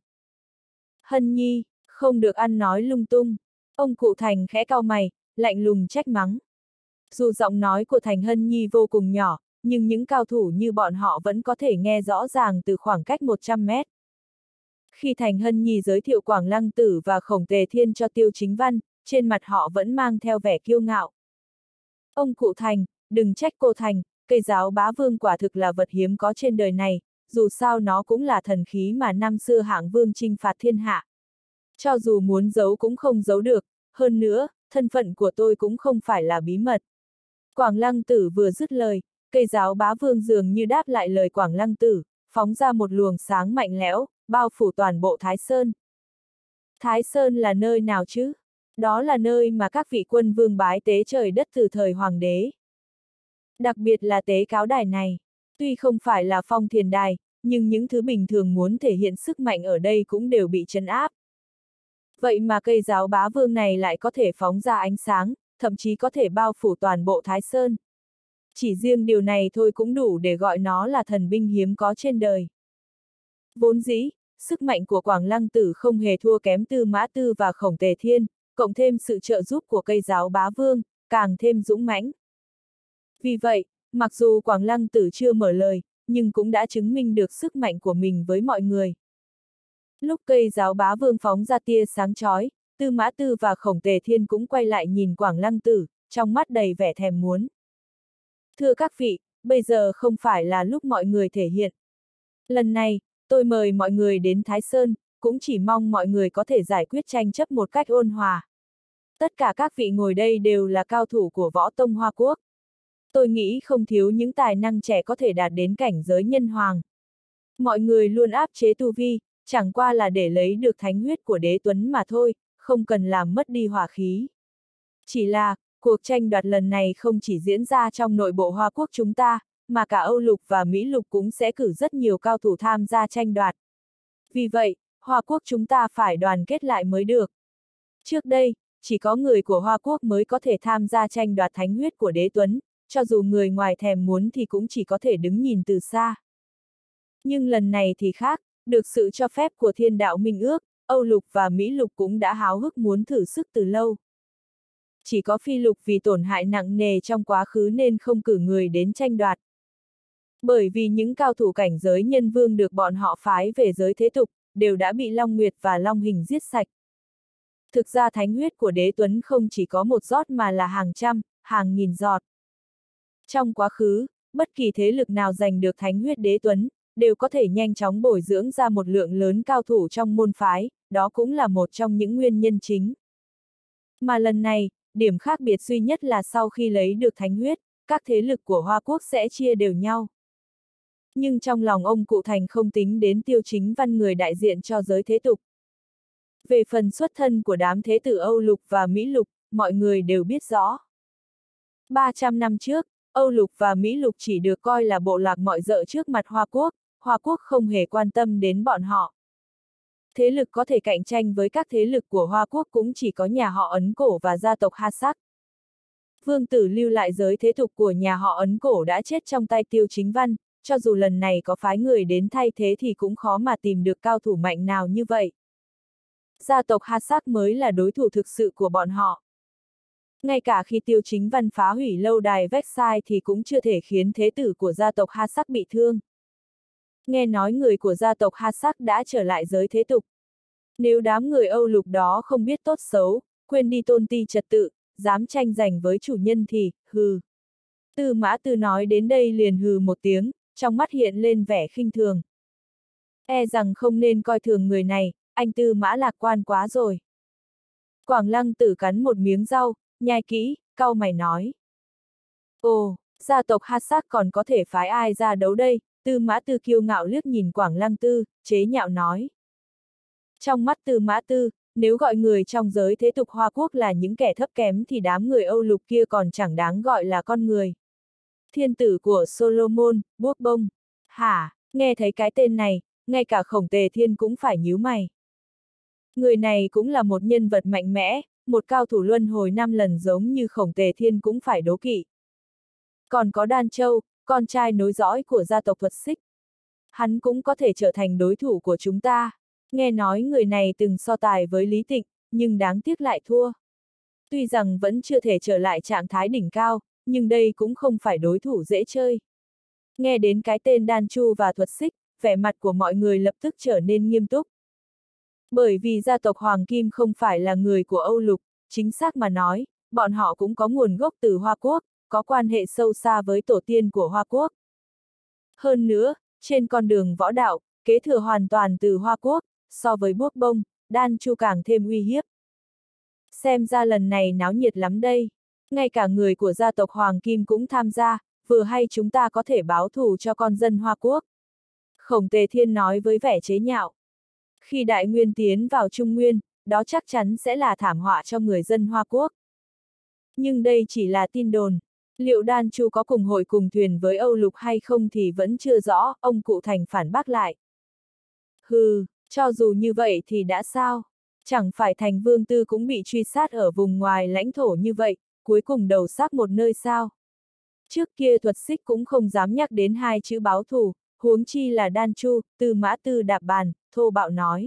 Hân Nhi, không được ăn nói lung tung. Ông cụ Thành khẽ cau mày, lạnh lùng trách mắng. Dù giọng nói của Thành Hân Nhi vô cùng nhỏ, nhưng những cao thủ như bọn họ vẫn có thể nghe rõ ràng từ khoảng cách 100 mét. Khi Thành Hân Nhi giới thiệu Quảng Lăng Tử và Khổng Tề Thiên cho Tiêu Chính Văn, trên mặt họ vẫn mang theo vẻ kiêu ngạo. Ông cụ Thành, đừng trách cô Thành, cây giáo bá vương quả thực là vật hiếm có trên đời này, dù sao nó cũng là thần khí mà năm xưa Hạng Vương chinh phạt thiên hạ. Cho dù muốn giấu cũng không giấu được, hơn nữa, thân phận của tôi cũng không phải là bí mật. Quảng Lăng Tử vừa dứt lời, cây giáo bá vương dường như đáp lại lời Quảng Lăng Tử, phóng ra một luồng sáng mạnh lẽo, bao phủ toàn bộ Thái Sơn. Thái Sơn là nơi nào chứ? Đó là nơi mà các vị quân vương bái tế trời đất từ thời hoàng đế. Đặc biệt là tế cáo đài này. Tuy không phải là phong thiền đài, nhưng những thứ bình thường muốn thể hiện sức mạnh ở đây cũng đều bị trấn áp. Vậy mà cây giáo bá vương này lại có thể phóng ra ánh sáng, thậm chí có thể bao phủ toàn bộ Thái Sơn. Chỉ riêng điều này thôi cũng đủ để gọi nó là thần binh hiếm có trên đời. Vốn dĩ, sức mạnh của Quảng Lăng Tử không hề thua kém Tư Mã Tư và Khổng Tề Thiên, cộng thêm sự trợ giúp của cây giáo bá vương, càng thêm dũng mãnh. Vì vậy, mặc dù Quảng Lăng Tử chưa mở lời, nhưng cũng đã chứng minh được sức mạnh của mình với mọi người. Lúc cây giáo bá vương phóng ra tia sáng chói, Tư Mã Tư và Khổng Tề Thiên cũng quay lại nhìn Quảng Lăng Tử, trong mắt đầy vẻ thèm muốn. Thưa các vị, bây giờ không phải là lúc mọi người thể hiện. Lần này, tôi mời mọi người đến Thái Sơn, cũng chỉ mong mọi người có thể giải quyết tranh chấp một cách ôn hòa. Tất cả các vị ngồi đây đều là cao thủ của võ tông Hoa Quốc. Tôi nghĩ không thiếu những tài năng trẻ có thể đạt đến cảnh giới nhân hoàng. Mọi người luôn áp chế tu vi, chẳng qua là để lấy được thánh huyết của đế tuấn mà thôi, không cần làm mất đi hỏa khí. Chỉ là, cuộc tranh đoạt lần này không chỉ diễn ra trong nội bộ Hoa Quốc chúng ta, mà cả Âu Lục và Mỹ Lục cũng sẽ cử rất nhiều cao thủ tham gia tranh đoạt. Vì vậy, Hoa Quốc chúng ta phải đoàn kết lại mới được. Trước đây, chỉ có người của Hoa Quốc mới có thể tham gia tranh đoạt thánh huyết của đế tuấn, cho dù người ngoài thèm muốn thì cũng chỉ có thể đứng nhìn từ xa. Nhưng lần này thì khác, được sự cho phép của Thiên Đạo Minh Ước, Âu Lục và Mỹ Lục cũng đã háo hức muốn thử sức từ lâu. Chỉ có Phi Lục vì tổn hại nặng nề trong quá khứ nên không cử người đến tranh đoạt. Bởi vì những cao thủ cảnh giới nhân vương được bọn họ phái về giới thế tục, đều đã bị Long Nguyệt và Long Hình giết sạch. Thực ra thánh huyết của đế tuấn không chỉ có một giọt mà là hàng trăm, hàng nghìn giọt. Trong quá khứ, bất kỳ thế lực nào giành được thánh huyết đế tuấn, đều có thể nhanh chóng bồi dưỡng ra một lượng lớn cao thủ trong môn phái, đó cũng là một trong những nguyên nhân chính. Mà lần này, điểm khác biệt duy nhất là sau khi lấy được thánh huyết, các thế lực của Hoa Quốc sẽ chia đều nhau. Nhưng trong lòng ông cụ Thành không tính đến Tiêu Chính Văn người đại diện cho giới thế tục. Về phần xuất thân của đám thế tử Âu Lục và Mỹ Lục, mọi người đều biết rõ. 300 năm trước, Âu Lục và Mỹ Lục chỉ được coi là bộ lạc mọi dợ trước mặt Hoa Quốc không hề quan tâm đến bọn họ. Thế lực có thể cạnh tranh với các thế lực của Hoa Quốc cũng chỉ có nhà họ Ấn Cổ và gia tộc Ha Sắc. Vương tử lưu lại giới thế tục của nhà họ Ấn Cổ đã chết trong tay Tiêu Chính Văn, cho dù lần này có phái người đến thay thế thì cũng khó mà tìm được cao thủ mạnh nào như vậy. Gia tộc Ha Sắc mới là đối thủ thực sự của bọn họ. Ngay cả khi Tiêu Chính Văn phá hủy lâu đài Vexai thì cũng chưa thể khiến thế tử của gia tộc Ha Sắc bị thương. Nghe nói người của gia tộc Ha Sắc đã trở lại giới thế tục. Nếu đám người Âu Lục đó không biết tốt xấu, quên đi tôn ti trật tự, dám tranh giành với chủ nhân thì, hừ. Tư Mã Tư nói đến đây liền hừ một tiếng, trong mắt hiện lên vẻ khinh thường. E rằng không nên coi thường người này, anh Tư Mã lạc quan quá rồi. Quảng Lăng Tử cắn một miếng rau, nhai kỹ, cau mày nói. Ồ, gia tộc Ha Sắc còn có thể phái ai ra đấu đây? Tư Mã Tư kiêu ngạo liếc nhìn Quảng Lăng Tư, chế nhạo nói. Trong mắt Tư Mã Tư, nếu gọi người trong giới thế tục Hoa Quốc là những kẻ thấp kém thì đám người Âu Lục kia còn chẳng đáng gọi là con người. Thiên tử của Solomon, Buốc Bông. Hả, nghe thấy cái tên này, ngay cả Khổng Tề Thiên cũng phải nhíu mày. Người này cũng là một nhân vật mạnh mẽ, một cao thủ luân hồi 5 lần giống như Khổng Tề Thiên cũng phải đố kỵ. Còn có Đan Châu, con trai nối dõi của gia tộc Thuật Xích. Hắn cũng có thể trở thành đối thủ của chúng ta. Nghe nói người này từng so tài với Lý Tịnh, nhưng đáng tiếc lại thua. Tuy rằng vẫn chưa thể trở lại trạng thái đỉnh cao, nhưng đây cũng không phải đối thủ dễ chơi. Nghe đến cái tên Đan Chu và Thuật Xích, vẻ mặt của mọi người lập tức trở nên nghiêm túc. Bởi vì gia tộc Hoàng Kim không phải là người của Âu Lục, chính xác mà nói, bọn họ cũng có nguồn gốc từ Hoa Quốc, có quan hệ sâu xa với tổ tiên của Hoa Quốc. Hơn nữa, trên con đường võ đạo, kế thừa hoàn toàn từ Hoa Quốc, so với Buốc Bông, Đan Chu càng thêm uy hiếp. Xem ra lần này náo nhiệt lắm đây. Ngay cả người của gia tộc Hoàng Kim cũng tham gia, vừa hay chúng ta có thể báo thù cho con dân Hoa Quốc. Khổng Tề Thiên nói với vẻ chế nhạo. Khi Đại Nguyên tiến vào Trung Nguyên, đó chắc chắn sẽ là thảm họa cho người dân Hoa Quốc. Nhưng đây chỉ là tin đồn. Liệu Đan Chu có cùng hội cùng thuyền với Âu Lục hay không thì vẫn chưa rõ, ông cụ Thành phản bác lại. Hừ, cho dù như vậy thì đã sao? Chẳng phải Thành Vương Tư cũng bị truy sát ở vùng ngoài lãnh thổ như vậy, cuối cùng đầu xác một nơi sao? Trước kia Thuật Xích cũng không dám nhắc đến hai chữ báo thù, huống chi là Đan Chu. Tư Mã Tư đạp bàn, thô bạo nói.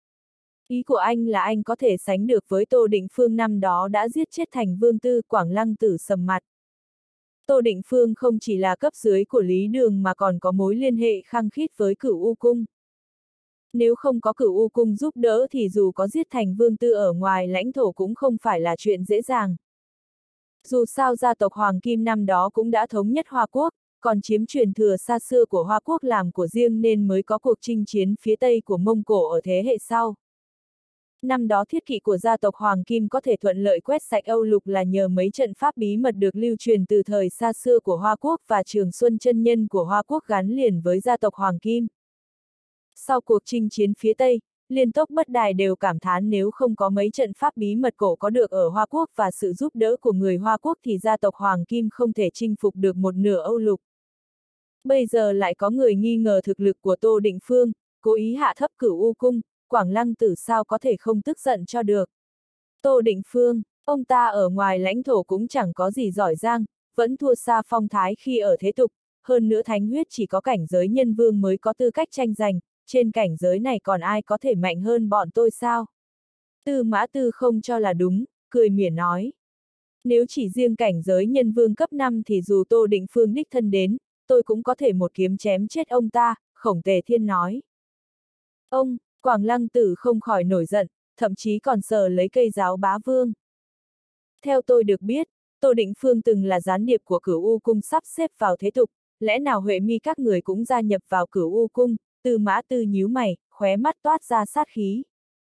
Ý của anh là anh có thể sánh được với Tô Định Phương năm đó đã giết chết Thành Vương Tư. Quảng Lăng Tử sầm mặt. Tô Định Phương không chỉ là cấp dưới của Lý Đường mà còn có mối liên hệ khăng khít với Cửu U Cung. Nếu không có Cửu U Cung giúp đỡ thì dù có giết Thành Vương Tư ở ngoài lãnh thổ cũng không phải là chuyện dễ dàng. Dù sao gia tộc Hoàng Kim năm đó cũng đã thống nhất Hoa Quốc, còn chiếm truyền thừa xa xưa của Hoa Quốc làm của riêng nên mới có cuộc chinh chiến phía Tây của Mông Cổ ở thế hệ sau. Năm đó thiết kỵ của gia tộc Hoàng Kim có thể thuận lợi quét sạch Âu Lục là nhờ mấy trận pháp bí mật được lưu truyền từ thời xa xưa của Hoa Quốc và Trường Xuân chân nhân của Hoa Quốc gắn liền với gia tộc Hoàng Kim. Sau cuộc chinh chiến phía Tây, Liên Tốc Bất Đài đều cảm thán nếu không có mấy trận pháp bí mật cổ có được ở Hoa Quốc và sự giúp đỡ của người Hoa Quốc thì gia tộc Hoàng Kim không thể chinh phục được một nửa Âu Lục. Bây giờ lại có người nghi ngờ thực lực của Tô Định Phương, cố ý hạ thấp Cửu U Cung, Quảng Lăng Tử sao có thể không tức giận cho được. Tô Định Phương, ông ta ở ngoài lãnh thổ cũng chẳng có gì giỏi giang, vẫn thua xa Phong Thái khi ở thế tục, hơn nữa thánh huyết chỉ có cảnh giới nhân vương mới có tư cách tranh giành, trên cảnh giới này còn ai có thể mạnh hơn bọn tôi sao? Tư Mã Tư không cho là đúng, cười mỉa nói. Nếu chỉ riêng cảnh giới nhân vương cấp 5 thì dù Tô Định Phương đích thân đến, tôi cũng có thể một kiếm chém chết ông ta, Khổng Tề Thiên nói. Ông, Quảng Lăng Tử không khỏi nổi giận, thậm chí còn sờ lấy cây giáo bá vương. Theo tôi được biết, Tô Định Phương từng là gián điệp của Cửu U Cung sắp xếp vào thế tục, lẽ nào Huệ Mi các người cũng gia nhập vào Cửu U Cung? Tư Mã Tư nhíu mày, khóe mắt toát ra sát khí.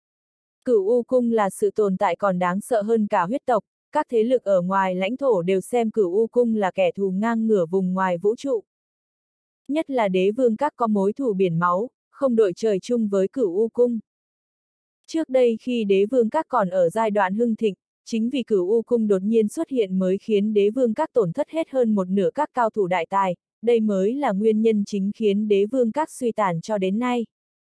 Cửu U Cung là sự tồn tại còn đáng sợ hơn cả huyết tộc, các thế lực ở ngoài lãnh thổ đều xem Cửu U Cung là kẻ thù ngang ngửa vùng ngoài vũ trụ. Nhất là đế vương các có mối thù biển máu, không đội trời chung với Cửu U Cung. Trước đây khi đế vương các còn ở giai đoạn hưng thịnh, chính vì Cửu U Cung đột nhiên xuất hiện mới khiến đế vương các tổn thất hết hơn một nửa các cao thủ đại tài, đây mới là nguyên nhân chính khiến đế vương các suy tàn cho đến nay.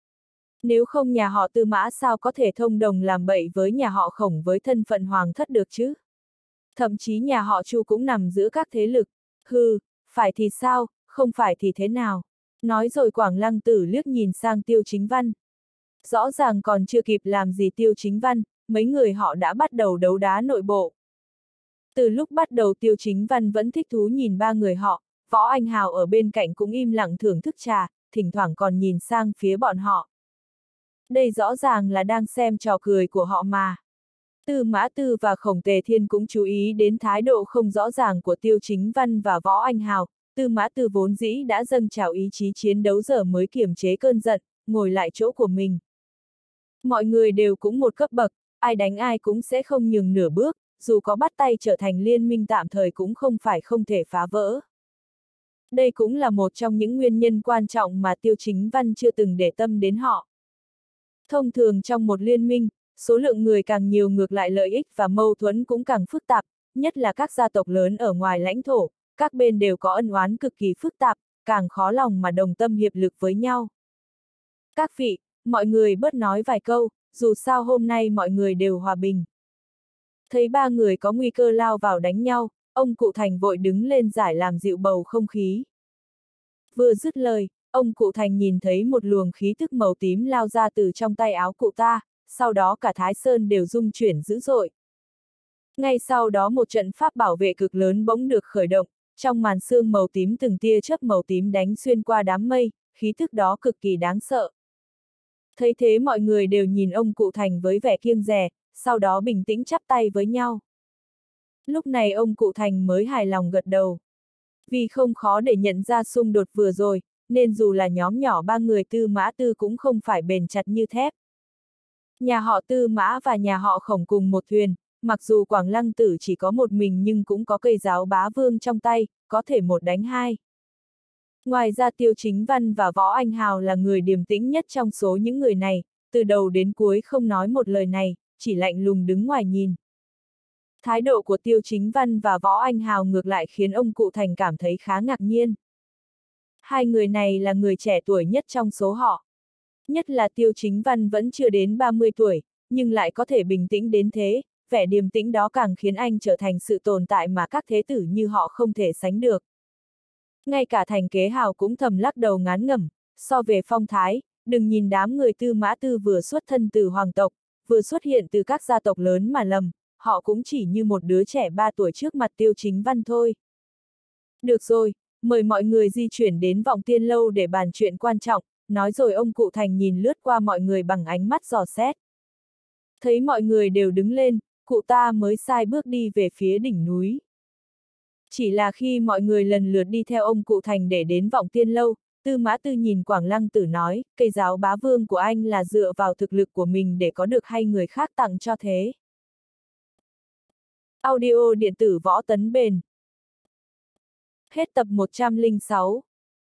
Nếu không nhà họ Tư Mã sao có thể thông đồng làm bậy với nhà họ Khổng với thân phận hoàng thất được chứ? Thậm chí nhà họ Chu cũng nằm giữa các thế lực. Hừ, phải thì sao, không phải thì thế nào? Nói rồi Quảng Lăng Tử liếc nhìn sang Tiêu Chính Văn. Rõ ràng còn chưa kịp làm gì Tiêu Chính Văn, mấy người họ đã bắt đầu đấu đá nội bộ. Từ lúc bắt đầu Tiêu Chính Văn vẫn thích thú nhìn ba người họ, Võ Anh Hào ở bên cạnh cũng im lặng thưởng thức trà, thỉnh thoảng còn nhìn sang phía bọn họ. Đây rõ ràng là đang xem trò cười của họ mà. Tư Mã Tư và Khổng Tề Thiên cũng chú ý đến thái độ không rõ ràng của Tiêu Chính Văn và Võ Anh Hào. Tư Mã Tư vốn dĩ đã dâng trào ý chí chiến đấu giờ mới kiềm chế cơn giận, ngồi lại chỗ của mình. Mọi người đều cũng một cấp bậc, ai đánh ai cũng sẽ không nhường nửa bước, dù có bắt tay trở thành liên minh tạm thời cũng không phải không thể phá vỡ. Đây cũng là một trong những nguyên nhân quan trọng mà Tiêu Chính Văn chưa từng để tâm đến họ. Thông thường trong một liên minh, số lượng người càng nhiều ngược lại lợi ích và mâu thuẫn cũng càng phức tạp, nhất là các gia tộc lớn ở ngoài lãnh thổ, các bên đều có ân oán cực kỳ phức tạp, càng khó lòng mà đồng tâm hiệp lực với nhau. Các vị, mọi người bớt nói vài câu, dù sao hôm nay mọi người đều hòa bình. Thấy ba người có nguy cơ lao vào đánh nhau, ông Cụ Thành vội đứng lên giải làm dịu bầu không khí. Vừa dứt lời, ông Cụ Thành nhìn thấy một luồng khí tức màu tím lao ra từ trong tay áo cụ ta, sau đó cả Thái Sơn đều rung chuyển dữ dội. Ngay sau đó một trận pháp bảo vệ cực lớn bỗng được khởi động, trong màn sương màu tím từng tia chớp màu tím đánh xuyên qua đám mây, khí tức đó cực kỳ đáng sợ. Thấy thế mọi người đều nhìn ông Cụ Thành với vẻ kiêng dè, sau đó bình tĩnh chắp tay với nhau. Lúc này ông Cụ Thành mới hài lòng gật đầu. Vì không khó để nhận ra xung đột vừa rồi, nên dù là nhóm nhỏ ba người Tư Mã Tư cũng không phải bền chặt như thép. Nhà họ Tư Mã và nhà họ Khổng cùng một thuyền, mặc dù Quảng Lăng Tử chỉ có một mình nhưng cũng có cây giáo bá vương trong tay, có thể một đánh hai. Ngoài ra Tiêu Chính Văn và Võ Anh Hào là người điềm tĩnh nhất trong số những người này, từ đầu đến cuối không nói một lời này, chỉ lạnh lùng đứng ngoài nhìn. Thái độ của Tiêu Chính Văn và Võ Anh Hào ngược lại khiến ông Cụ Thành cảm thấy khá ngạc nhiên. Hai người này là người trẻ tuổi nhất trong số họ. Nhất là Tiêu Chính Văn vẫn chưa đến 30 tuổi, nhưng lại có thể bình tĩnh đến thế, vẻ điềm tĩnh đó càng khiến anh trở thành sự tồn tại mà các thế tử như họ không thể sánh được. Ngay cả Thành Kế Hào cũng thầm lắc đầu ngán ngẩm, so về phong thái, đừng nhìn đám người Tư Mã Tư vừa xuất thân từ hoàng tộc, vừa xuất hiện từ các gia tộc lớn mà lầm, họ cũng chỉ như một đứa trẻ 3 tuổi trước mặt Tiêu Chính Văn thôi. Được rồi, mời mọi người di chuyển đến Vọng Tiên Lâu để bàn chuyện quan trọng, nói rồi ông Cụ Thành nhìn lướt qua mọi người bằng ánh mắt dò xét. Thấy mọi người đều đứng lên, cụ ta mới sai bước đi về phía đỉnh núi. Chỉ là khi mọi người lần lượt đi theo ông cụ Thành để đến Vọng Tiên Lâu, Tư Mã Tư nhìn Quảng Lăng Tử nói, cây giáo bá vương của anh là dựa vào thực lực của mình để có được hay người khác tặng cho thế. Audio điện tử Võ Tấn Bền. Hết tập 106.